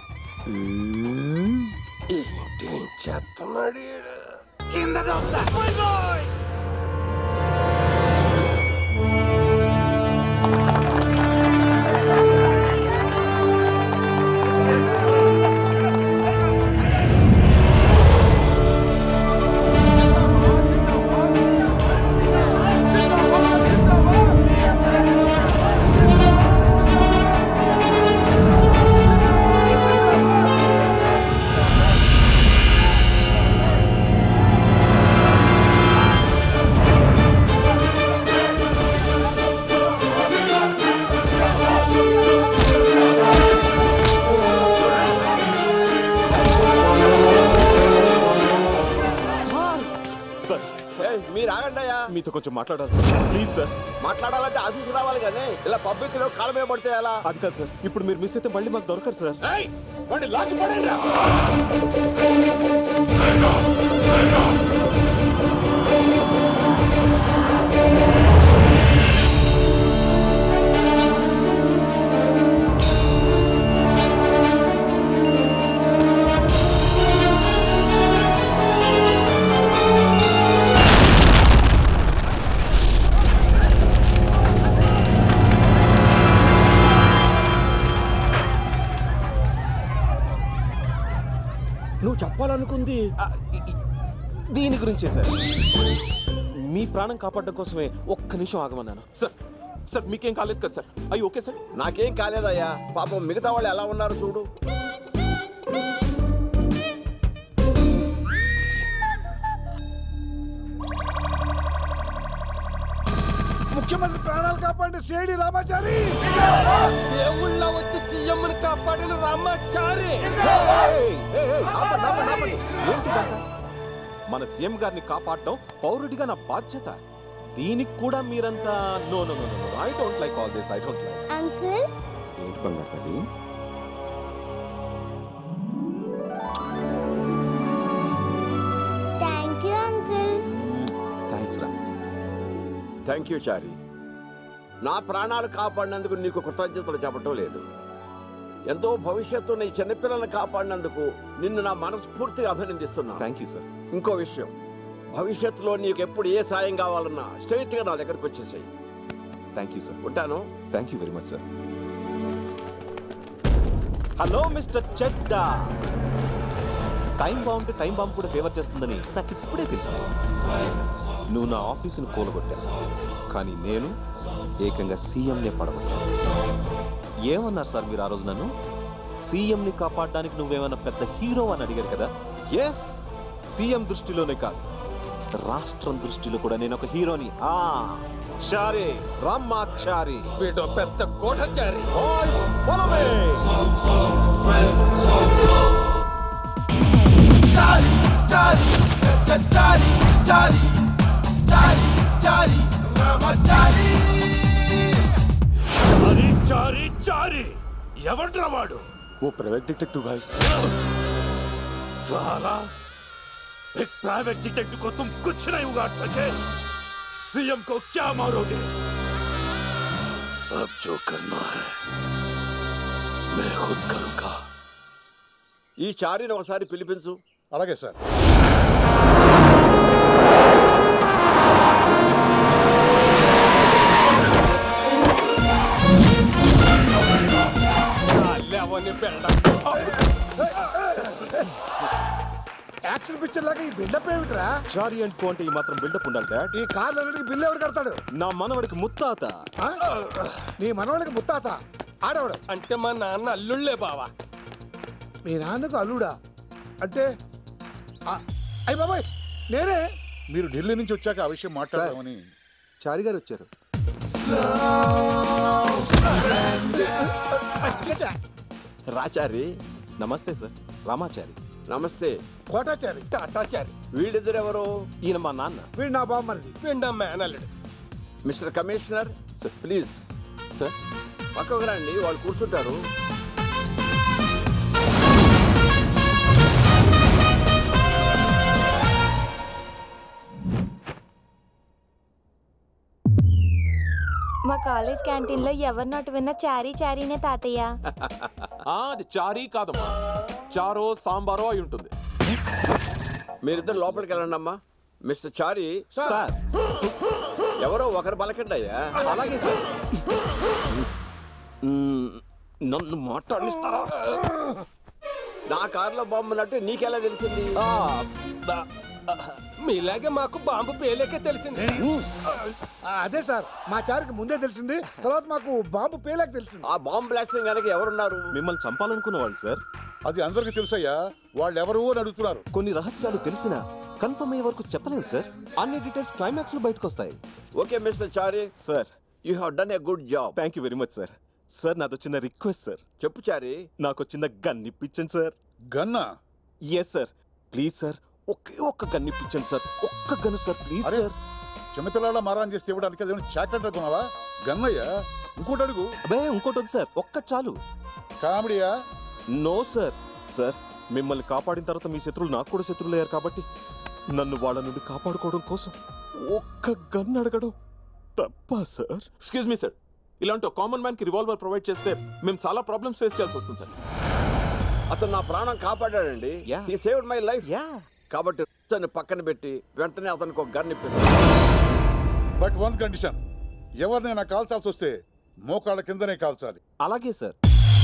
ఏం చేస్తున్నాడు కింద మీతో కొంచెం మాట్లాడాలి సార్. Please sir. మాట్లాడాలంటే ఆఫీస్ రావాలి కానీ ఇలా పబ్లిక్ లో కాలం మీద పడితే ఎలా? అది కాదు సార్, ఇప్పుడు మీరు మిస్ అయితే మళ్ళీ మాకు దొరకరు సార్. లాగి పడండి. నువ్వు చెప్పాలనుకుంది దీని గురించే సార్. మీ ప్రాణం కాపాడడం కోసమే ఒక్క నిమిషం ఆగమన్నాను సార్. సార్ మీకేం కాలేదు కదా సార్? అయ్యి ఓకే సార్. నాకేం కాలేదయ్యా. పాపం మిగతా వాళ్ళు ఎలా ఉన్నారు చూడు. ముఖ్యమంత్రి ప్రాణాలు కాపాడిన సిఐడి రామాచారి, దేవుళ్ళ వచ్చి సీఎంని కాపాడిన రామాచారి. మన సీఎం గారిని కాపాడడం పౌరుడిగా నా బాధ్యత. దీనికి కూడా మీరంతా no no no no I don't like all this. I don't like. Uncle ఏంటి బంగారు తల్లి? Thank you uncle. థ్యాంక్స్ రా. Thank you Chari. నా ప్రాణాలు కాపాడినందుకు నీకు కృతజ్ఞతలు చెప్పటం లేదు. ఎంతో భవిష్యత్తు నీ చిన్నపిల్లలను కాపాడినందుకు నిన్ను నా మనస్ఫూర్తిగా అభినందిస్తున్నా. Thank you sir. ఇంకో విషయం, భవిష్యత్తులో నీకు ఎప్పుడు ఏ సాయం కావాలన్నా స్ట్రైట్గా నా దగ్గరకు వచ్చేసాయి. Thank you sir. ఉంటాను. Thank you very much sir. Hello mister Chadda. Time బాగుంటే టైం బాంబు కూడా ఫేవర్ చేస్తుందని నాకు ఇప్పుడే తెలుసు. నువ్వు నా ఆఫీసును కూలగొట్టావు, కానీ నేను ఏకంగా సీఎంనే పడగొట్టాను. ఏమన్నారు సార్ మీరు ఆ రోజు? నన్ను సీఎంని కాపాడడానికి నువ్వేమన్నా పెద్ద హీరో అని అడిగారు కదా. ఎస్, సీఎం దృష్టిలోనే కాదు, రాష్ట్రం దృష్టిలో కూడా నేను ఒక హీరోని. చారి, రామాచారి. వీడు పెద్ద కోటచారి. ఎవడ్రా వాడు? वो प्राइवेट डिटेक्टिव भाई। साला, एक प्राइवेट डिटेक्टिव को तुम कुछ नहीं उगाड़ सके। सीएम को क्या मारोगे? अब जो करना है मैं खुद करूंगा। ఈ చారిని ఒకసారి పిలిపించు. అలాగే సార్. యాక్షన్ పిక్చర్ లాగా ఈ బిల్డప్ ఏమిట్రా? చారి అండ్ కో అంటే ఈ మాత్రం బిల్డప్ ఉండాలి డాడ్. ఈ కార్లకి బిల్లు ఎవరు కడతాడు? నా మనవడికి ముత్తాత. నీ మనవడికి ముత్తాత ఆడవడు అంటే మా నాన్న అల్లుళ్ళే బావా. మీ నాన్నకు అల్లుడా అంటే? అయ్య బాబాయ్, నేనే. మీరు ఢిల్లీ నుంచి వచ్చాక ఆ విషయం మాట్లాడదామని. చారి గారు వచ్చారు. రాచారి. నమస్తే సార్. రామాచారి. నమస్తే. కోటాచారి. టాటాచారి. వీడిద్దరెవరు? ఈయన మా నాన్న. వీడు నా బామ్మది. వీడు నా మేనల్లుడు. Mister commissioner sir, please sir పక్కకు రండి, వాళ్ళు కూర్చుంటారు. మా కాలేజ్ క్యాంటీన్ లో ఎవరి నోటు విన్నా చారీ చారీనే తాతయ్య. అది చారీ కాదమ్మా, చారో సాంబారో అయి ఉంటుంది. మీరిద్దరు లోపలికి వెళ్ళండి అమ్మా. మిస్టర్ చారీ సార్, ఎవరో ఒకరు బలకండి అయ్యా. అలాగే సార్. నన్ను మాట్లాడిస్తారా? నా కారులో బాంబు ఉన్నట్టు నీకెలా తెలిసింది? మీలాగే మాకు బాంబు పేలేకే తెలిసింది. అదే సార్, మా చారికి ముందే తెలిసింది, తర్వాత మాకు బాంబు పేలేక తెలిసింది. ఆ బాంబు బ్లాస్టింగ్ కనుక ఎవరున్నారు? మిమ్మల్ని చంపాలనుకున్న వాళ్ళు సార్. అది అందరికీ తెలుసయ్యా. వాళ్ళు ఎవరు అని అడుగుతున్నారు. కొన్ని రహస్యాలు తెలిసినా కన్ఫర్మ్ అయ్యే వరకు చెప్పలేదు సార్. అన్ని డీటెయిల్స్ క్లైమాక్స్ లో బయటకు వస్తాయి. Okay mister Chari sir, you have done a good job. Thank you very much sir. Sir, నాతో చిన్న రిక్వెస్ట్ సార్. చెప్పు చారీ. నాకు చిన్న గన్ ఇప్పించండి సార్. గన్నా? Yes sir, please sir. ఒకే ఒక్క గన్ ఇప్పించండి సార్. ఒక్క గన్ సార్, ప్లీజ్ సార్. చిన్నపిల్లల మారాన్ చేస్తే ఇవ్వడానికి అదేమైనా చాక్లెట్ అనుకున్నావా? గన్నయ్యా, ఇంకోటి అడుగు. అబ్బే, ఇంకోటి వద్దు సార్, ఒక్కటి చాలు. కామెడీయా? No sir. సార్, మిమ్మల్ని కాపాడిన తర్వాత మీ శత్రువులు నాకు కూడా శత్రువులు అయ్యారు కాబట్టి నన్ను వాళ్ళ నుండి కాపాడుకోవడం కోసం ఒక్క గన్ అడగడం తప్ప సార్? ఎక్స్క్యూజ్ మీ సార్, ఇలాంటి కామన్ మ్యాన్ కి రివాల్వర్ ప్రొవైడ్ చేస్తే మేము చాలా ప్రాబ్లమ్స్ ఫేస్ చేయాల్సి వస్తుంది సార్. అతను నా ప్రాణం కాపాడాడండి. He saved my life. కాబట్టి అతన్ని పక్కన పెట్టి వెంటనే అతనికి ఒక గన్ ఇప్పించాను. బట్ వన్ కండిషన్, ఎవరినైనా కాల్చాల్సి వస్తే మోకాళ్ళ కిందనే కాల్చాలి. అలాగే సార్.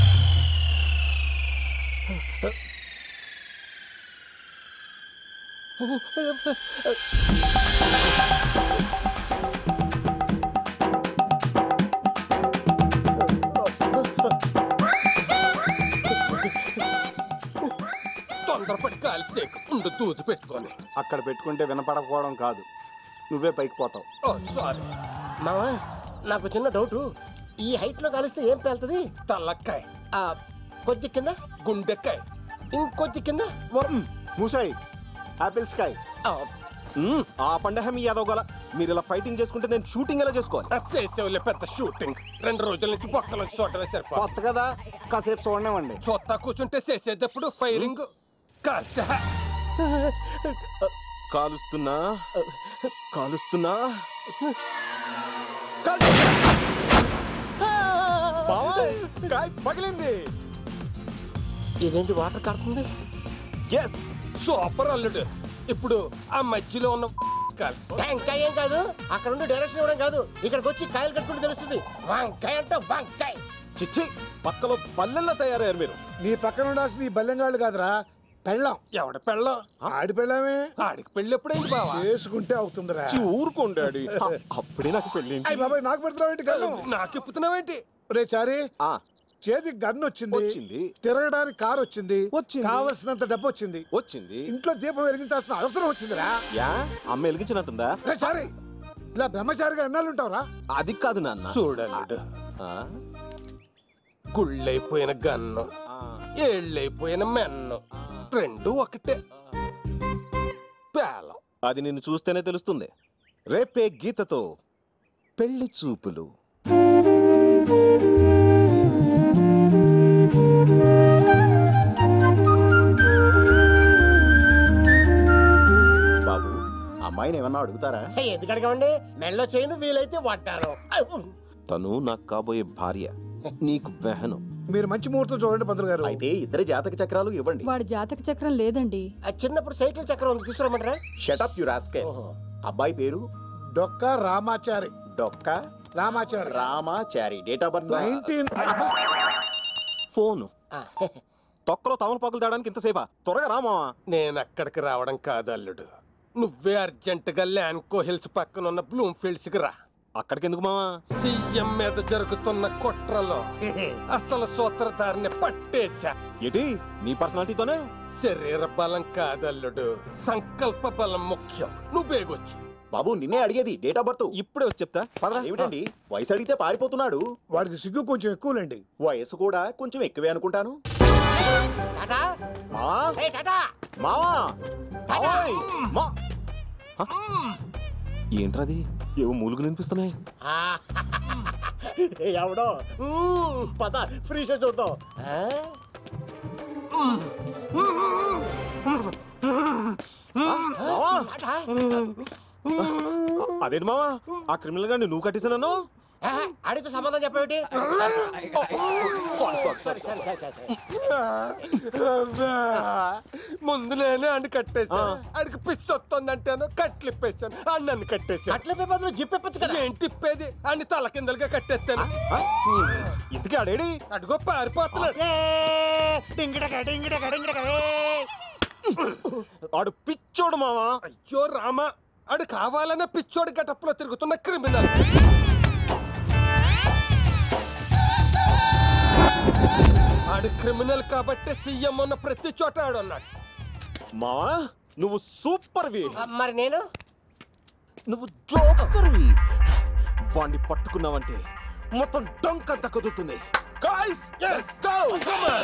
తొందరపడి కాల్సేకు ఉండు, దూది పెట్టుకొని. అక్కడ పెట్టుకుంటే వినపడకపోవడం కాదు, నువ్వే పైకి పోతావు. ఓ సారీ మావా, నాకు చిన్న డౌటు. ఈ హైట్ లో కలిస్తే ఏం పేలుతుంది? తలక్కాయ, కొద్ది కింద గుండెక్కాయ, ఇంకొద్ది కింద మూసాయి ఆపిల్ స్కై. ఆ పండగ మీ యాదవ్, మీరు ఇలా ఫైటింగ్ చేసుకుంటే నేను షూటింగ్ ఎలా చేసుకోవాలి? చేసేవులే పెద్ద షూటింగ్. 2 రోజుల నుంచి బొక్కలోకి చూడటమే సరిపోతుంది. కొత్త కదా, కాసేపు చూడనివ్వండి. చూస్తా కూర్చుంటే చేసేటప్పుడు ఫైరింగ్ కాల్చా. కాలుస్తున్నా కాలుస్తున్నా పగిలింది. ఇదేంటి వాటర్ కారుతుంది? ఎస్, సూపర్ అల్లుడు. ఇప్పుడు ఆ మధ్యలో ఉన్న వంకాయ ఏం కాదు, అక్కడ ఉండి డైరెక్షన్ ఇవ్వడం కాదు, ఇక్కడికి వచ్చి కాయలు కట్టుకుంటూ తెలుస్తుంది. వంకాయ అంటే వంకాయ. చిచ్చి, పక్కలో పల్లెల్లో తయారయ్యారు మీరు. నీ పక్కన ఉండాల్సింది ఈ బల్లెంగాళ్ళు కాదురా, పెళ్ళం. ఎవడ పెళ్ళం? ఆడి పెళ్ళమే. ఆడికి పెళ్ళి ఎప్పుడైంది బావా? చేసుకుంటే అవుతుందిరా. ఊరుకోండి, అప్పుడే నాకు పెళ్ళి. అయ్యి బాబాయ్, నాకు పెడుతున్నావేంటి గన్ను? నాకు ఇప్పుతున్నావేంటి? రే చారీ, చేతికి గన్ను వచ్చింది, తిరగడానికి కారు వచ్చింది, కావలసినంత డబ్బు వచ్చింది, ఇంట్లో దీపం వెలిగించాల్సిన అవసరం వచ్చిందిరా. యా, అమ్మ వెలిగించినట్టుందా? రే చారీ, ఇలా బ్రహ్మచారిగా ఎన్నాళ్ళు ఉంటావురా? అది కాదు నాన్న. చూడండి, గుళ్ళైపోయిన గన్ను, ఏళ్ళైపోయిన మెన్ను, 2 ఒకటే. పేలం. అది నిన్ను చూస్తేనే తెలుస్తుంది. రేపే గీతతో పెళ్లి చూపులు. బాబు, అమ్మాయిని ఏమన్నా అడుగుతారా? ఎందుకు అడగండి, మెళ్ళో చేయను, వీలైతే వాటాను. తను నాకు కాబోయే భార్య, నీకు బెహను. మీరు మంచి ముహూర్తం చూడండి పంతులు గారు. అయితే ఇద్దరి జాతక చక్రాలు ఇవ్వండి. వాడి జాతక చక్రం లేదండి. చిన్నప్పుడు సైకిల్ చక్రం ఉంది, తీసుకురమ్మంటారా? Shut up you rascal. అబ్బాయి పేరు డొక్క రామాచారి. డొక్క Ramachari. Ramachari. Date of birth 19. Phone తొక్కలో తమలపాకులు తేడానికి ఇంతసేపా? త్వరగా రామా. నేను అక్కడికి రావడం కాదు అల్లుడు, నువ్వే అర్జెంటుగా ల్యాన్కో హిల్స్ పక్కన ఉన్న బ్లూమ్ ఫీల్డ్స్ కి రా. అక్కడికి ఎందుకు మావా? సీఎం మీద జరుగుతున్న కుట్రలో అసలు సూత్రధారిని పట్టేశా. ఏంటి నీ పర్సనాలిటీతోనే? శరీర బలం కాదల్లుడు, సంకల్ప బలం ముఖ్యం. నువ్వు బేగొచ్చి. బాబు, నిన్నే అడిగేది డేట్ ఆఫ్ బర్త్. ఇప్పుడే వచ్చి చెప్తా. ఏమిటండి, వయసు అడిగితే పారిపోతున్నాడు. వాడికి సిగ్గు కొంచెం ఎక్కువలేండి. వయసు కూడా కొంచెం ఎక్కువే అనుకుంటాను. ఏంట్రది? ఏవో మూలుగు వినిపిస్తున్నాయి. ఎవడో పద, ఫ్రీ షో చూద్దాం. అదేంటి మావా, ఆ క్రిమినల్ గాని నువ్వు కట్టేసాను? అడిగితే సంబంధం చెప్పేటి ముందు నేనే అన్ని కట్టేశాను అడికి పిచ్చి వస్తుందంటేను కట్లు ఇప్పేశాను అన్ని నన్ను కట్టేశాను అట్ల బదులు జిప్పెప్పచ్చు కదా ఏంటి ఇప్పేది అన్ని తల కిందలుగా కట్టేస్తాను ఇంతకీ ఆడేడి అడుగో పారిపోతున్నాడు ఆడు పిచ్చోడు మావా. అయ్యో రామా అడు కావాలనే పిచ్చోడి గటప్లో తిరుగుతున్న క్రిమినల్. ఆడు క్రిమినల్ కాబట్టి సీఎం ఉన్న ప్రతి చోట ఆడున్నాడు. మావా నువ్వు సూపర్వి. మరి నేను నువ్వు జోకర్వి. వాణ్ణి పట్టుకున్నావంటే మొత్తం డంక్ అంతా కుదురుతుంది. Guys, let's go. Come on.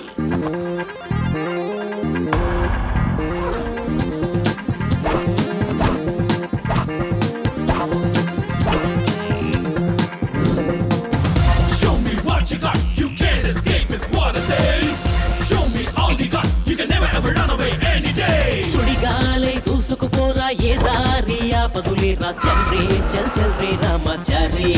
Show me what you got, you can't escape is what I say. Show me all you got, you can never ever run away any day. సుడిగాలే దూసుకుపోరా ఏ దారి ఆపదులేరా చల్రే చల్ చల్రే రామచారి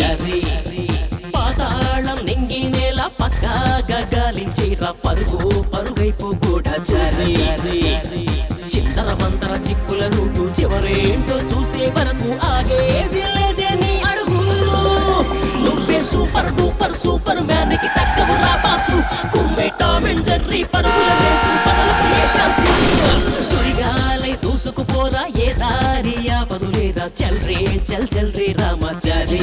పాతాళం నింగి నేల పక్కాగా గాలించేరా పరుగు పరుగైపు గూఢచారి చిందర వందర చిక్కుల రూటు చివరేంటో చూసే వరకు ఆగే లేదే నీ అడుగు. నువ్వే సూపర్ డూపర్ సూపర్ మ్యాన్ కి తగ్గవురా బాసు. కుమ్మే టామ్ అండ్ జెర్రీ పరుగుల రేసు బదలకు ఏ ఛాన్స్. సుడిగాలై దూసుకుపోరా ఏ దారి ఆపదులేరా చల్రే చల్ చల్రే రామచారి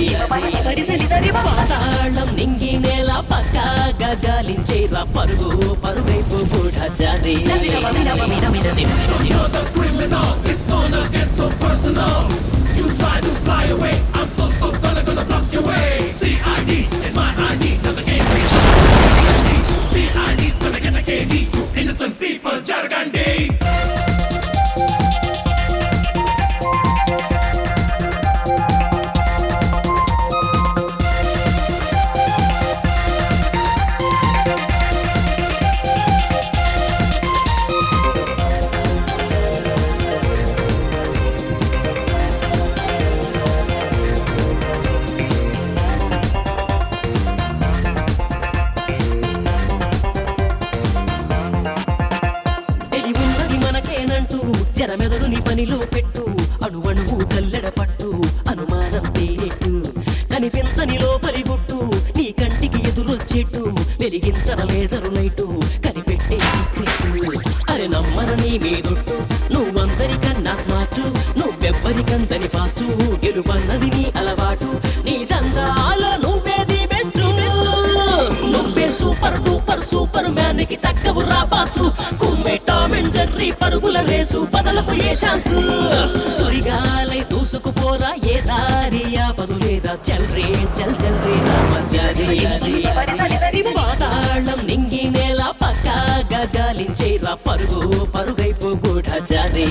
పాతాళం నింగి నేల పక్కాగా గాలించేరా పరుగు పరుగైపు గూఢచారి. So you're the criminal, it's gonna get so personal. You try to fly away, I'm so gonna block your way. CID is my ID, not the game. CID's gonna get a KD, you innocent people, Jargandi. జరమెదడుని పనిలో పెట్టు అణువణువు జల్లెడ పట్టు అనుమానం తేనెట్టు కనిపించని లోపలి గుట్టు నీ కంటికి ఎదురొచ్చేట్టు వెలిగించర లేజరు లైటు కనిపెట్టే సీక్రెట్. అరే నమ్మరని మీదొట్టు నువ్వందరికన్నా స్మార్ట్ నువ్వెవ్వరికందని ఫాస్ట్ గెలుపన్నది నీ అలవాటు నీ దందాలో నువ్వేది బెస్ట్. నువ్వే సూపర్ డూపర్ సూపర్ మ్యాన్ కి తగ్గవురా బాసు. కుమ్మే టామ్ అండ్ జెర్రీ పరుగుల రేసు బదలకు ఏ ఛాన్స్. సుడిగాలై దూసుకుపోరా ఏ దారి ఆపదులేరా చల్రే చల్ చల్రే రామచారి పాతాళం నింగి నేల పక్కాగా గాలించేరా పరుగు పరుగైపు గూఢచారి.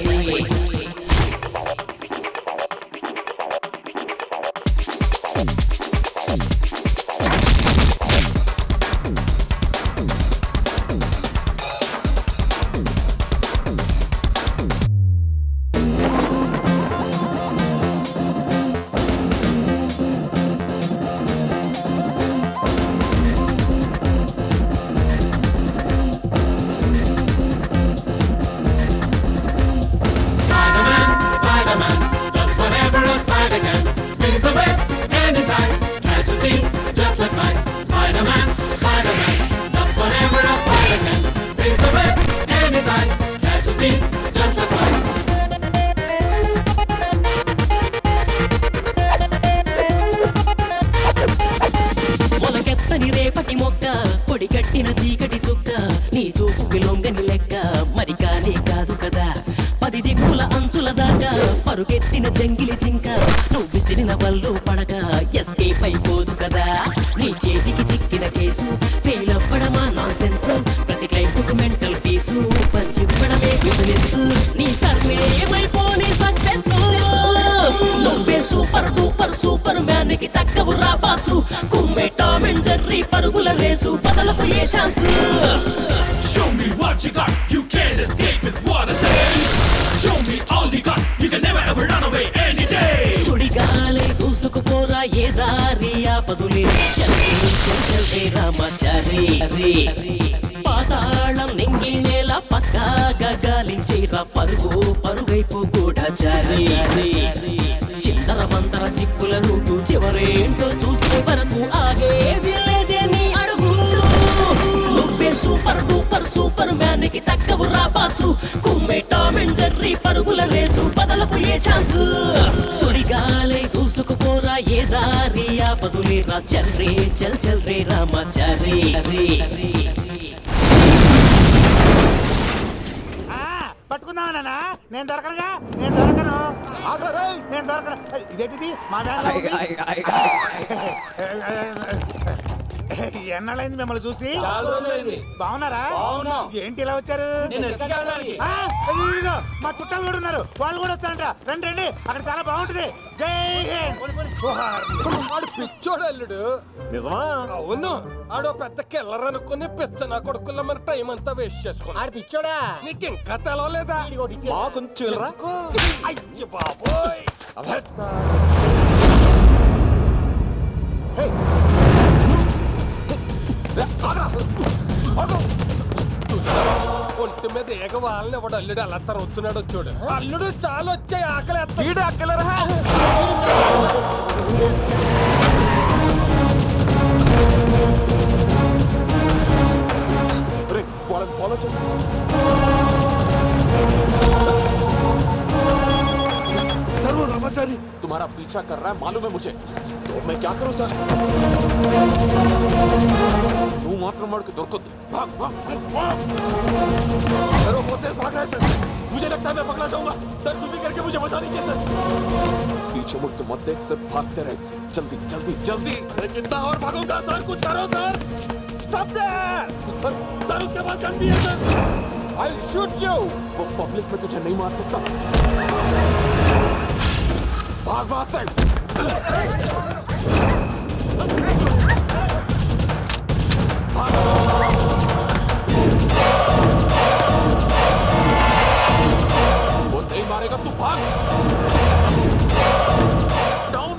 మొలకెత్తని రేపటి మొక్క పొడి కట్టిన చీకటి చుక్క నీ చూపుకి లొంగని లెక్క మరి కానీ కాదు కదా 10 దిక్కుల అంచుల దాకా పరుగెత్తిన జంగిలి జింక నువ్వు విసిరిన వల్లు పడక ఎస్కేప్ అయిపోదు కదా. నీ చేతికి చిక్కిన కేసు ఫెయిల్ అవ్వడమా నాన్ సెన్స్ ప్రతి క్లైంట్కు మెంటల్ ఫీసు పంచివ్వడమే బిజినెస్ నీ సర్వే ఏమైపోని సక్సెస్. నువ్వే సూపర్ డూపర్ సూపర్ మ్యాన్ కి తగ్గవురా బాసు. కుమ్మే టామ్ అండ్ జెర్రీ పరుగుల రేసు బదలకు ఏ chance. Show me what you got, you can't escape is what I say. Show me all you got, you can never ever run away any day. సుడిగాలే దూసు దూసుకుపోరా ఏ దారి ఆపదులే చల్రే రామచారి పాతాళం నింగి నేల పక్కాగా గాలించేరా పరుగు పరుగైపు గూఢచారి చిందర వందర చిక్కుల రూటు చివరేంటో చూసే వరకు ఆగే వీలేదే నీ అడుగు నువ్వే సూపర్ డూపర్ సూపర్ మ్యాన్ కి తగ్గవు రా బాసు కుమ్మే టామ్ అండ్ జెర్రీ పరుగుల రేసు బదలకు ఏ ఛాన్స్ సుడిగాలై దూసుకుపోరా ఏ దారి ఆపదులే రా చల్రే చల్రే రామచారి పట్టుకుందామన్నా నేను దొరకనుగా నేను దొరకను ఇదేంటిది మా ఎన్నాళ్ళైంది మిమ్మల్ని చూసి బాగున్నారా ఏంటి ఇలా వచ్చారు మా చుట్టాలు కూడా ఉన్నారు వాళ్ళు కూడా వస్తారంట రండి రండి అక్కడ చాలా బాగుంటుంది జై హింద్ పిచ్చోడు అల్లుడు నిజమా? అవును ఆడో పెద్ద కిల్లర్ అనుకుని పిచ్చ నా కొడుకుల్లో మన టైం అంతా వేస్ట్ చేసుకున్నా ఆడు పిచ్చోడా నీకు ఇంకా తెలవలేదా కొంచెం అయ్య బాబోయ్ ఒంటి మీద ఏగ వాళ్ళని ఎవడు అల్లుడు అలా తరుగుతున్నాడు చూడు అల్లుడు చాలా వచ్చాయి ఆకలి ఫాలో చేయండి सर वो रामाचारी तुम्हारा पीछा कर रहा है मालूम है मुझे तो मैं क्या करूं सर तू मात्र मर के दौड़कोद्दु भाग भाग भाग सर वो बहुत तेज भाग रहा है सर मुझे लगता है मैं पकड़ा जाऊंगा सर कुछ भी करके मुझे बचा लीजिए सर पीछे मुड़ के मत देख सर भागते रहे जल्दी जल्दी जल्दी अरे कितना और भागूंगा सर कुछ करो सर स्टॉप देयर सर उसके पास गन भी है सर I'll shoot you वो पब्लिक में तुझे नहीं मार सकता भाग वहां से वो नहीं मारेगा तू भाग down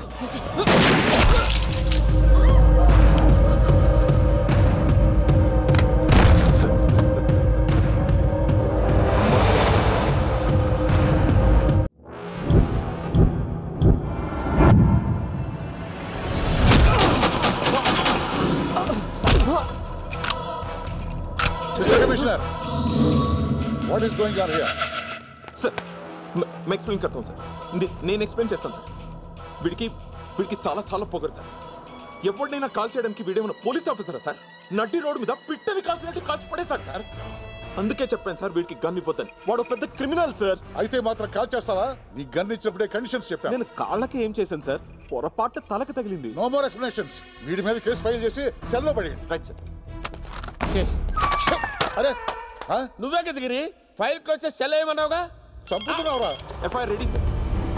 Commissioner, what is going on here? Sir मैं एक्सप्लेन करता हूँ सर నేను ఎక్స్ప్లెయిన్ చేస్తాను సార్ వీడికి చాలా చాలా పొగరు సార్ ఎవరినైనా కాల్ చేయడానికి వీడేమన్నా పోలీస్ ఆఫీసరా సార్ నటి రోడ్డు మీద పిట్టని కాల్చినట్టు కాల్చి పడేశారు సార్ అందుకే చెప్పాను సార్ వీడికి గన్ ఇవ్వద్దని వాడు పెద్ద క్రిమినల్ సార్ అయితే మాత్రం కాల్ చేస్తావా నీ గన్ ఇచ్చినప్పుడే కండిషన్స్ చెప్పాను నేను కాళ్ళకి ఏం చేశాను సార్ పొరపాటు తలకి తగిలింది నో మోర్ ఎక్స్ప్లెనేషన్స్ వీడి మీద కేసు ఫైల్ చేసి సెల్లో పడి రైట్ సార్ అరే నువ్వే కదా గిరి ఫైల్ క్లోజ్ చేసి సెల్ ఏమన్నావుగా చంపుతున్నావురా FIR ready sir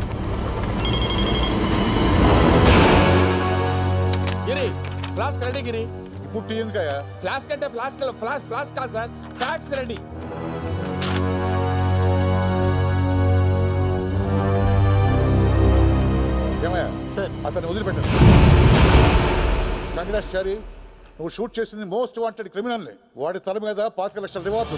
Giri flask ready Giri ఇప్పుడు టీ ఎందుకయ్యా ఫ్లాస్క్ అంటే ఫ్లాస్క్ కాదు సార్ ఫ్యాక్స్ రెడీ ఏమయ్యా సార్ అతన్ని వదిలిపెట్టాను కంగ్రాట్స్ చారి నువ్వు షూట్ చేసింది మోస్ట్ వాంటెడ్ క్రిమినల్ని వాడి తల మీద 5 లక్షల రివార్డు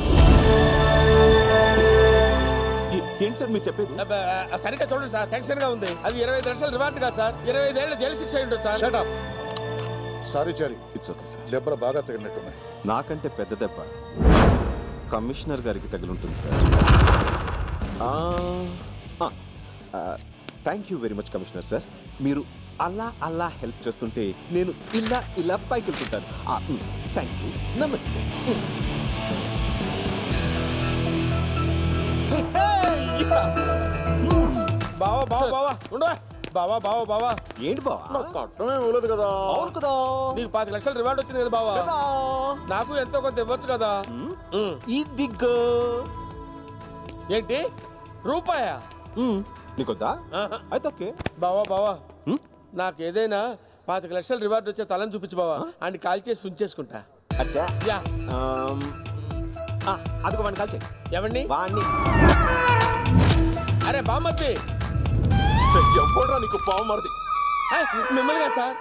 ఏంటి సార్ మీరు చెప్పేది సరిగ్గా చూడండి సార్ టెన్షన్ గా ఉంది అది 25 లక్షల రివార్డ్ కాదు సార్ 25 ఏళ్ల జైలు శిక్ష అయి ఉంటుంది sir shut up sorry Chari it's okay sir దెబ్బలు బాగా తగిలినట్టున్నాయి నాకంటే పెద్ద దెబ్బ కమిషనర్ గారికి తగిలింటుంది sir thank you very much commissioner sir మీరు అలా హెల్ప్ చేస్తుంటే నేను ఇలా పైకి వెళ్తుంటాను థ్యాంక్ యూ నమస్తే బావా ఏంటి బావా నాకు కట్టమే ఇవ్వలేదు కదా అవును కదా నీకు 5 లక్షల రివార్డ్ వచ్చింది కదా బావా నాకు ఎంతో కొంత ఇవ్వచ్చు కదా ఇదిగో ఏంటి రూపాయా నీకొద్దా అయితే ఓకే బావా నాకు ఏదైనా 5 లక్షల రివార్డ్ వచ్చే తలని చూపించు బావా అని కాల్ చేసి ఉంచేసుకుంటా అచ్చా యా అదిగో వాడిని కాల్ చేయి ఎవరిని వాడిని అరే బామ్మర్ది ఎవడ్రా నీకు పావు మరిది మిమ్మల్ని సార్.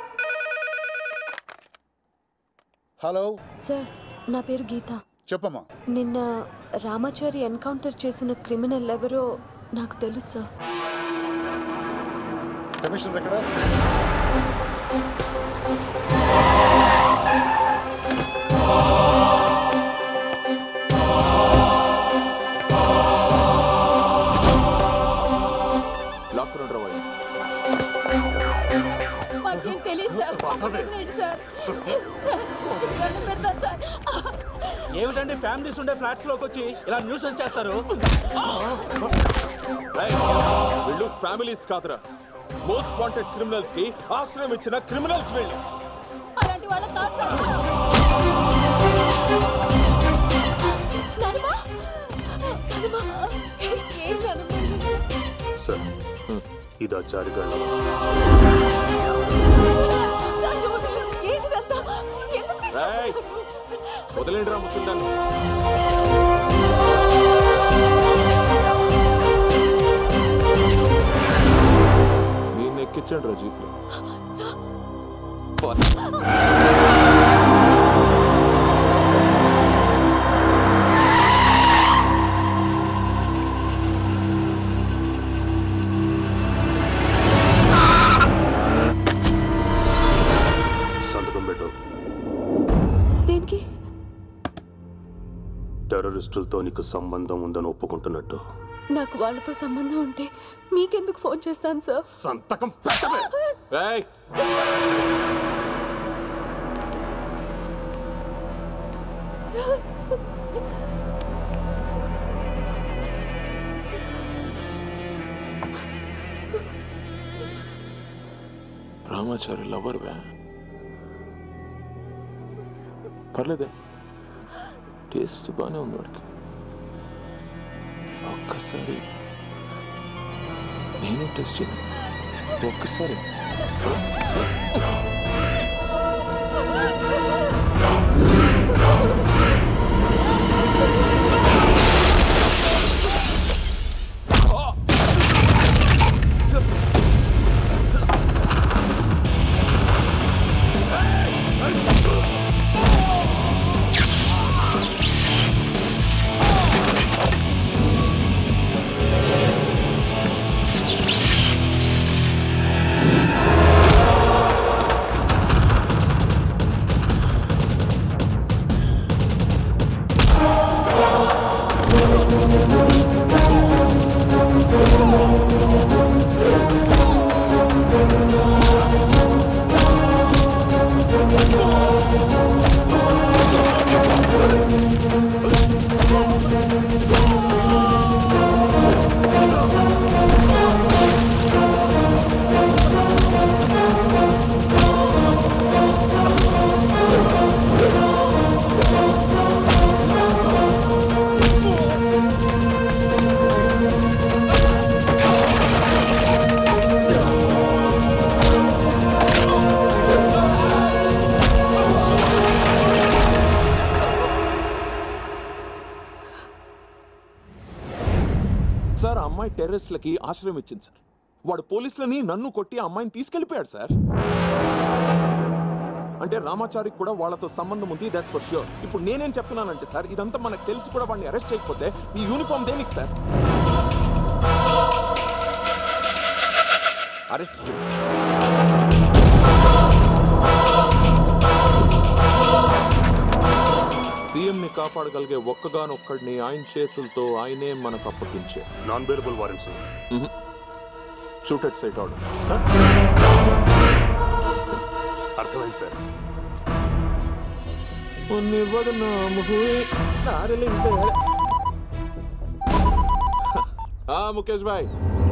హలో సార్, నా పేరు గీత. చెప్పమ్మా. నిన్న రామాచారి ఎన్కౌంటర్ చేసిన క్రిమినల్ ఎవరో నాకు తెలుసు సార్. కమిషనర్ ఎక్కడ? మాకేం తెలియదు సార్. ఏమిటండి ఫ్యామిలీస్ ఉండే ఫ్లాట్స్ లోకి వచ్చి ఇలా న్యూస్ చేస్తారు? వీళ్ళు ఫ్యామిలీస్ కాదురా, మోస్ట్ వాంటెడ్ క్రిమినల్స్ కి ఆశ్రయం ఇచ్చిన క్రిమినల్స్ వీళ్ళు. అలాంటి వాళ్ళ కాదు సార్. సార్ ఇదా చారిగాళ్ళ వదిలేండి రా ముసలిదాన్ని. దీన్ని ఎక్కించండి రా జీప్లో. సంతకం పెట్టు. దేనికి? టెర్రరిస్టులతో నీకు సంబంధం ఉందని ఒప్పుకుంటున్నట్టు. నాకు వాళ్ళతో సంబంధం ఉంటే మీకెందుకు ఫోన్ చేస్తాను సార్? సంతకం పెట్టవే. రామాచారి లవర్వే? పర్లేదే, టేస్ట్ బాగానే ఉంది వాడికి. ఒక్కసారి నేను టెస్ట్ చేయాలి. ఒక్కసారి సార్, ఆ అమ్మాయి టెర్రరిస్టులకి ఆశ్రయం ఇచ్చింది సార్. వాడు పోలీసులని నన్ను కొట్టి ఆ అమ్మాయిని తీసుకెళ్లిపోయాడు సార్. అంటే రామాచారికి కూడా వాళ్ళతో సంబంధం ఉంది, దట్స్ ఫర్ ష్యూర్. ఇప్పుడు నేనేం చెప్తున్నానంటే సార్, ఇదంతా మనకు తెలిసి కూడా వాడిని అరెస్ట్ చేయకపోతే ఈ యూనిఫామ్ దేనికి సార్? అరెస్ట్ సీఎంని కాపాడగలిగే ఒక్కగానొక్కడిని ఆయన చేతులతో ఆయనే మనకు అప్పగించే non bailable warrant sir. Shoot at sight order sir. అర్థమైంది సార్. ముఖేష్ భాయ్,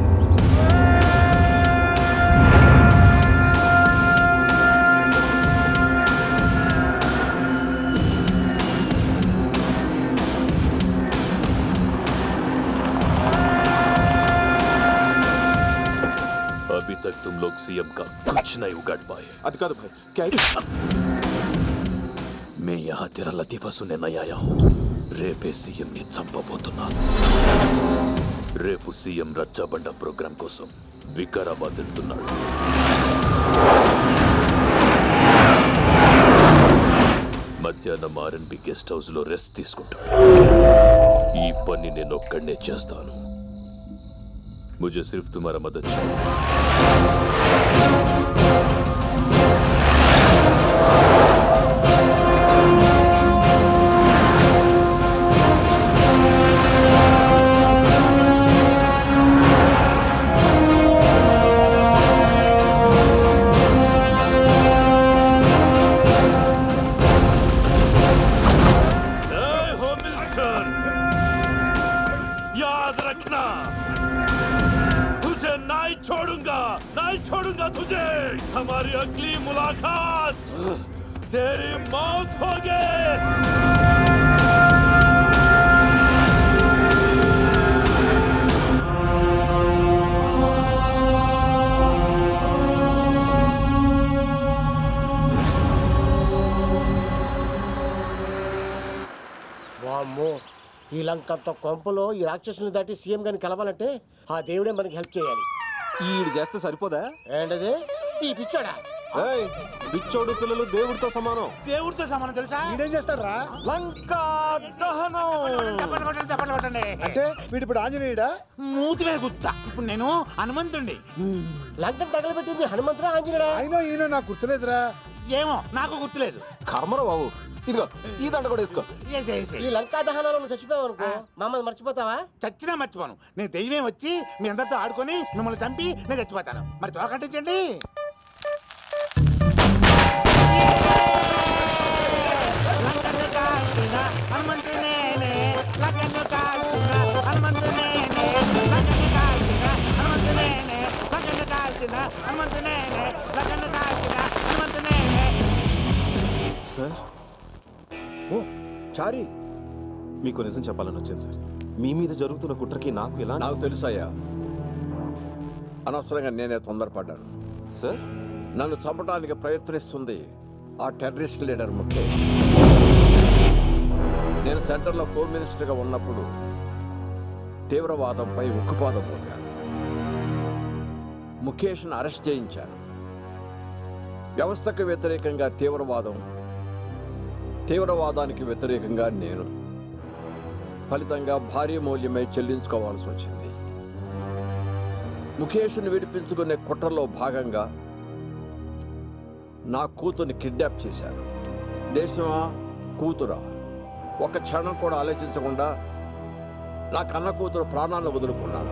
अभी तक तुम लोग सीएम का कुछ नहीं उगाड़ पाए. అది కాదు భాయ్, क्या मैं यहाँ तेरा लतीफा सुनने नहीं आया हूँ. రేపే సీఎం ని చంపబోతున్నాను. రేపు సీఎం రచ్చబండ ప్రోగ్రాం కోసం వికారాబాద్ వెళ్తున్నాడు. ఆర్ఎన్బి గెస్ట్ హౌస్ లో రెస్ట్ తీసుకుంటాడు. ఈ పని నేను ఒక్కడనే చేస్తాను. मुझे सिर्फ तुम्हारा मदद चाहिए. जय हो मिस्टर, याद रखना तुझे नहीं छोड़ूंगा तुझे. हमारी अगली मुलाकात तेरी मौत होगी. వామ్మో, ఈ లంకంత కొంపలో ఈ రాక్షసుని దాటి సీఎం గారిని కలవాలంటే ఆ దేవుడే మనకి హెల్ప్ చేయాలి. ఈడు చేస్తే సరిపోదా? ఏంటది? ఈ పిచ్చోడా? పిచ్చోడు పిల్లలు దేవుడితో సమానం. దేవుడితో సమానం తెలుసా? ఈడేం చేస్తాడు రా? లంకా దహనం. చెప్పండి పట్టండి. అంటే వీడు ఇప్పుడు ఆంజనేయుడా? మూతి మీద గుత్తా. ఇప్పుడు నేను హనుమంతుడి. లంకను తగలబెట్టింది హనుమంతుడా ఆంజనేయుడా? అయినా ఈయన నాకు గుర్తులేదురా. ఏమో నాకు గుర్తులేదు. కర్మరా బాబు. ఇదిగో ఈ దండ కూడా వేసుకో. ఈ లంకా దహనంలో నువ్వు చచ్చిపోయావు అనుకో, మమ్మల్ని మర్చిపోతావా? చచ్చినా మర్చిపోను. నేను దెయ్యమే వచ్చి మీ అందరితో ఆడుకొని మిమ్మల్ని చంపి నేను చచ్చిపోతాను. మరి త్వర కట్టించండి. సార్, ఓ చారీ, మీకు నిజం చెప్పాలని వచ్చాను సార్. మీ మీద జరుగుతున్న కుట్రకి నాకు ఎలా? నాకు తెలుసయ్యా, అనవసరంగా నేనే తొందరపడ్డాను. సార్, నన్ను చంపడానికి ప్రయత్నిస్తుంది ఆ టెర్రరిస్ట్ లీడర్ ముఖేష్. నేను సెంటర్లో హోమ్ మినిస్టర్గా ఉన్నప్పుడు తీవ్రవాదంపై ఉక్కుపాదం మోపాను. ముఖేష్ను అరెస్ట్ చేయించాను. వ్యవస్థకు వ్యతిరేకంగా తీవ్రవాదానికి వ్యతిరేకంగా నేను. ఫలితంగా భారీ మూల్యమై చెల్లించుకోవాల్సి వచ్చింది. ముఖేష్ను విడిపించుకునే కుట్రలో భాగంగా నా కూతుర్ని కిడ్నాప్ చేశారు. దేశమా కూతురా ఒక క్షణం కూడా ఆలోచించకుండా నా కన్న కూతురు ప్రాణాలను వదులుకున్నాను.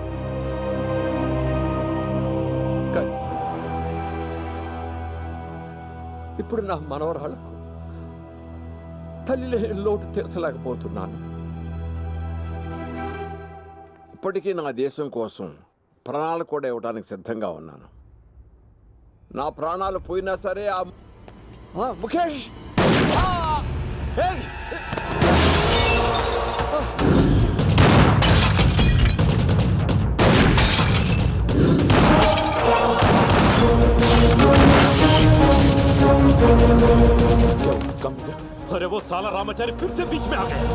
ఇప్పుడు నా మనవరాళ్లకు తల్లి లేని లోటు తీర్చలేకపోతున్నాను. ఇప్పటికీ నా దేశం కోసం ప్రాణాలు కూడా ఇవ్వడానికి సిద్ధంగా ఉన్నాను. నా ప్రాణాలు పోయినా సరే ముఖేష్ अरे वो साला रामाचारी फिर से बीच में आ गया.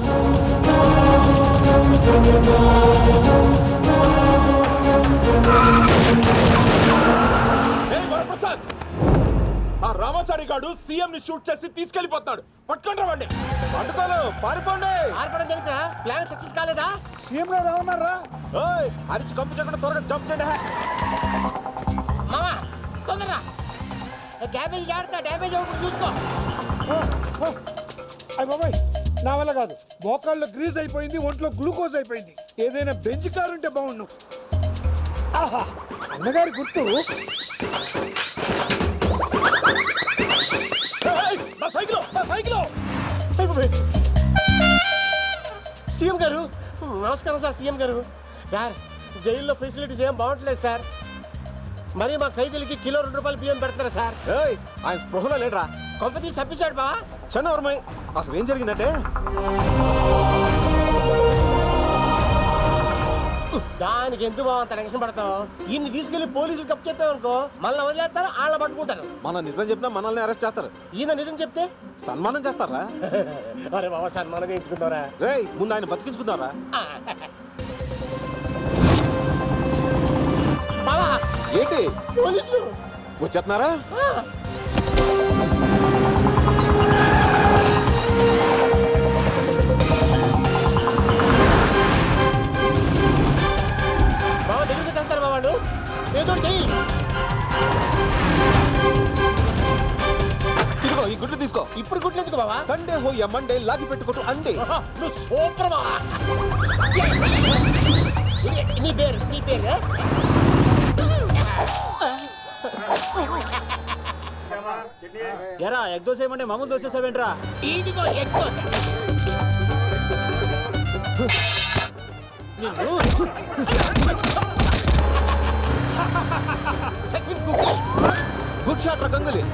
వరప్రసాద్, ఆ రామాచారి గాడు సీఎం ని షూట్ చేసి తీసుకెళ్లిపోతాడు. పట్టుకుంటా వాడిని. పట్టుకోలు, పారిపోండి. ప్లాన్ సక్సెస్ కాలేదా? సీఎం గారు ఏమన్నారా? అరిచి కంపించకుండా త్వరగా జంప్ చేయండి. మామా తొందరగా డ్యామేజ్ ఆడతా, డ్యామేజ్ అవుతుంది చూసుకో. అయ్య బాబాయ్, నా వల్ల కాదు. మోకాళ్ళు గ్రీజ్ అయిపోయింది, ఒంట్లో గ్లూకోజ్ అయిపోయింది. ఏదైనా బెంచ్ కారు ఉంటే బాగుండు. ఆహా, అన్నగారి గుర్తు. సీఎం గారు నమస్కారం సార్. సీఎం గారు, సార్ జైల్లో ఫెసిలిటీస్ ఏం బాగుంటలేదు సార్. మరి మా ఖైదీలకి కిలో 2 రూపాయలు బియ్యం పెడతారా సార్? ఆయన స్పృహలో లేడరా. కొంపతి చంపేశాడు బావా. చన్నవర్మయ్, అసలు ఏం జరిగిందంటే దానికి ఎందుకు బావ అంత టెన్షన్ పడతావు? ఇన్ని తీసుకెళ్లి పోలీసులు కప్పు చెప్పావనుకో, మళ్ళీ వదిలేస్తారు, వాళ్ళ పట్టుకుంటారు. మనం నిజం చెప్పినా మనల్ని అరెస్ట్ చేస్తారు. ఈయన నిజం చెప్తే సన్మానం చేస్తారా? అరే బాబా, సన్మానం చేయించుకుందారా? రేయ్, ముందు ఆయన బతికించుకుందారా? బావా ఏంటి పోలీసులు వచ్చేస్తున్నారా? బావా సండే హో యా మండే లాగి పెట్టుకోటు అండే నువ్వు సూపర్ బావా నీ పేరు ఎరా ఎగ్ దోశ ఏమంటే మామూలు దోశ వేసేవేంట్రా ఇదిగో ఎగ్ దోశ సచిన్ కుక్కీ గుడ్ షాట్ రా గంగులీ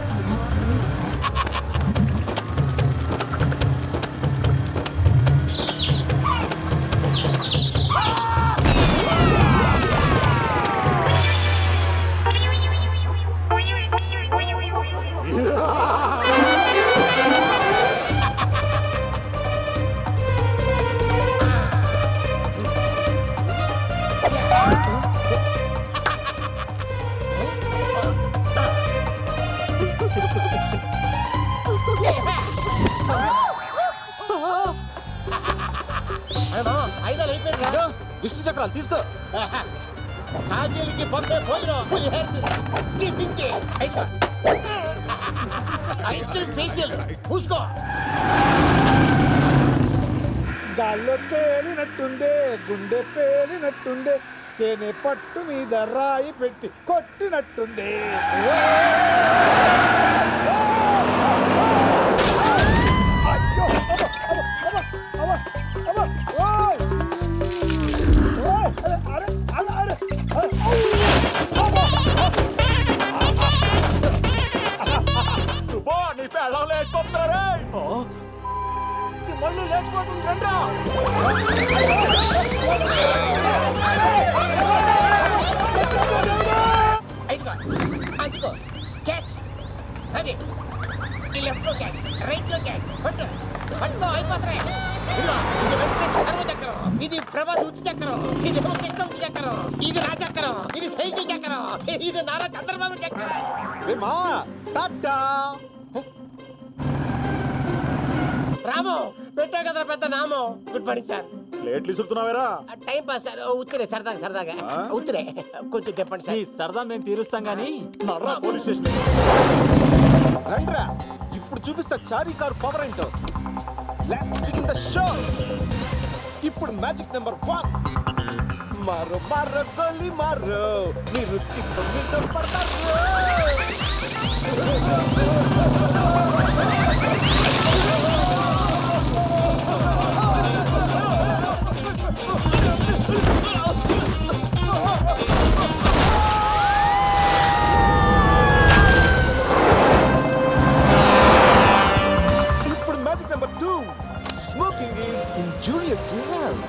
విష్ణు చక్రాలు తీసుకో కాజీలకి పంపే ఐస్ క్రీమ్ ఫేషియల్ పూసుకో గాల్లో తేలినట్టుందే గుండె పేలినట్టుందే తేనె పట్టు మీద రాయి పెట్టి కొట్టినట్టుందే సుబ్బా నీ పెళ్ళం లేచిపోతున్నారే మళ్ళీ లేచిపోతుంది రండ్రా అందుకో క్యాచ్ అది ఈ లెఫ్ట్ లో క్యాచ్ రైట్ లో క్యాచ్ పట్టు పట్టుకో అయిపోతున్నాయి ఇది వెంకటేశ్వర ధర్మ చక్రం ఇది ప్రభాస్ ఉత్తి చక్రం ఇది కృష్ణ ఉత్తి చక్రం ఇది నా చక్రం ఇది సైకిల్ చక్రం ఇది నారా చంద్రబాబు చక్రం రాము పెట్టా కదా పెద్ద నామో గుడ్ మార్నింగ్ సార్ ప్లేట్లు ఇసురుతున్నావేరా టైం పాస్ సార్ ఉత్తిరే సరదాగా ఉత్తిరే కొంచెం చెప్పండి సార్ సరదా మేము తీరుస్తాం గానీ నర్రా పోలీస్ స్టేషన్ రండ్రా ఇప్పుడు చూపిస్తా చారీ కార్ పవర్ ఏంటో లెట్స్ బిగిన్ ద షో ఇప్పుడు మ్యాజిక్ నెంబర్ 1 మారో మారో గోలీ మారో మీరు కింద మీద పడతారు ఇప్పుడు magic number 2 smoking is injurious to health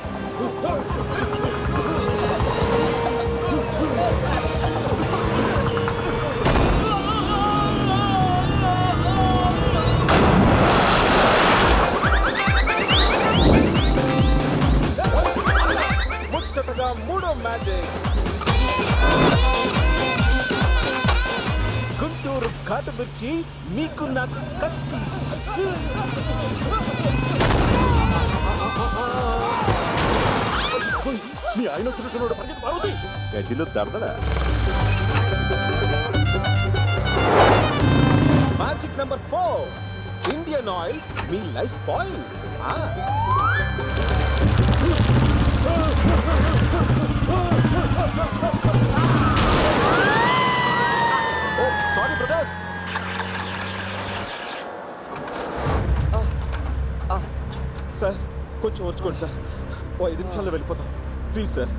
ముచ్చటగా మూడో మ్యాజిక్ గుంటూరు ఘాటు మిర్చి మీకు నాకు కచ్చి మీ ఆయన వచ్చినట్టు పరిగెత్తి పార్వతి గడ్డిలో దడదడా మ్యాజిక్ నెంబర్ 4 ఇండియన్ ఆయిల్ మీ life boil sorry brother sir కొంచెం వచ్చుకోండి సార్ ఓ 5 నిమిషాల్లో వెళ్ళిపోతాం please sir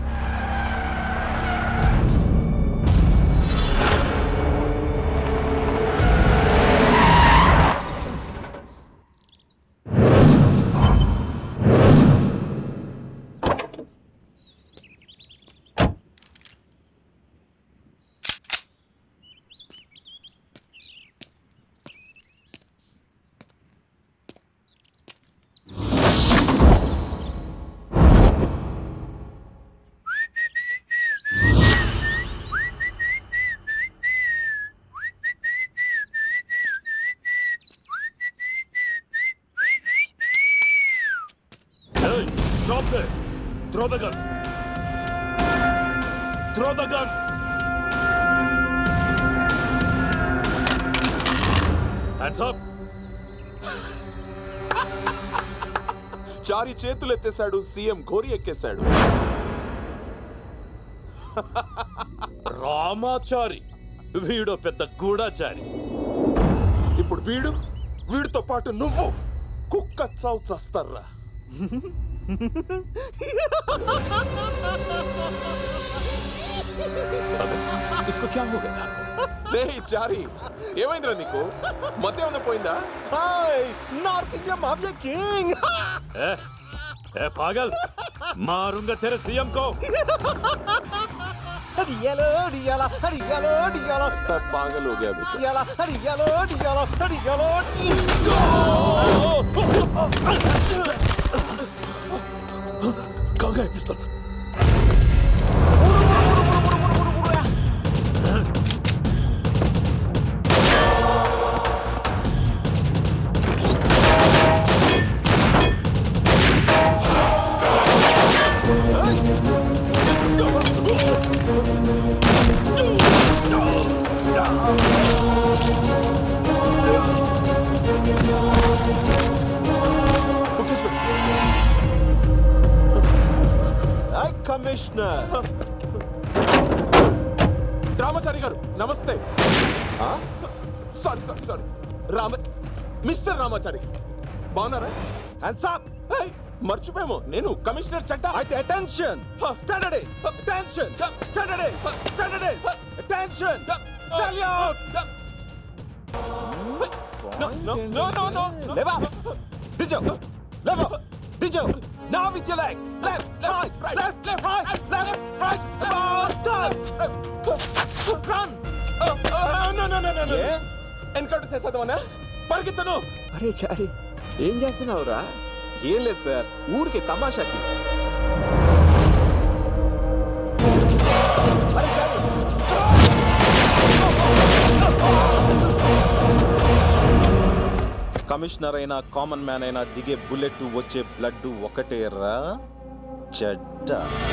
Stop there! Throw the gun! Throw the gun! Hands up! Chari చేతులు ఎత్తేశాడు, సీఎం గోరి ఎక్కేశాడు. రామాచారి వీడో పెద్ద గూఢాచారి. ఇప్పుడు వీడితో పాటు నువ్వు కుక్క చావు చస్తారా? చారి ఏమైందిరా నీకు? మొత్తం ఏమైనా పోయిందా? North India mafia king. ए पागल, मारूंगा तेरे सीएम को. हरियालो हरियाला हरियालो हरियाला पागल हो गया बेचारा. हरियालो हरियालो हरियालो कहाँ गया पिस्तौल? కమిషనర్ రామచారి గారు నమస్తే. Sorry sorry sorry mister Ramachari బాగున్నారా? మర్చిపోయాము, నేను కమిషనర్ చట్ట. అయితే attention standard attention standard attention salute. No. లేవా దిజో లేవా దిజో. Now with your leg. Left, right, left, right. Turn. Run. No. Encounter చేసేద్దామన్నా? పరిగెత్తను. అరే చారి ఏం చేస్తున్నావురా? ఏం లేదు సార్, ఊరికి తమాషాకి. కమిషనర్ అయినా కామన్ మ్యాన్ అయినా దిగే బుల్లెట్ వచ్చే బ్లడ్ ఒకటేరా చెడ్డ.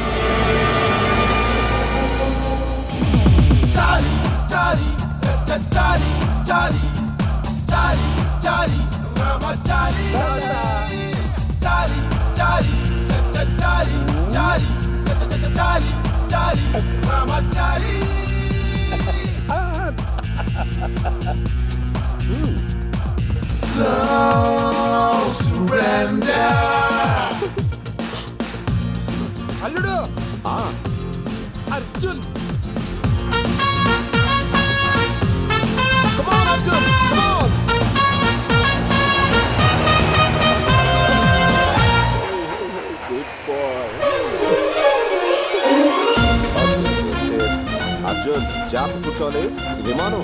So surrender. అల్లుడు Arjun. Come on Arjun, come on. Good boy. Arjun జాగ్రత్త కూర్చోవాలి, విమానం.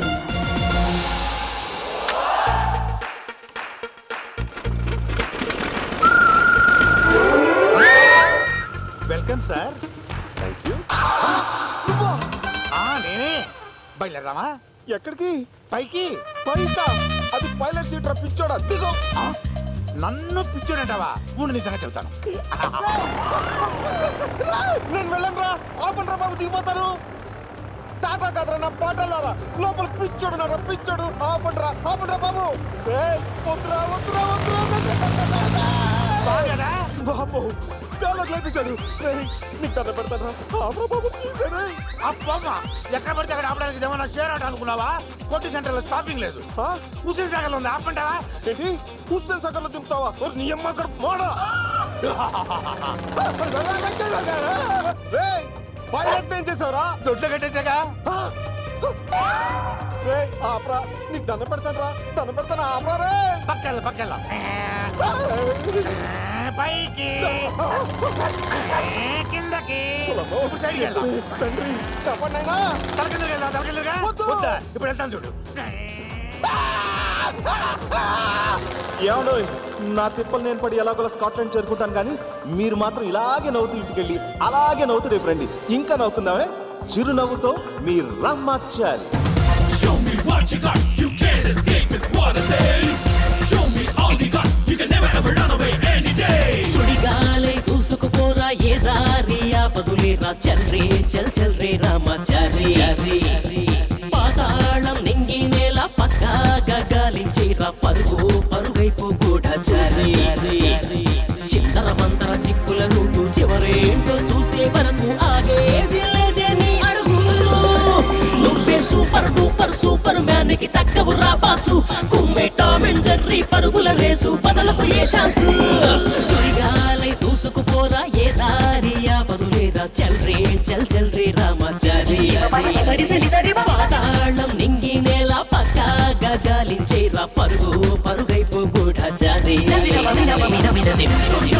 Welcome sir. Thank you. నేనే బయలుదేరామా? ఎక్కడికి? పైకి. పైకా? అది పైలట్ సీట్ రా పిచ్చోడా, దిగో. నన్ను పిచ్చోడంటావా? ఉండు నిజంగా చెబుతాను. నేను వెళ్ళను రా, ఆపండి రా బాబు, దిగిపోతాను. టాటా కాదురా నా పాటలారా, లోపల పిచ్చోడు నా పిచ్చోడు. ఆపండి రా బాబు. వద్దురా బాబు, కాళ్ళకు లేపేశాడు. నీకు దండ పెడతాను రా, ఆపరా బాబు ప్లీజ్. అబ్బమ్మ, ఎక్కడ పడితే అక్కడ ఆపడానికి ఏమన్నా షేర్ అవుట్ అనుకున్నావా? కొట్టి సెంటర్ లో స్టాపింగ్ లేదు. హుస్సేన్ సాగర్ లో ఉంది, ఆపంటావా? ఏంటి హుస్సేన్ సాగర్ లో దింపుతావా? నీ అమ్మ అక్కడ మోడా. పైలట్ ఏం చేసావురా? దొడ్లో కట్టేసాగా. ఆపరా, నీకు దండ పెడతాను ఆపరా రే. పక్కెళ్ళ పైకి కిందకి. తండ్రి చెప్పండి అయినా. తలకిందుగా ఇప్పుడు వెళ్తాను చూడు. ఏమండో నా తిప్పలు నేను పడి ఎలాగోలా స్కాట్లాండ్ చేరుకుంటాను, కానీ మీరు మాత్రం ఇలాగే నవ్వుతూ ఇంటికెళ్ళి అలాగే నవ్వుతూ రేపు రండి. ఇంకా నవ్వుకుందామే చిరునవ్వుతో మీ Ramachari. Show me what you got, you can't escape, it's what I say. Show me all you got, you can never ever run away any day. సుడిగాలై దూసుకుపోరా ఏ దారి ఆపదులేరా చల్రే చల్ రే రామాచారి. పాతాళం నింగి నేల పక్కాగా గాలించేరా పరుగైపు గూఢచారి. చిందర వరకు ఆగేది లేదే నీ అడుగు నువ్వే సూపర్ డూపర్ సూపర్ మ్యాన్ కి తగ్గవు రా బాసు కుమ్మే టామ్ అండ్ జెర్రీ పరుగుల రేసు బదలకు ఏ ఛాన్స్ సుడిగాలై దూసుకుపోరా ఏ దారి ఆపదులేరా చల్రే చల్ రే రామాచారి పాతాళం నింగి నేల పక్కాగా గాలించేరా పరుగైపో గూఢాచారి